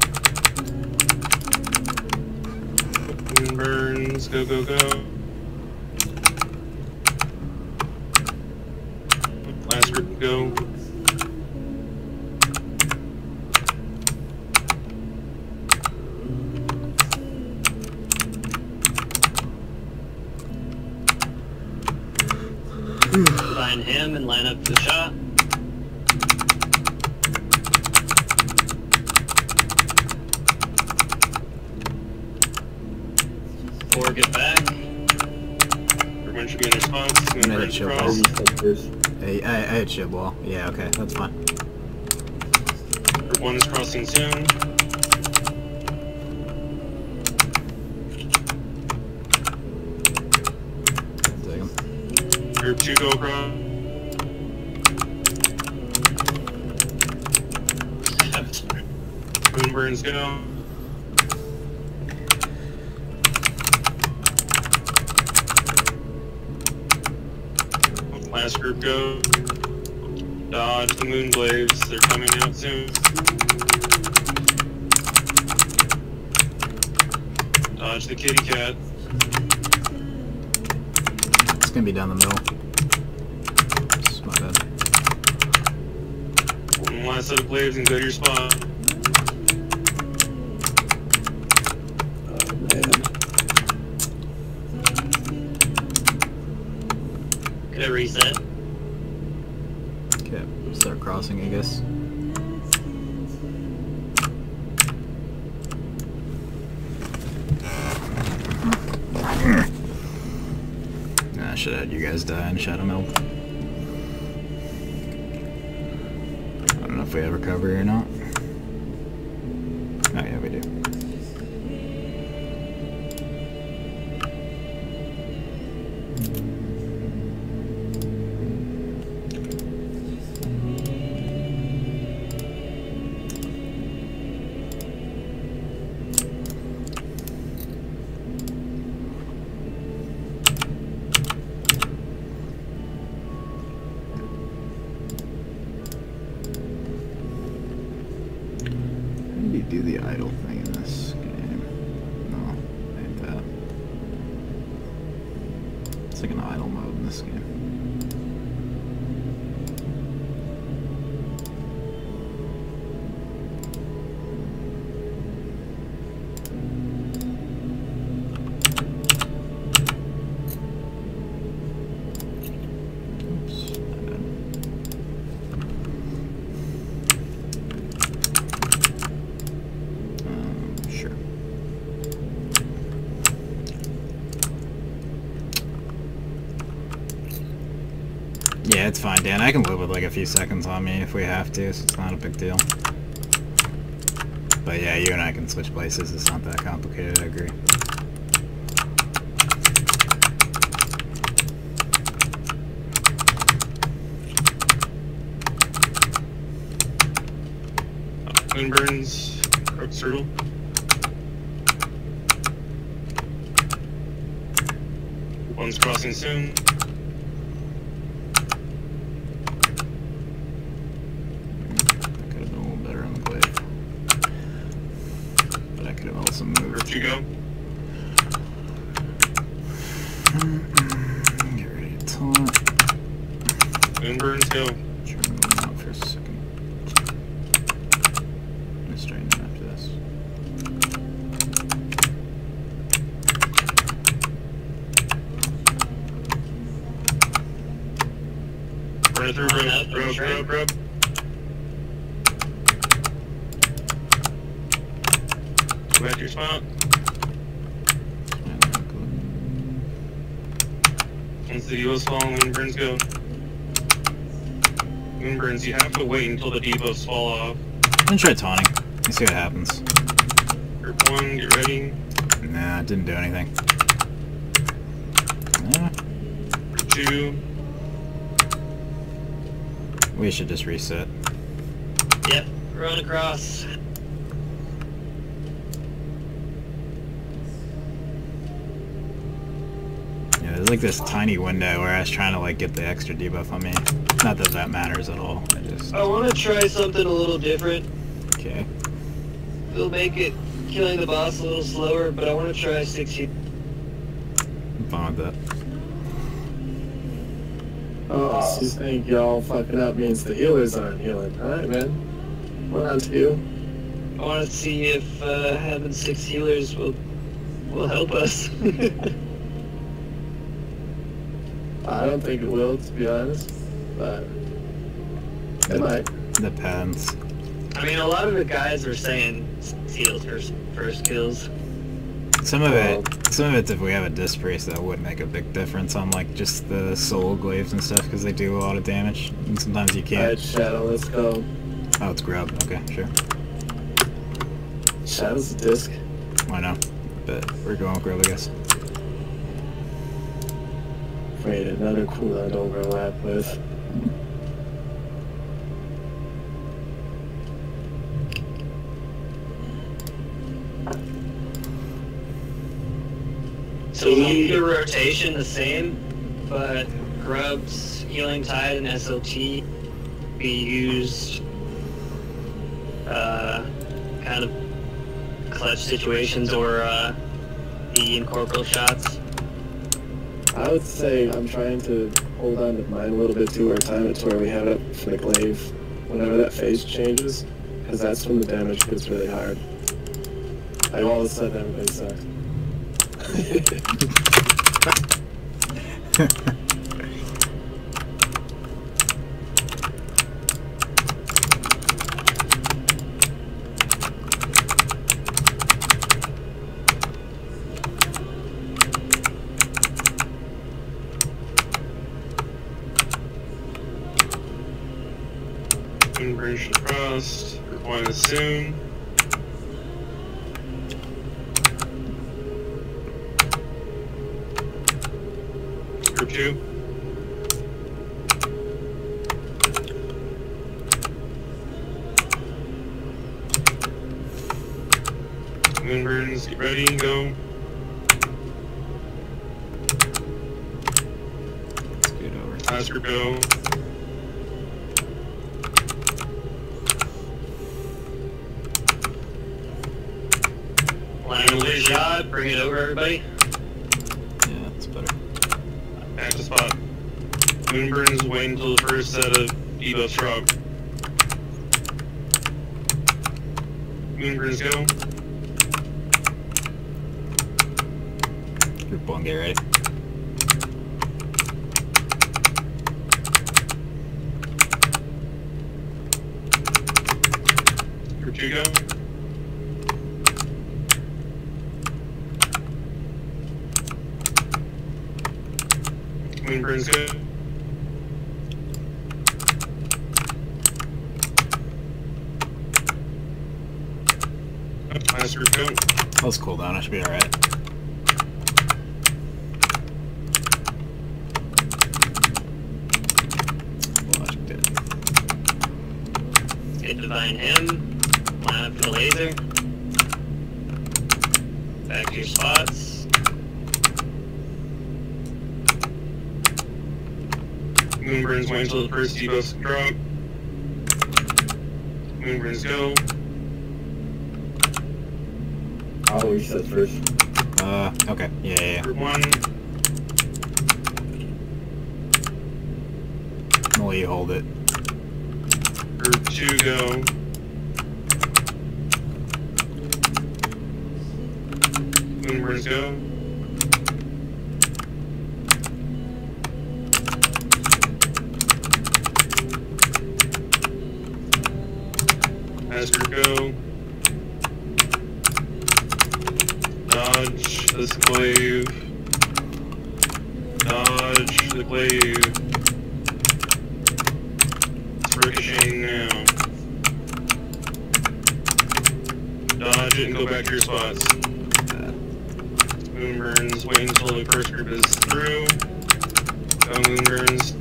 Moonburns, go go go. Last group, go. Find him and line up for the shot. Four get back. Everyone should be in their spots. I'm gonna hit Moonburns shield cross. wall. Hey, I, I hit shield wall. Yeah, okay, that's fine. Group one is crossing soon. Take him. Group two, go across. Moonburns, go. Last group, go. Dodge the Moonblades, they're coming out soon. Dodge the kitty cat. It's gonna be down the middle. It's my bad. One last set of blades and go to your spot. Oh man. Good reset. Okay, start crossing, I guess. Nah, I should have had you guys die in Shadow Meld. I don't know if we have recovery or not. Oh yeah, we do. How do you do the idle thing in this game? No, ain't that. It's like an idle mode in this game. Oops, my bad. Um, sure. Yeah, it's fine, Dan. I can live with like a few seconds on me if we have to, so it's not a big deal. But yeah, you and I can switch places. It's not that complicated, I agree. Moonburns, Rogue Circle. One's crossing soon. Could have been a little better on the glaive. But I could have also moved. Where'd you go? Get ready to taunt. Moonburns, go. Try to move him out for a second. Let's straighten him after this. Run it through, rub, rub, rub, rub. Go back to your spot. Once the debuffs fall, Moonburns go. Moonburns, you have to wait until the debuffs fall off. I'm gonna try taunting. Let's see what happens. Group one, get ready. Nah, it didn't do anything. Nah, Group two. we should just reset. Yep, run across. Yeah, there's like this tiny window where I was trying to like get the extra debuff on me. Not that that matters at all. I just I want to try something a little different. okay. It'll make it killing the boss a little slower, but I want to try sixty. I'm fine with that. Oh, so you think y'all fucking up means the healers aren't healing. Alright, man. One on two. I want to see if uh, having six healers will will help us. I don't think it will, to be honest. But it might. Depends. I mean, a lot of the guys are saying heals first, first kills. Some of it, some of it's if we have a disc priest, that would make a big difference on like just the soul glaives and stuff because they do a lot of damage, and sometimes you can't. Alright, Shadow, let's go. Oh, it's grub. Okay, sure. Shadow's a disc. Why not? But we're going with grub, I guess. Afraid another cooldown to overlap with. So we keep the rotation the same, but Grub's Healing Tide and S L T be used uh, kind of clutch situations or uh, the incorporeal shots. I would say I'm trying to hold on to mine a little bit too, or time it to where we have it for the glaive whenever that phase changes, because that's when the damage gets really hard. Like all of a sudden everybody sucks. Moonburns crossed. Group one is soon. Group two. Moonburns, get ready, go. Let's get over. Last group, go. Land a shot, bring it over, everybody. Yeah, that's better. Back to spot. Moonburns, wait until the first set of debuffs drop. Moonburns, go. Group one, get ready. Group two, go. Moonburns, go. Last group go. Let's cool down, I should be alright. Logic did. Get Divine Him. Line up for the laser. Back to your spots. Moonburns wait until the first debuffs drop. Moonburns go. I'll reset first. Uh, okay. Yeah, yeah, yeah. Group one. I'll let you hold it. Group two go. Moonburns go. Last group go. Dodge this glaive. Dodge the glaive. It's ricocheting now. Dodge it and go back to your spots. Moonburns, wait until the first group is through. Go Moonburns.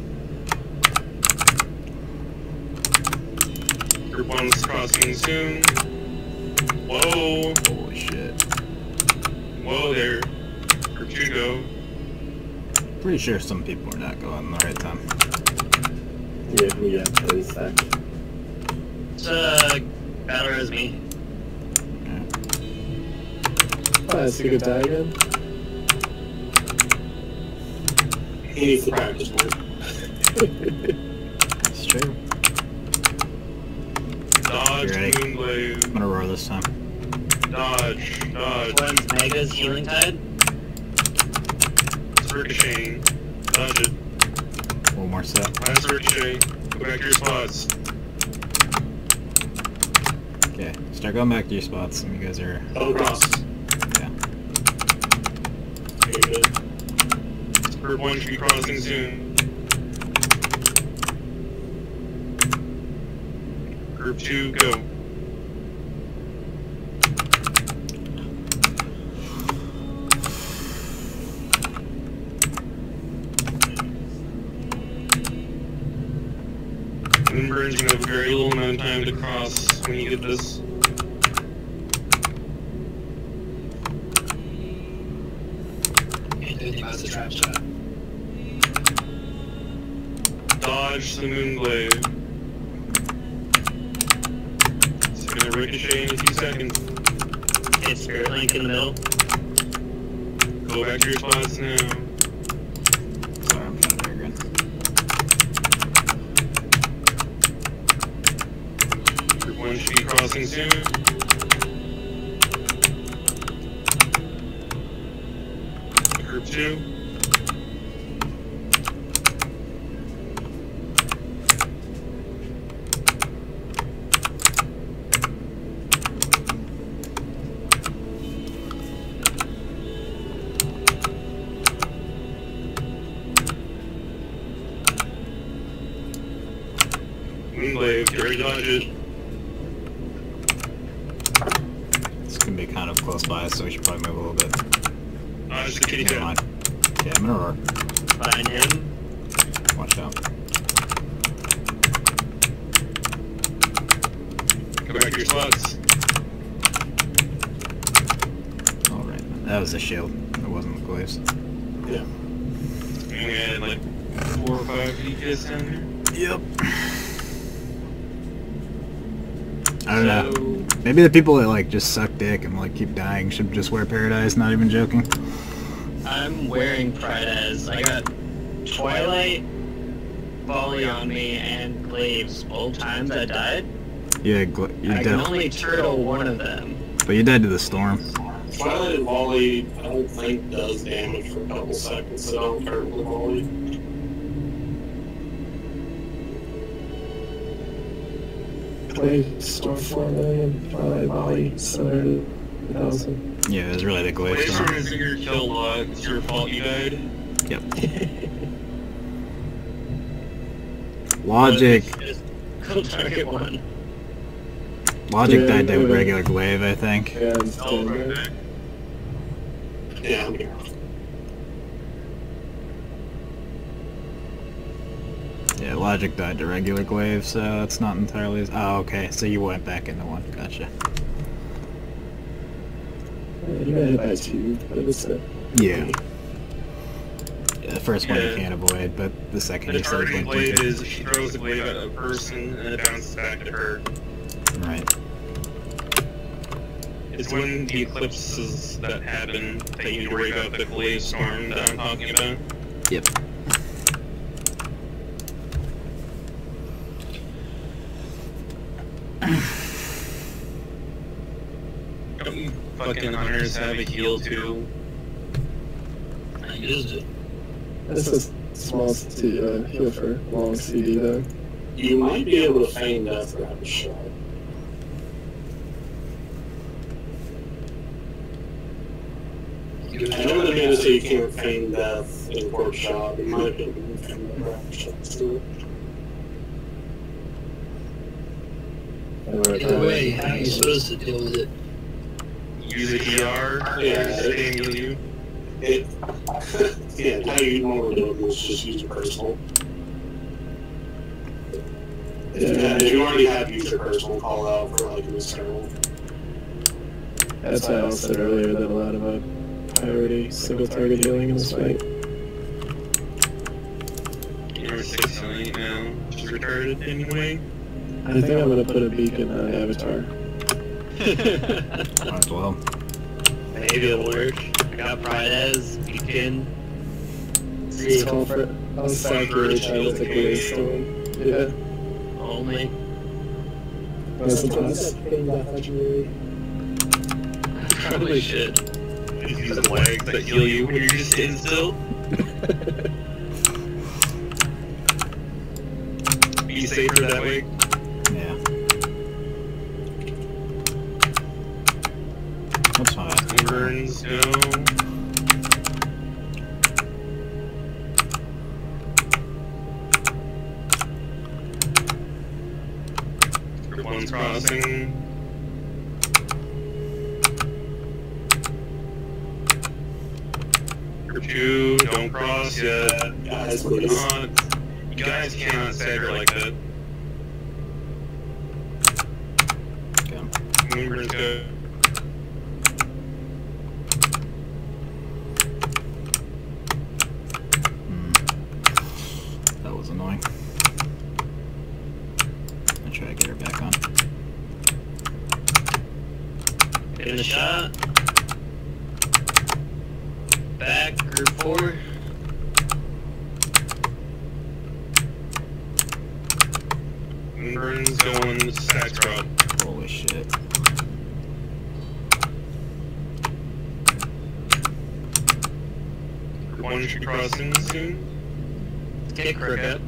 Group one's crossing soon. Whoa! Holy shit. Whoa there. Group two go. Pretty sure some people are not going the right time. Yeah, we got thirty seconds. It's uh, battle res me. Oh, that's a good die again. He needs to practice more. That's true. Dodge, You ready? Moonglaive. I'm gonna roar this time. Dodge, dodge. Cleanse Mega's Healing Tide. It's ricocheting. Dodge it. One more set. Last ricochet. Go back to your spots. Okay, start going back to your spots. Some of you guys are... Double cross. Yeah. Very good. Group one should be crossing soon. Group two, go. Moonburn's gonna have very little amount of time to cross when you get this. Anything about the trap shot. Dodge the Moonglaive. It's gonna ricochet in a few seconds. Hit Spirit Link in the middle. Go back to your spots now. Sorry, I'm trying to figure in. Group one should be crossing soon. Group two. Moonglaive, get ready to dodge it. It's gonna be kind of close by, so we should probably move a little bit. Dodge the kitty Never cat. mind. Okay, I'm gonna roar. Find him. Watch out. Go back to your spots. Alright, that was a shield. It wasn't the glaives. Yeah. And we had like four or five D K S down there. Yep. I don't know. So, Maybe the people that like just suck dick and like keep dying should just wear Paradise, not even joking. I'm wearing Prydaz. I got Twilight, Volley on me, and Glaives both times I died. Yeah, gla you I can died. only turtle one of them. But you died to the storm. Twilight and Volley, I don't think does damage for a couple seconds, so don't turn with Volley. Play store four million, Twilight Volley, seven hundred thousand. Yeah, it was really the glaive Glaive storm. Storm isn't your kill log, it's your fault you died. Yep. Logic. Just go target one. Logic Yeah, died to okay. regular glaive, I think. Yeah, I'm Oh, standing right there. there. Yeah, I'm here. Yeah, Logic died to regular glaive, so it's not entirely... as- Oh, okay, so you went back into one. Gotcha. Yeah, you got hit by two, but it's a... Yeah. Yeah, the first one you Yeah. can't avoid, but the second The you said targeting went blade into. is she throws the blade at a person and it bounces back to her. Right. It's when the eclipses that happen that you need to worry about the glaive storm that I'm talking about. Yep. Don't fucking hunters have a heal too? I used it. That's a small C- uh, heal for long C D though. You might be able to feign death or have a shot. I know the man say you can't feign death in Corp Shop. You might be able to feign death or have a shot too. Either way, how are you supposed to deal with it? Use a E R, Yeah, stay heal you. It, yeah, how you normally do it is just use your personal. Yeah, if you already have used your personal, call out for like an external. That's why I said earlier that a lot of uh, priority single target healing in this fight. You're six on eight now. Just retarded anyway. I think I'm gonna put a beacon on Avatar. Might as well. Maybe it'll work. I got Prydez, Beacon. It's called for I'll saturate it with a glazestone. Yeah. Only. That's the That's plus. feign death legendary. Probably should. Just use the legs that heal you when you're just sitting still. Be safer that way. Yeah. That's fine. Burns, no. Group one's crossing. Group two, don't cross yet. Guys, please. Uh, you guys cannot stagger like that. Okay. Moonburn's good. Hmm. That was annoying. I'll try to get her back on. In the shot. Back, group four. Moonburn's going stack drop. Holy shit. Group one should be crossing soon. Kick cricket.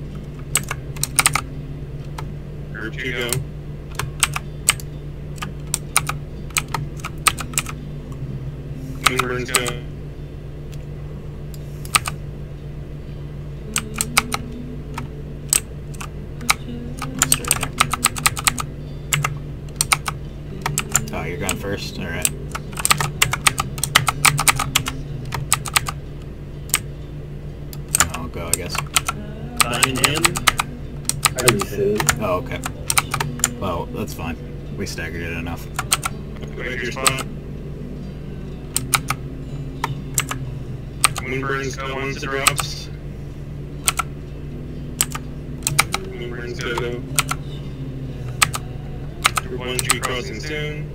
Group two go. Moonburn's go. Let's start there. Oh, you're going first? Alright. I'll go, I guess. Find him. I already said it. Oh, okay. Well, that's fine. We staggered it enough. Go back to your spot. Moonburn's go once it drops. Moonburn's go go. Group one should be crossing soon.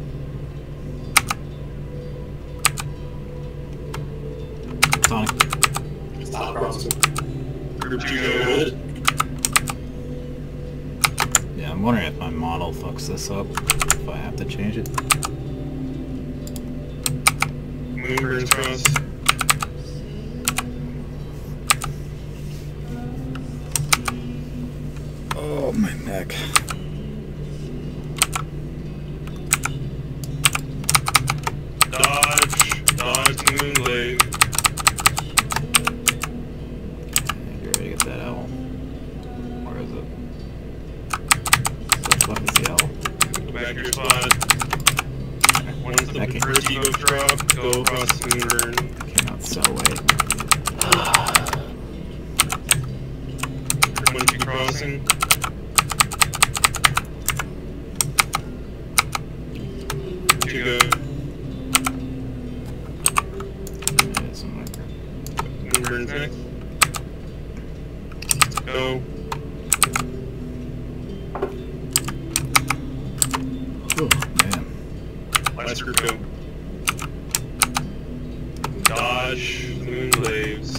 Sonic. Stop crossing. Group two go. Yeah, I'm wondering if my model fucks this up. If I have to change it. Moonburn's cross. Oh, my neck. Dodge. Dodge Moonglade. Get ready to get that owl. Where is it? What the fuck is the owl? Go back back to your spot. Once the Okay. first evo drop, go across the moonburn. Came out so late. Once you're crossing, you go. Yeah, somewhere. Moonburn's next. Go. Oh, man. Last group go. Dodge the moonglaves.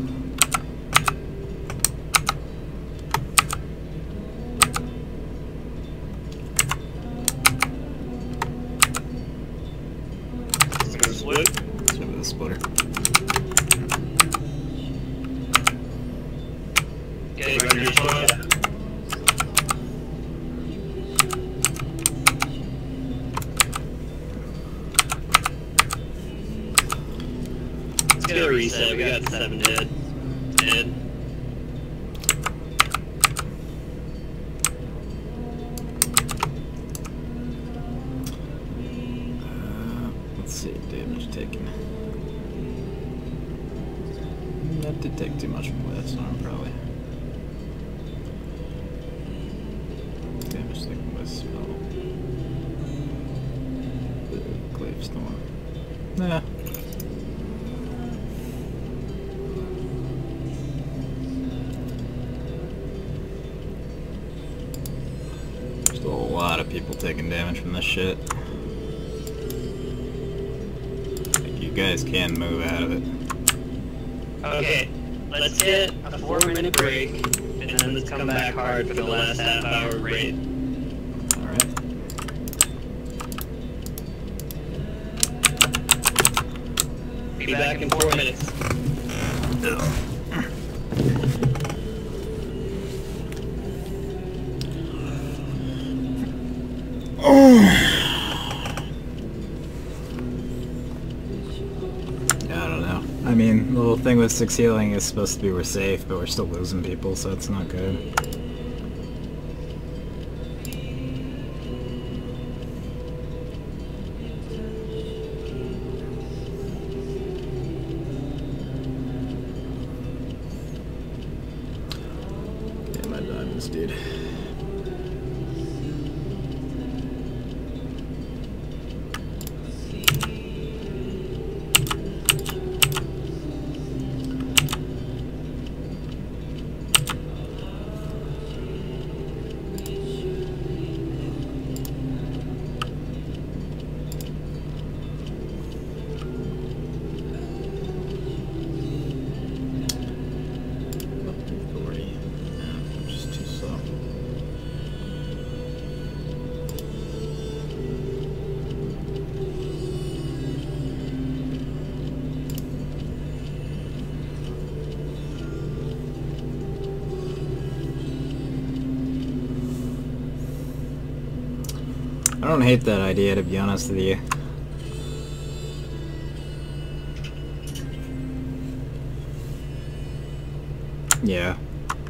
It's gonna split. Let's go with the splitter. Okay, Back to your spot. let's get a reset. We got seven dead. Dead. Uh, let's see, damage taken. That did take too much from last arm, probably. Damage taken with spell. The Glaive Storm. Nah. Still a lot of people taking damage from this shit. Like, you guys can move out of it. Okay, let's get a four minute break, and then let's come back hard for the last half hour raid. Alright. Be back in four minutes. I don't know. I mean, the whole thing with six healing is supposed to be we're safe, but we're still losing people, so it's not good. Yeah, my diamonds, dude. forty. Yeah, just too slow. I don't hate that idea, to be honest with you. Yeah.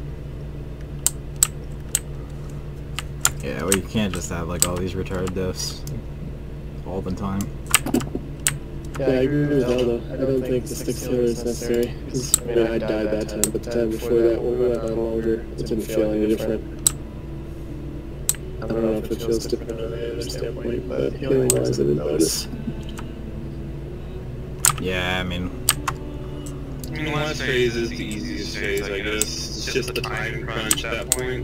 Yeah, well, you can't just have like all these retarded deaths all the time. Yeah, I agree with Zelda. I don't think the six healer is necessary. Because, I mean, I died that time, but the time before that, when we went on longer, it didn't feel any different. I don't know if it feels different on the other standpoint, but healing-wise, I didn't notice. Yeah, I mean, I mean, the last phase is the easiest phase, I guess. It's just the time crunch at that point.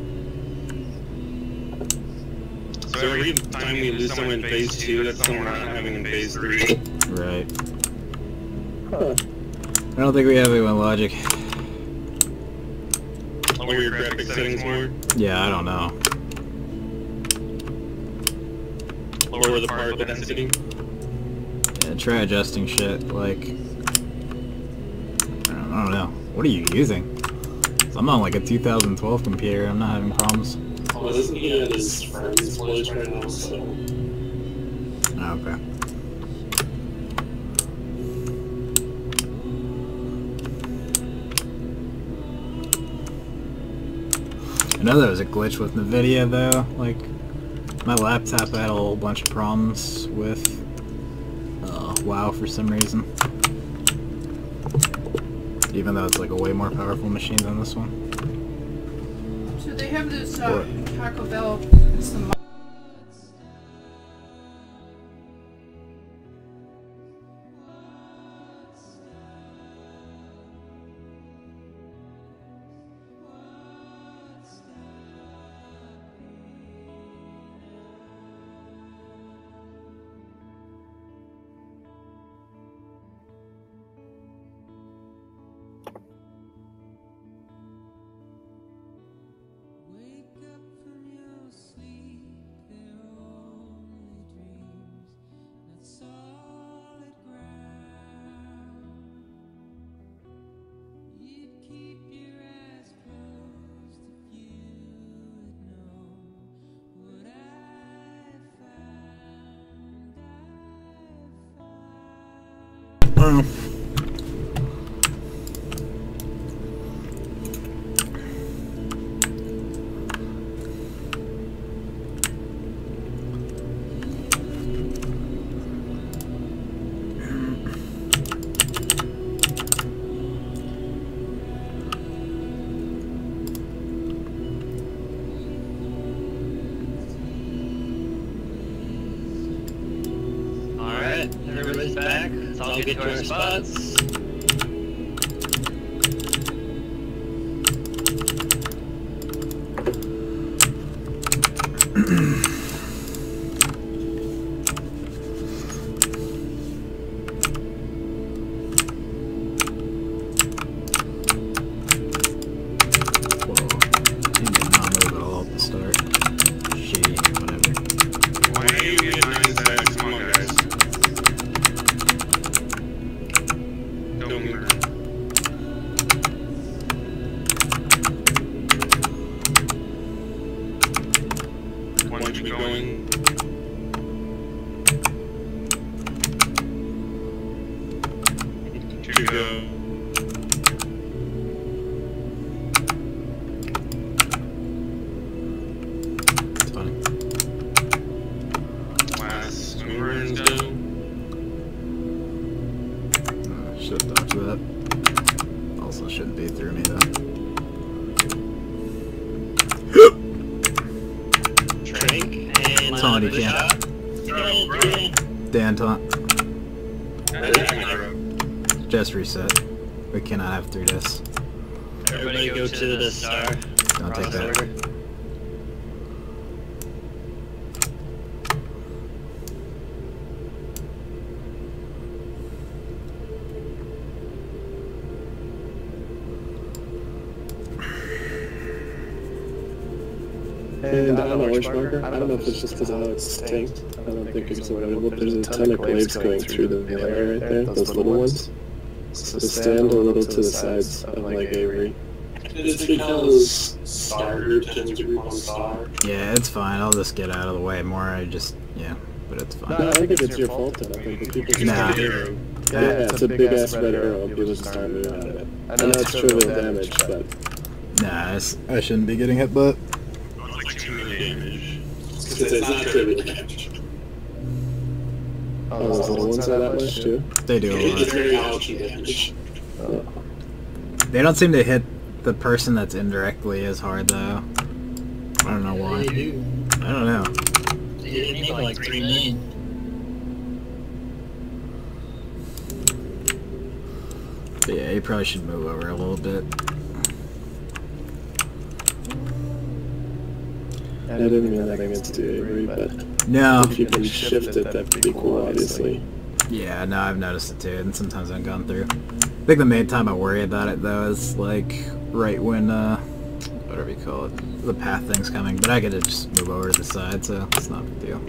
So every time we lose someone in phase two, that's someone we're not having in phase three. right. Huh. I don't think we have anyone logic. Lower your graphic settings more. Yeah, I don't know. Lower the particle density. Yeah, try adjusting shit, like... I don't, I don't know. What are you using? I'm on like a two thousand twelve computer, I'm not having problems. Well, isn't he at his friend's place right now, so... Oh, okay. I know there was a glitch with NVIDIA though, like, My laptop had a whole bunch of problems with uh, WoW for some reason. Even though it's like a way more powerful machine than this one. So they have this uh, Taco Bell. It's the Alright, everybody's back. Let's all get to our spots. Just reset. We cannot have three discs. Everybody go to the star. Don't take that. And on the orange marker, I don't know if it's just because how it's tanked. I don't think it's so notable. There's a ton of glaives going through the melee right there, those little ones. So stand a little to the sides of like Avery. It's because Star Group tends to group on Star. Yeah, it's fine. I'll just get out of the way more. I just, yeah, but it's fine. No, I think it's your fault then. I think the people just nah. arrow. Yeah, yeah, it's a big ass red arrow. People just start moving out of it. I know it's trivial damage, but... Nah, it's, I shouldn't be getting hit, but... Damage. It's not trivial damage. Oh, those little ones are that much too? They do a lot. It's very ouchy damage. Oh. They don't seem to hit the person that's indirectly as hard though. I don't know why. They do. I don't know. They hit me like three million. But yeah, you probably should move over a little bit. I didn't mean that against you, Avery, but no. If you can shift it, that'd be cool, obviously. Yeah, no, I've noticed it too, and sometimes I've gone through. I think the main time I worry about it, though, is, like, right when, uh, whatever you call it, the path thing's coming, but I could just move over to the side, so it's not a big deal.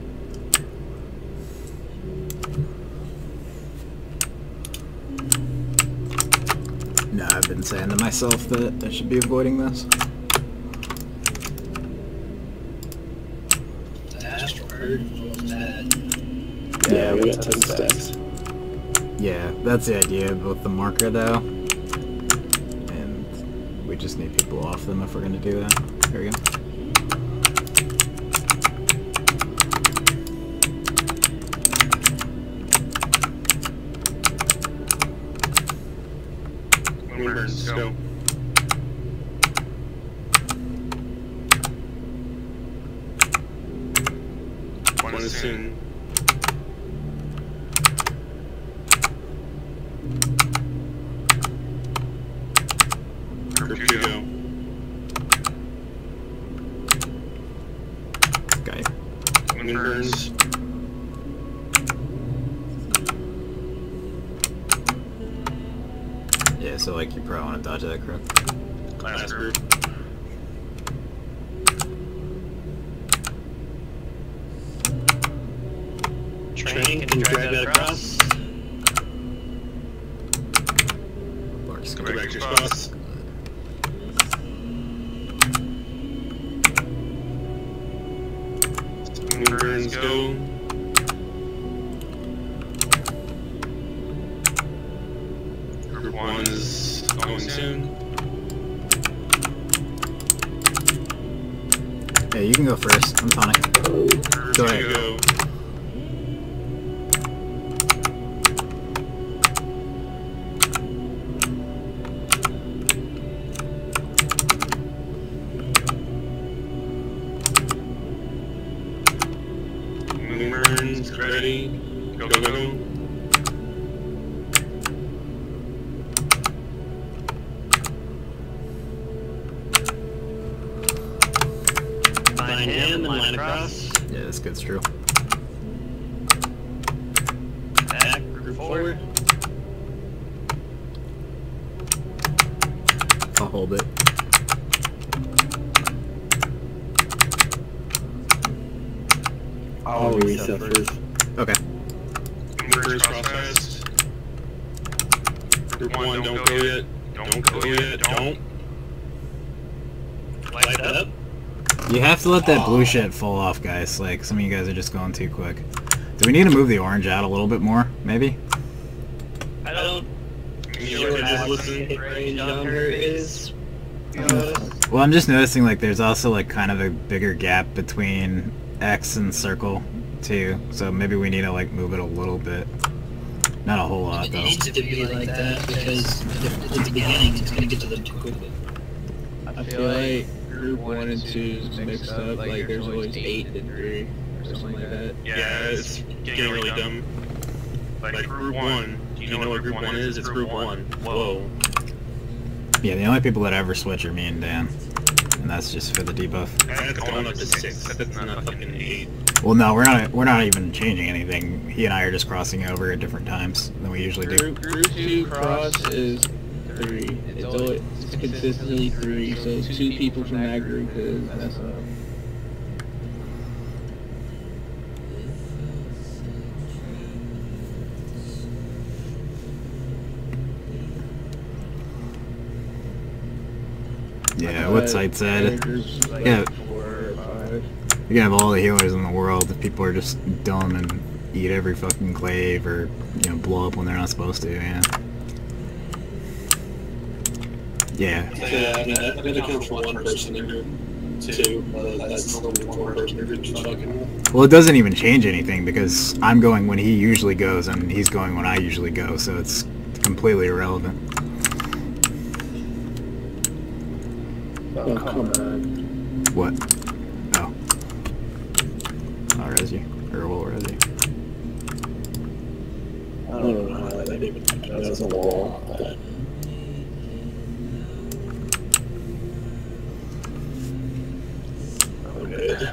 No, I've been saying to myself that I should be avoiding this. Yeah, we got ten stacks. Yeah, that's the idea with the marker though. And we just need people off them if we're gonna do that. There we go. Moonburns, go. One is soon. Group two, go. Okay. Moonburns. Yeah, so like you probably want to dodge that crew. Last group. Train, can you drag that across? Barks. Go back to your spots. Moonburns, go. Group one is going soon. Yeah, you can go first. I'm tonic. Group Go two, ahead. go. Moonburns, ready. Go, go, go. Find him and line across. Yeah, this gets true. Back, group forward. I'll hold it. I'll reset first. Okay. Moonburns, cross fast. Group one, don't go yet. Don't go yet. Don't. Light up. You have to let that blue shit fall off, guys. Like, some of you guys are just going too quick. Do we need to move the orange out a little bit more, maybe? I don't You know know what just his listen. hit range on her is. Well, I'm just noticing, like, there's also, like, kind of a bigger gap between X and circle, too. So maybe we need to, like, move it a little bit. Not a whole lot, It though. needs to be like that because at the beginning it's gonna get to them too quickly. I feel like group one and two is mixed up. Like there's always eight and three or something like that. Yeah, it's getting really dumb. Like group one, do you know what group one is? It's group one. Whoa. Yeah, the only people that ever switch are me and Dan. And that's just for the debuff. That's going up to six. That's not fucking eight. Well, no, we're not we're not even changing anything. He and I are just crossing over at different times than we usually do. Group, group two cross is three. It's always it's consistently three. So it's two people from that group is mess up. Yeah, what Sight said. Groups like Yeah. four or five. You can have all the healers in the world if people are just dumb and eat every fucking glaive or, you know, blow up when they're not supposed to, yeah. Yeah. Yeah, I mean, that, that accounts for one person in group two, but that's only one person in group fucking. Well, it doesn't even change anything because I'm going when he usually goes and he's going when I usually go, so it's completely irrelevant. Oh, come on. What? Oh. I'll res you. Or we'll res you. I don't know how that even does a wall. But... Okay.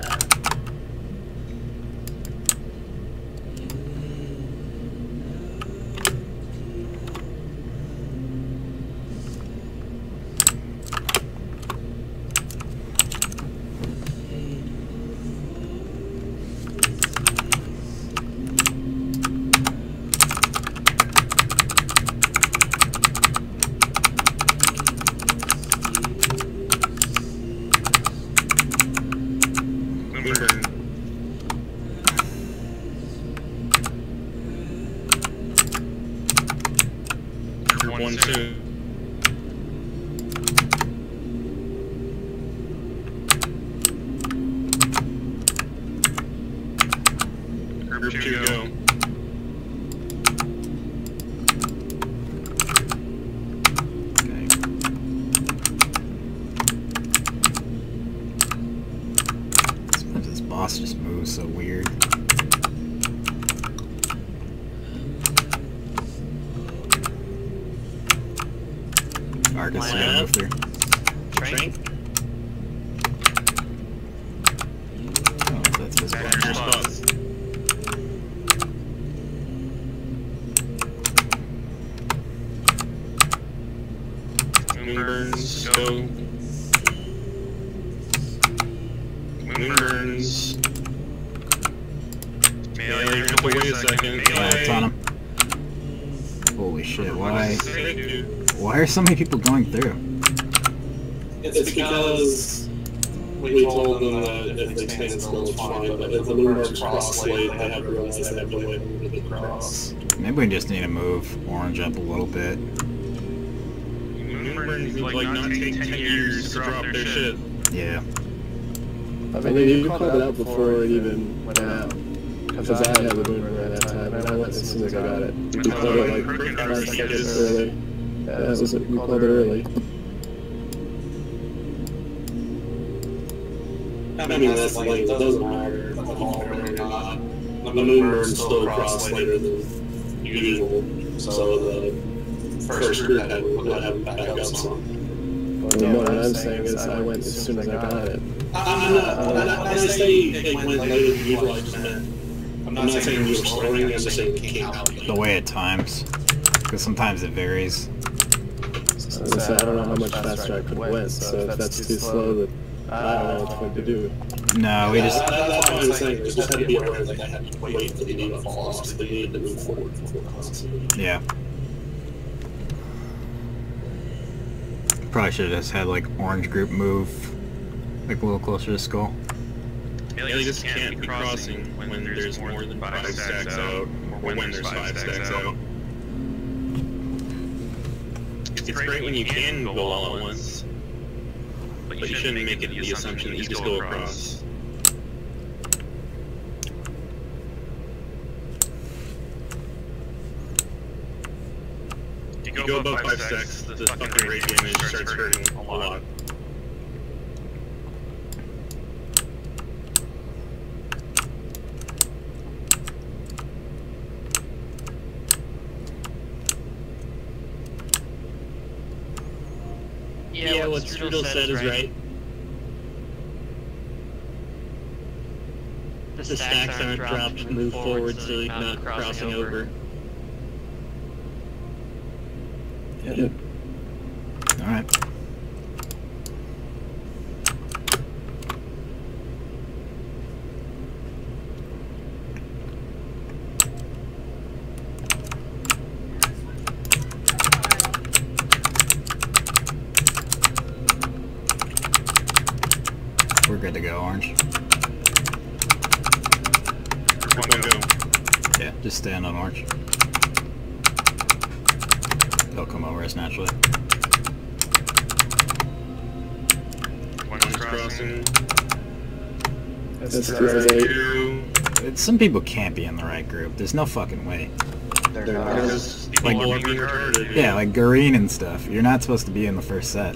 boss just moves so weird. Argus, you gotta move through. Trank. Oh, that's his Back to your spots. Moonburns, go. Moonburns. Melee, you're gonna wait a second. Yeah, it's on him. Holy shit, why? Sick, dude. Why are so many people going through? It's because we told them that if they stand still, it's fine, but if the Moonburns cross late, they have to realize they have to wait to get across. Maybe we just need to move Orange up a little bit. Moonburns need like not take ten years to drop their shit. Yeah. I mean, you called it out before it even went out. Because I had the Moonburn at that time, and I went as soon as I got it. You called it like five seconds early. Yeah, that was it. You called it early. I mean, that's like, it doesn't matter if the ball or not. The Moonburns still cross later than usual, so the first group had would have backups on. Well, what I'm saying is I went as soon as I got it. I'm not, when I say it went later than usual, I just meant, I'm not saying you were storing, I'm just saying it came out. The way it times. Because sometimes it varies. So I don't know how much faster I could have went, so if that's too slow, then I don't know what to do. No, we just... That's what I'm saying, you just had to be aware that they had to wait for the need to fall off, so they needed to move forward before crossing. Yeah. Probably should have just had like Orange group move like a little closer to Skull. Melee just can't be crossing when there's more than five stacks out, or when there's five stacks out. It's great when you can go all at once, but you shouldn't make it the assumption that you just go across. If you go above five stacks, the fucking rate damage starts hurting a lot. Yeah, yeah, what Strudel said is right. The, the stacks aren't dropped, move forward so you're not crossing over. Yeah. Alright. We're good to go, Orange. One go. Yeah, just stand on Orange. They'll come over us naturally. One's crossing. That's Two. great. It's, some people can't be in the right group. There's no fucking way. Because Like- people are being retarded. Yeah, like Gareen and stuff. You're not supposed to be in the first set.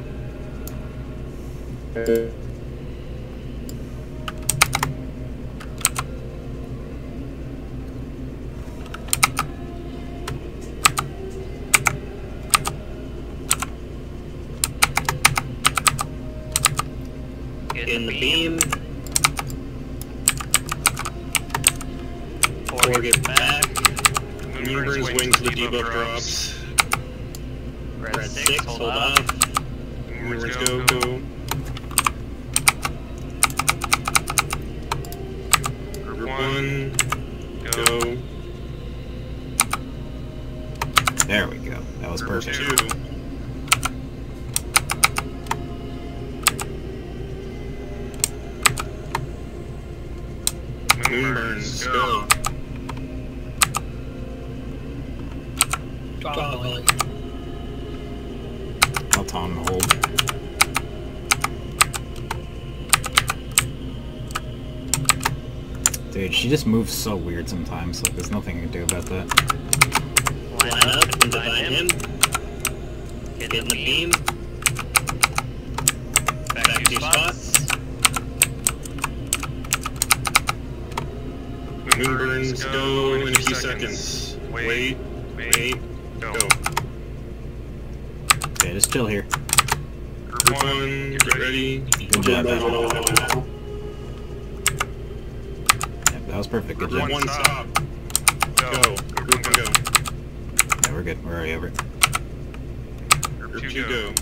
In the beam. Four get back. Moonburn's wings the debuff drops. We're at six, hold off. Moonburn's go, go. Group one, go. There we go. That was Group perfect. two. Moonburn's go. I'll tell him to hold. Dude, she just moves so weird sometimes. Like, there's nothing you can do about that. Line up and divide him. Get in the beam. Back to your spots. Moonburns go in a few seconds. Wait, wait, go. Okay, just chill here. Group one, get ready. Good job, Evan. Yep, that was perfect. Good Group job. one, stop. Go. Group one, go. Yeah, we're good. We're already over it. Group two, go.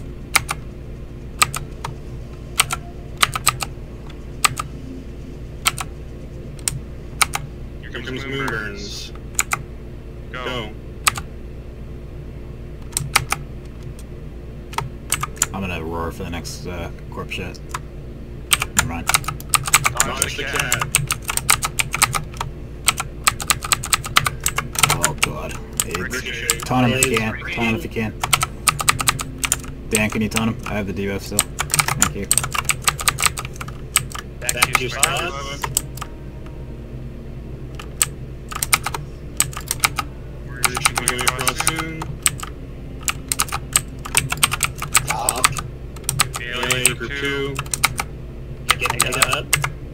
Here comes Moonburns. Go. I'm gonna roar for the next uh, corpse shot. Never mind. Dodge the cat. Oh god. AIDS. Ricochet. Taunt him if you can. Taunt him if you can. Dan, can you taunt him? I have the debuff still. Thank you. Back to your spots. We're going across soon. Top. Melee, group two. Get it up.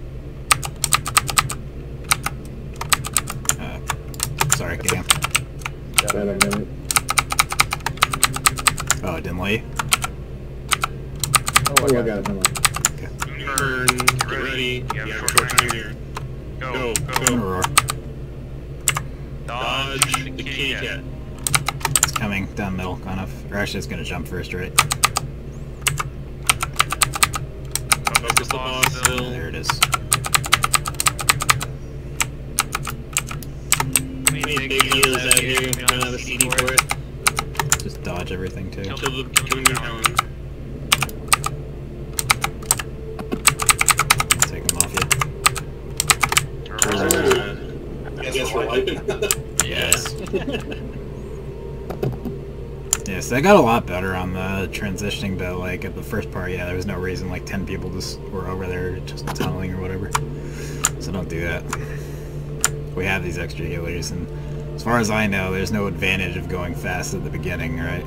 Uh, sorry, Cam. Got a minute. Oh, it didn't let you? Oh, I got a minute. Moonburn, get ready. You have a short time here. Go, I'm go. gonna roar. Dodge the kitty cat. It's coming down middle, kind of. Or actually, it's gonna jump first, right? Focus the boss still. There it is. Made big heals out here. We don't have a C D for it. Just dodge everything, too. Kill the kill the Helen. Take him off you. Uh, I guess we're wiping. Yes. Yes, that got a lot better on the transitioning, but like at the first part, yeah, there was no reason, like ten people just were over there just tunneling or whatever. So don't do that. We have these extra healers, and as far as I know, there's no advantage of going fast at the beginning, right?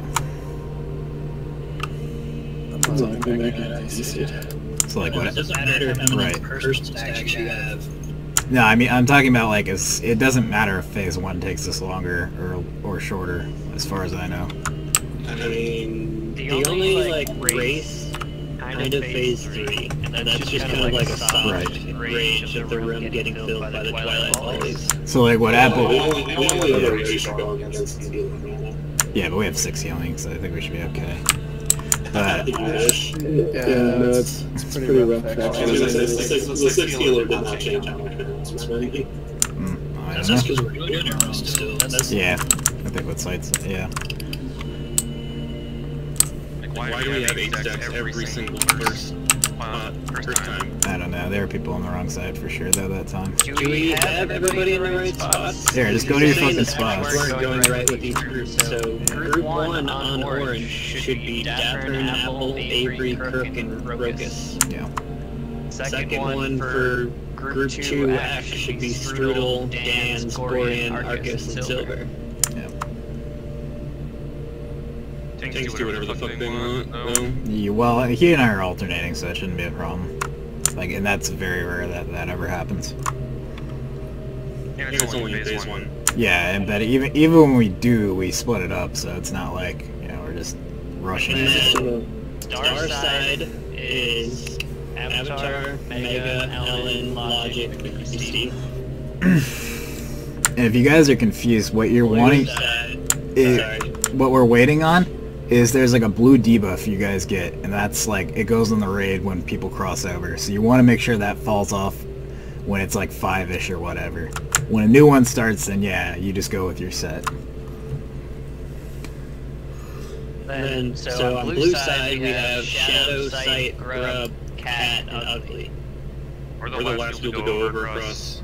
So I think I can assist. So like what? It doesn't matter how many Right. person stacks you have. No, I mean, I'm talking about like, it's, it doesn't matter if phase one takes us longer or, or shorter, as far as I know. I mean, The only, like, race kind of phase three, and that's just kind of like a soft Right. rage of the room getting filled by the Twilight Volleys. So like what the Apple... only, the only other race you're going against is healing. Yeah, but we have six healing, so I think we should be okay. I But, think you wish. Yeah, no, it's, it's pretty rough, I was actually. gonna say, the six, the six healer did not change how much balance was running. mm, I That's don't just know. because we're doing it still. That's Yeah, I think with sights, yeah. like, why do we have eight stacks every single first uh, first time? I don't know, there were people on the wrong side for sure, though, that time. Do we have everybody in the right spots? Here, just go to your Saying fucking that spots. We're going right with each group. So group one on orange should be Daffern, Apple, Avery, Kirk, and Rokus. Yeah. Second one for group two Ash should be Strudel, Dan, Scorian, Arcus, and Silver. Yeah. Tanks do whatever the fuck they want, though. Yeah, well, he and I are alternating, so it shouldn't be a problem. Like, and that's very rare that that ever happens. And it's only phase one. Yeah, and but even even when we do, we split it up, so it's not like, you know, we're just rushing And it. then Star side is Avatar, Mega, Ellen, Logic, and Steve. And if you guys are confused, what you're wanting, it, Sorry. what we're waiting on, is there's like a blue debuff you guys get, and that's like, it goes on the raid when people cross over. So you want to make sure that falls off when it's like five-ish or whatever. When a new one starts, then yeah, you just go with your set. Then, so, so on blue side, we have Shadow, Sight, Grub, Cat, and Ugly. We're the, We're the last people to go over across.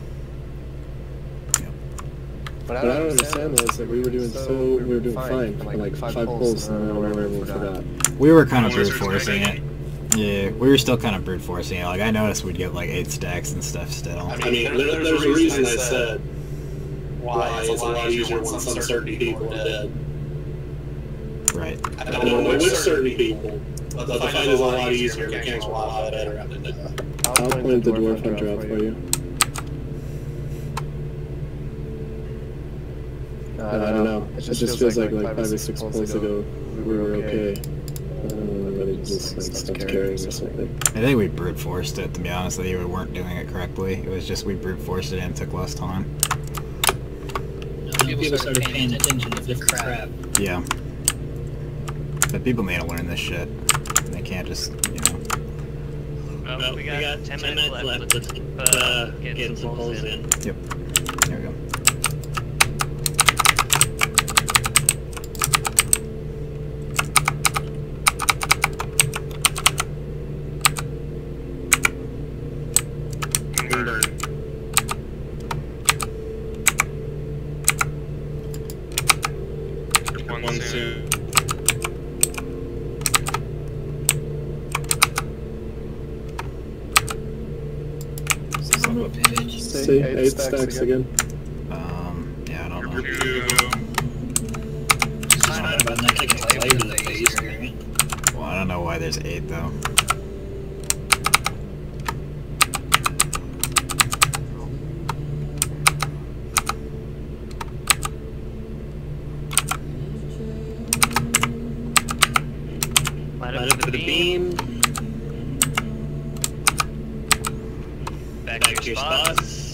But I don't understand though, is that we were doing so, we were doing fine for like five pulls and then whatever we forgot. We were kind of brute forcing it. Yeah, we were still kind of brute forcing it. Like, I noticed we'd get like eight stacks and stuff still. I mean, there, there's a reason I said why it's a lot easier when some certain people are dead. Right. I don't know which certain people, but the fight is a lot easier, mechanics are a lot better. I'll point the dwarf hunter out for you. Uh, I don't know. It just, it just feels like, like five or six points ago we were okay. I don't know, but it just like stopped carrying or something. I think we brute forced it, to be honest with you. We weren't doing it correctly. It was just we brute forced it and it took less time. People started paying attention to the crap. Yeah. But people need to learn this shit. They can't just, you know. Well, Well, we got, we got ten, ten minutes, minutes left. left. Let's keep uh, Uh, getting, getting some polls in. Yep. There we go. Moonburn. One, one soon. Son of a bitch. Say eight, eight stacks again. Um, yeah, I don't know. Two. Sorry about not taking a blade to the face, right? Well, I don't know why there's eight, though. Light Light up up the the beam. beam. Back, Back to your spots.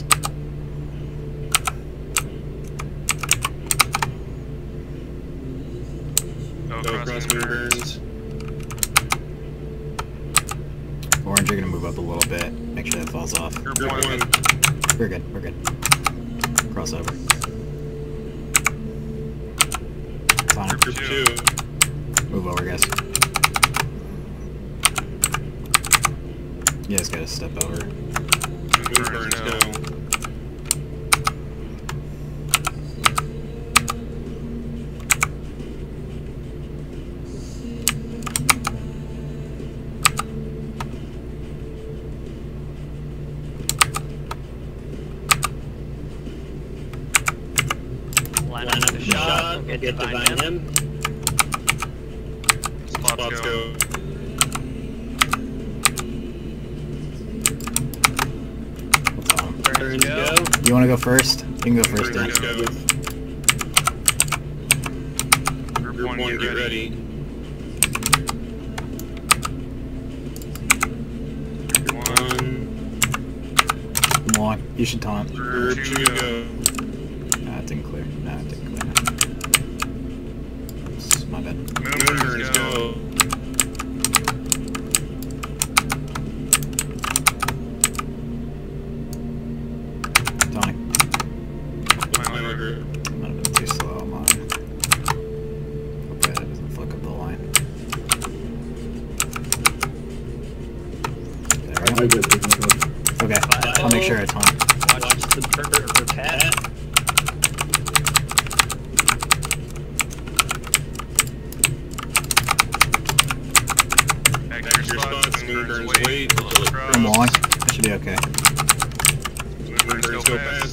Go across Moonburns. Orange, you're gonna move up a little bit. Make sure that falls off. Group one. We're good, we're good. Crossover. Sonic, Group two. move over, guys. You guys gotta step over. Moonburns go. Line Line up up the the shot. shot. Get Get divine divine him. him. Spots go. What's on? Burns go. You wanna go first? You can go first, Dan. Moonburns go. Group one, get ready. Group one. Come on, you should taunt. Group two go. Nah, it didn't clear. Nah, it didn't clear. Oops, my bad. Moonburns go. Tony, Line order. might have been too slow on mine. Okay, that doesn't fuck up the line. There we I go. get it. Okay, I'll make sure I taunt. Watch the purple cat. Back to your spots. Moonburns wait. Come on, that should be okay. Moonburns go fast.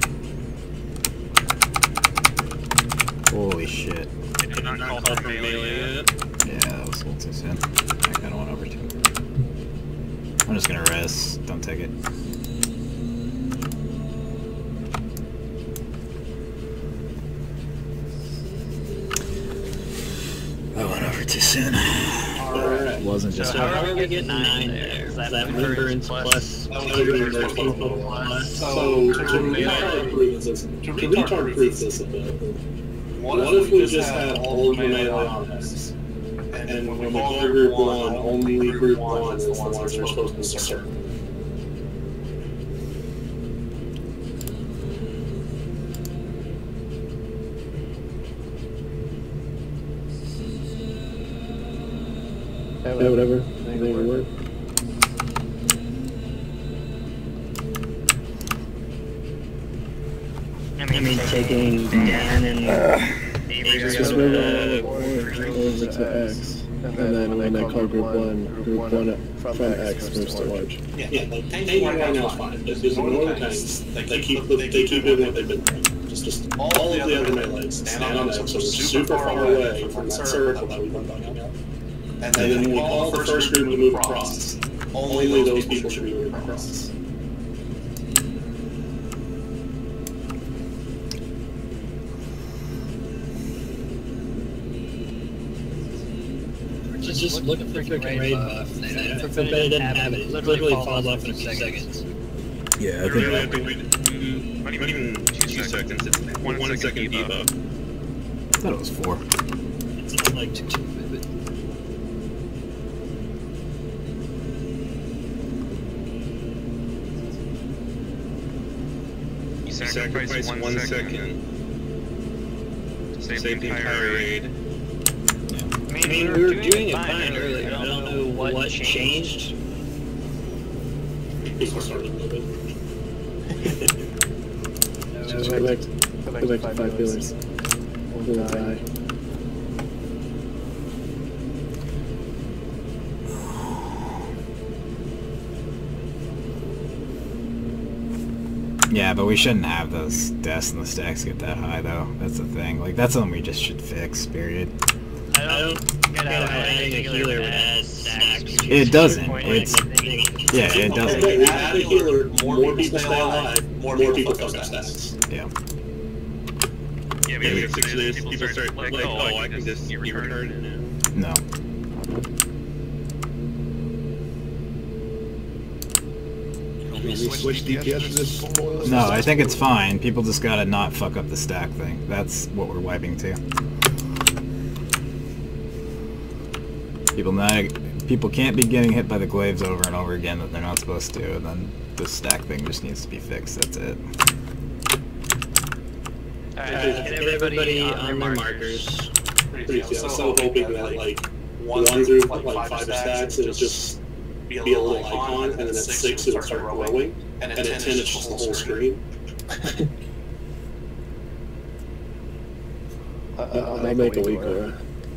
Holy shit. Did not call for melee yet. Yeah, that was a little too soon. I kinda went over too. I'm just gonna rest. Don't take it. I went over too soon. Alright. Wasn't just So how are we getting nine there? Is that Moonburns plus That would be their people plus. So, to retard proof this, to retard proof this a bit, what if we just had all of the melee on us? And when we call group one, only group one is the ones we're supposed to serve. Yeah, whatever. They would work. I mean, taking Dan and Avery Just go move to it all over to X. And then when they call group one, group one from X moves to large. Yeah, yeah, like tanking right now is fine. There's there's no other tanks. They keep they keep doing what they've been doing. Just just all of the other melees stand on X, so we're super far away from that circle that we've been talking about. And then when we call the first group to move across, only those people should be moving across. just, just look at the freaking raid buff. If it didn't have it, it literally falls off in a few seconds. Yeah, I Literally, I think. think we not even two seconds. It's one, one second debuff. I thought it was four. It's like two, two, You sacrifice one, one second to save, save the entire raid. I mean, we were doing it fine earlier. I don't know what, what changed. People started moving. Go back, go back to five pillars. We'll die. Yeah, but we shouldn't have those deaths and the stacks get that high, though. That's the thing. Like, that's something we just should fix, period. I don't get how adding a healer would add stacks. It doesn't. It's... Yeah, it doesn't. Okay, add a healer, more people stay alive, more people fuck up stacks. Yeah. Yeah, but if this, people start like, oh, I can just return it. No. Switch D P S to this? No, I think it's fine. People just gotta not fuck up the stack thing. That's what we're wiping to. People not, people can't be getting hit by the glaives over and over again that they're not supposed to, and then the stack thing just needs to be fixed. That's it. Alright, get everybody on their markers. Pretty cool. I'm so hoping that like one through like five stacks it'll just be a little icon, and then at six it'll start growing, and at ten it's just the whole screen. I'll make a week, alright.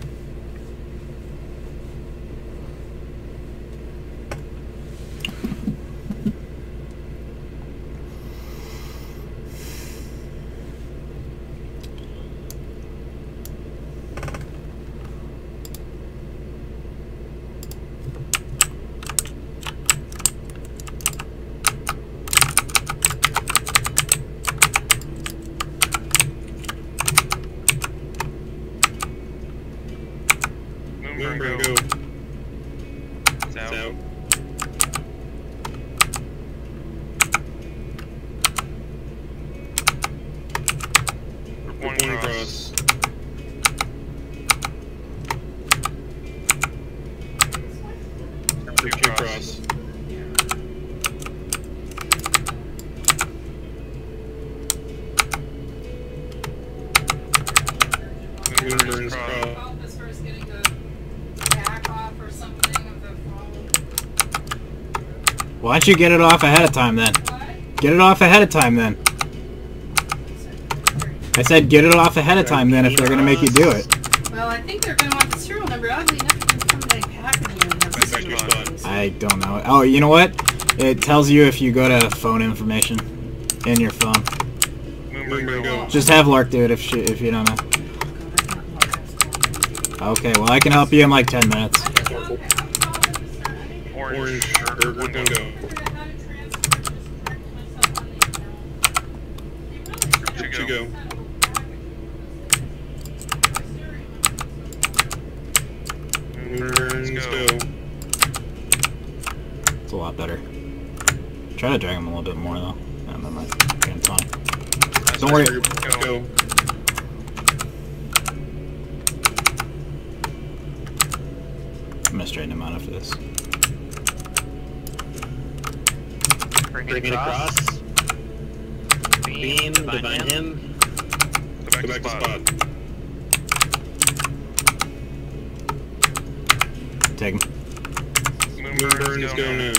Moonburn, go. It's out. It's out. One, One cross. Two cross. Moonburn's cross. Why don't you get it off ahead of time then? Get it off ahead of time then. I said get it off ahead of time then if they're gonna make you do it. Well, I think they're gonna want the serial number. Oddly enough, it can come in a packaging and have the serial number. I don't know. Oh, you know what? It tells you if you go to phone information in your phone. Moonburn, go. Just have Lark do it if she, if you don't know. Okay, well I can help you in like ten minutes. Orange, or one go. Two go. Moonburns go. It's a lot better. Try to drag him a little bit more though. Yeah, never mind. Getting time. Don't worry. Go. I'm gonna straighten him out after this. Bring it across. Beam, divine him. Go back, Go back to spot. Take him. Moonburns go now.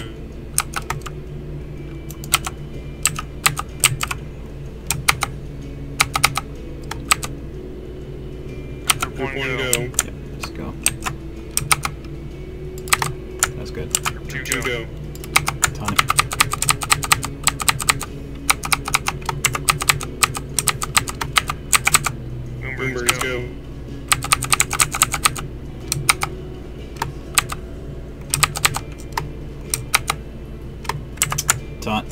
One go. Yep, just go. That's good. Two, Two go. Tony. Moonburns go. Taunt.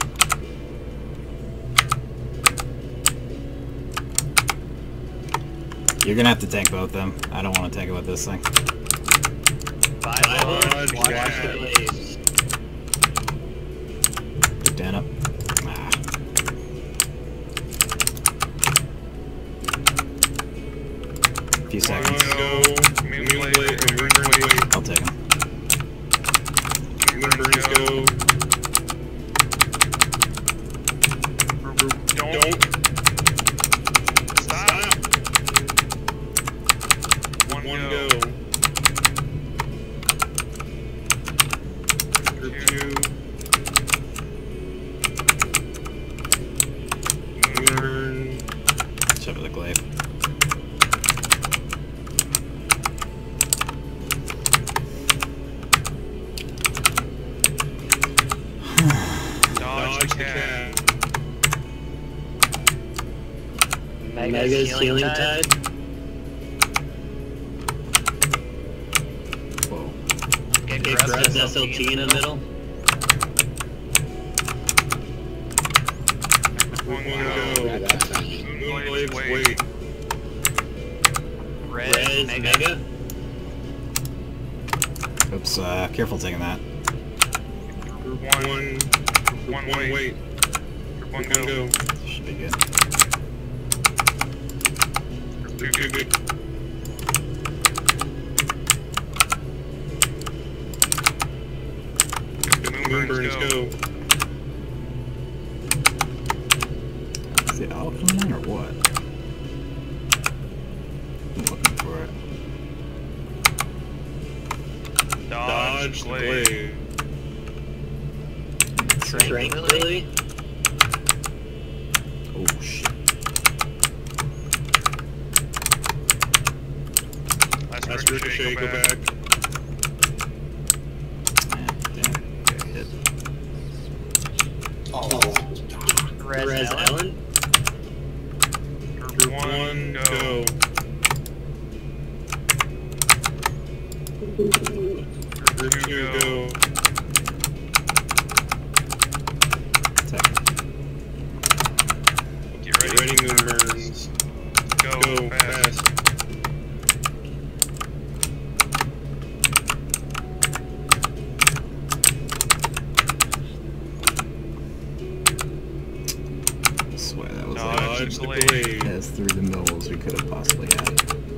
You're gonna have to tank both of them. I don't want to tank it with this thing. Dodge, watch cat. the blades. Get Dan up. Ah. Few seconds. Go. Moon blade, or moon burn blade. I'll take him. Moon burns go. Don't. Stop. One, One go. go. Group two. Moon burn. Shove it the glaive. Dodge cat. Mega's healing tide. Whoa. Get Grub's S L T in the middle. One go. Moon blades wait. Res, Res Mega. Mega. Oops, uh, careful taking that. Group one. Group one wait. wait. Group one go. go. Should be good. Group two go. Moon burns go. Is it all coming or what? I'm looking for it. Dodge blade. Tranquility. Oh shit. That's ricochet, go back. Res, Res Ellen. Ellen. Group one, go. Group two, go. Get ready, ready moon burns. Go, go fast. I swear that was Dodge the like blade. as through the mills we could have possibly had.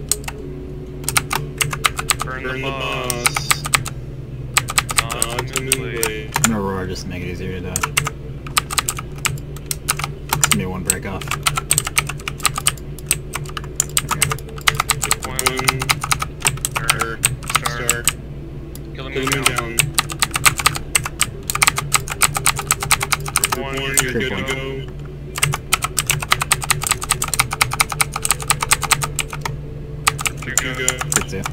Burn, Burn the boss. Dodge the moon blade. I'm gonna roar just to make it easier to dodge. Give me one break off. One. Or star. Kill the moon down. One, you're good to go. Two, two, go. Good too.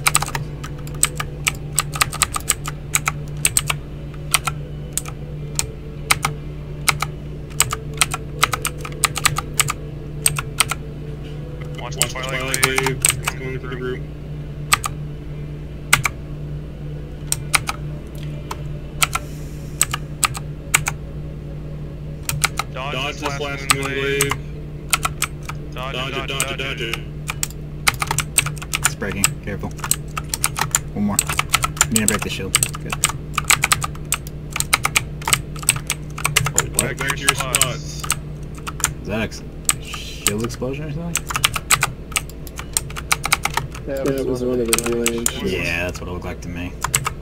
Watch, watch Twilight Wave. It's going through the group. Dodge, dodge this last moon wave. Dodge, dodge, dodge, dodge, dodge, dodge it. It's breaking. Careful. One more. I'm gonna break the shield. Good. Oh, what? Back, back to your spots. Is that ex shield explosion or something? Yeah, it was one of the healing. Yeah, that's what it looked like to me.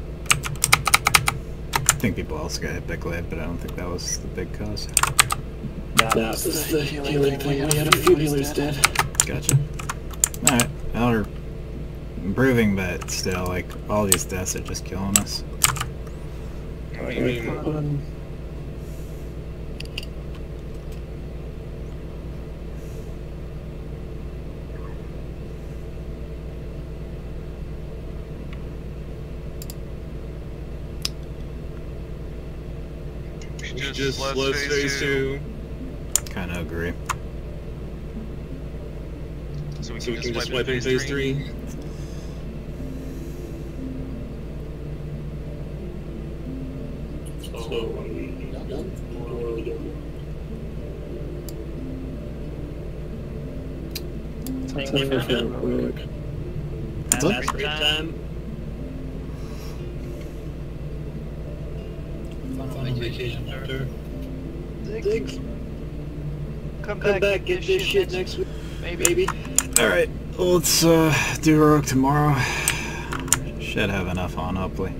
I think people else got hit by glaive, but I don't think that was the big cause. That was the healing thing. We had a few healers dead. Gotcha. Alright, well, we're improving, but still, like, all these deaths are just killing us. I mean, just, just let's, let's phase two. Kinda agree. So we can, so we can just wipe in phase three. three. So, are we done? Or are we doing? Thank you for What's up? time. find vacation after. Thanks. Come, Come back, back, get this shit next week. Maybe. Maybe. Alright, well, let's uh, do heroic tomorrow. Should have enough on, hopefully.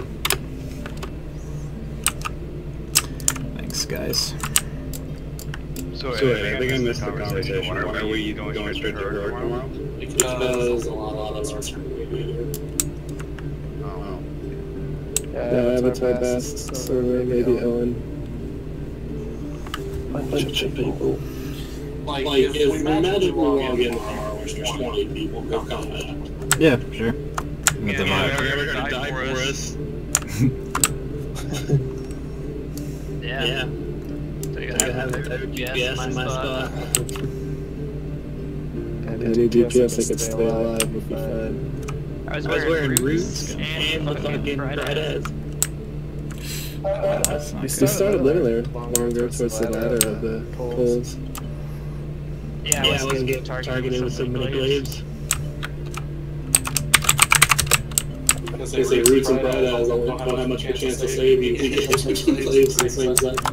Thanks, guys. So, So, I think I missed the conversation. Why are we going straight to heroic tomorrow? Because a lot of us are moving. Oh. Yeah, Avatar Best, Survey, maybe Owen. Bunch of people. Like, like if, if we magically log in tomorrow, which there's twenty people, go come back. Yeah, sure. With the Yeah, vibe. they're gonna die for us. Yeah. Yeah. So you I gotta have have a a G P S in my spot. I do G P S, I could stay alive if we find. I was I was wearing, wearing roots roots and, and the fucking bright ass. That's not We good. started living there longer towards the ladder of the poles. Yeah, Yeah, I I was was getting getting targeted targeted with so many glaives. They say roots and bright eyes don't have much of a chance to save you. You get two glaives in the same second.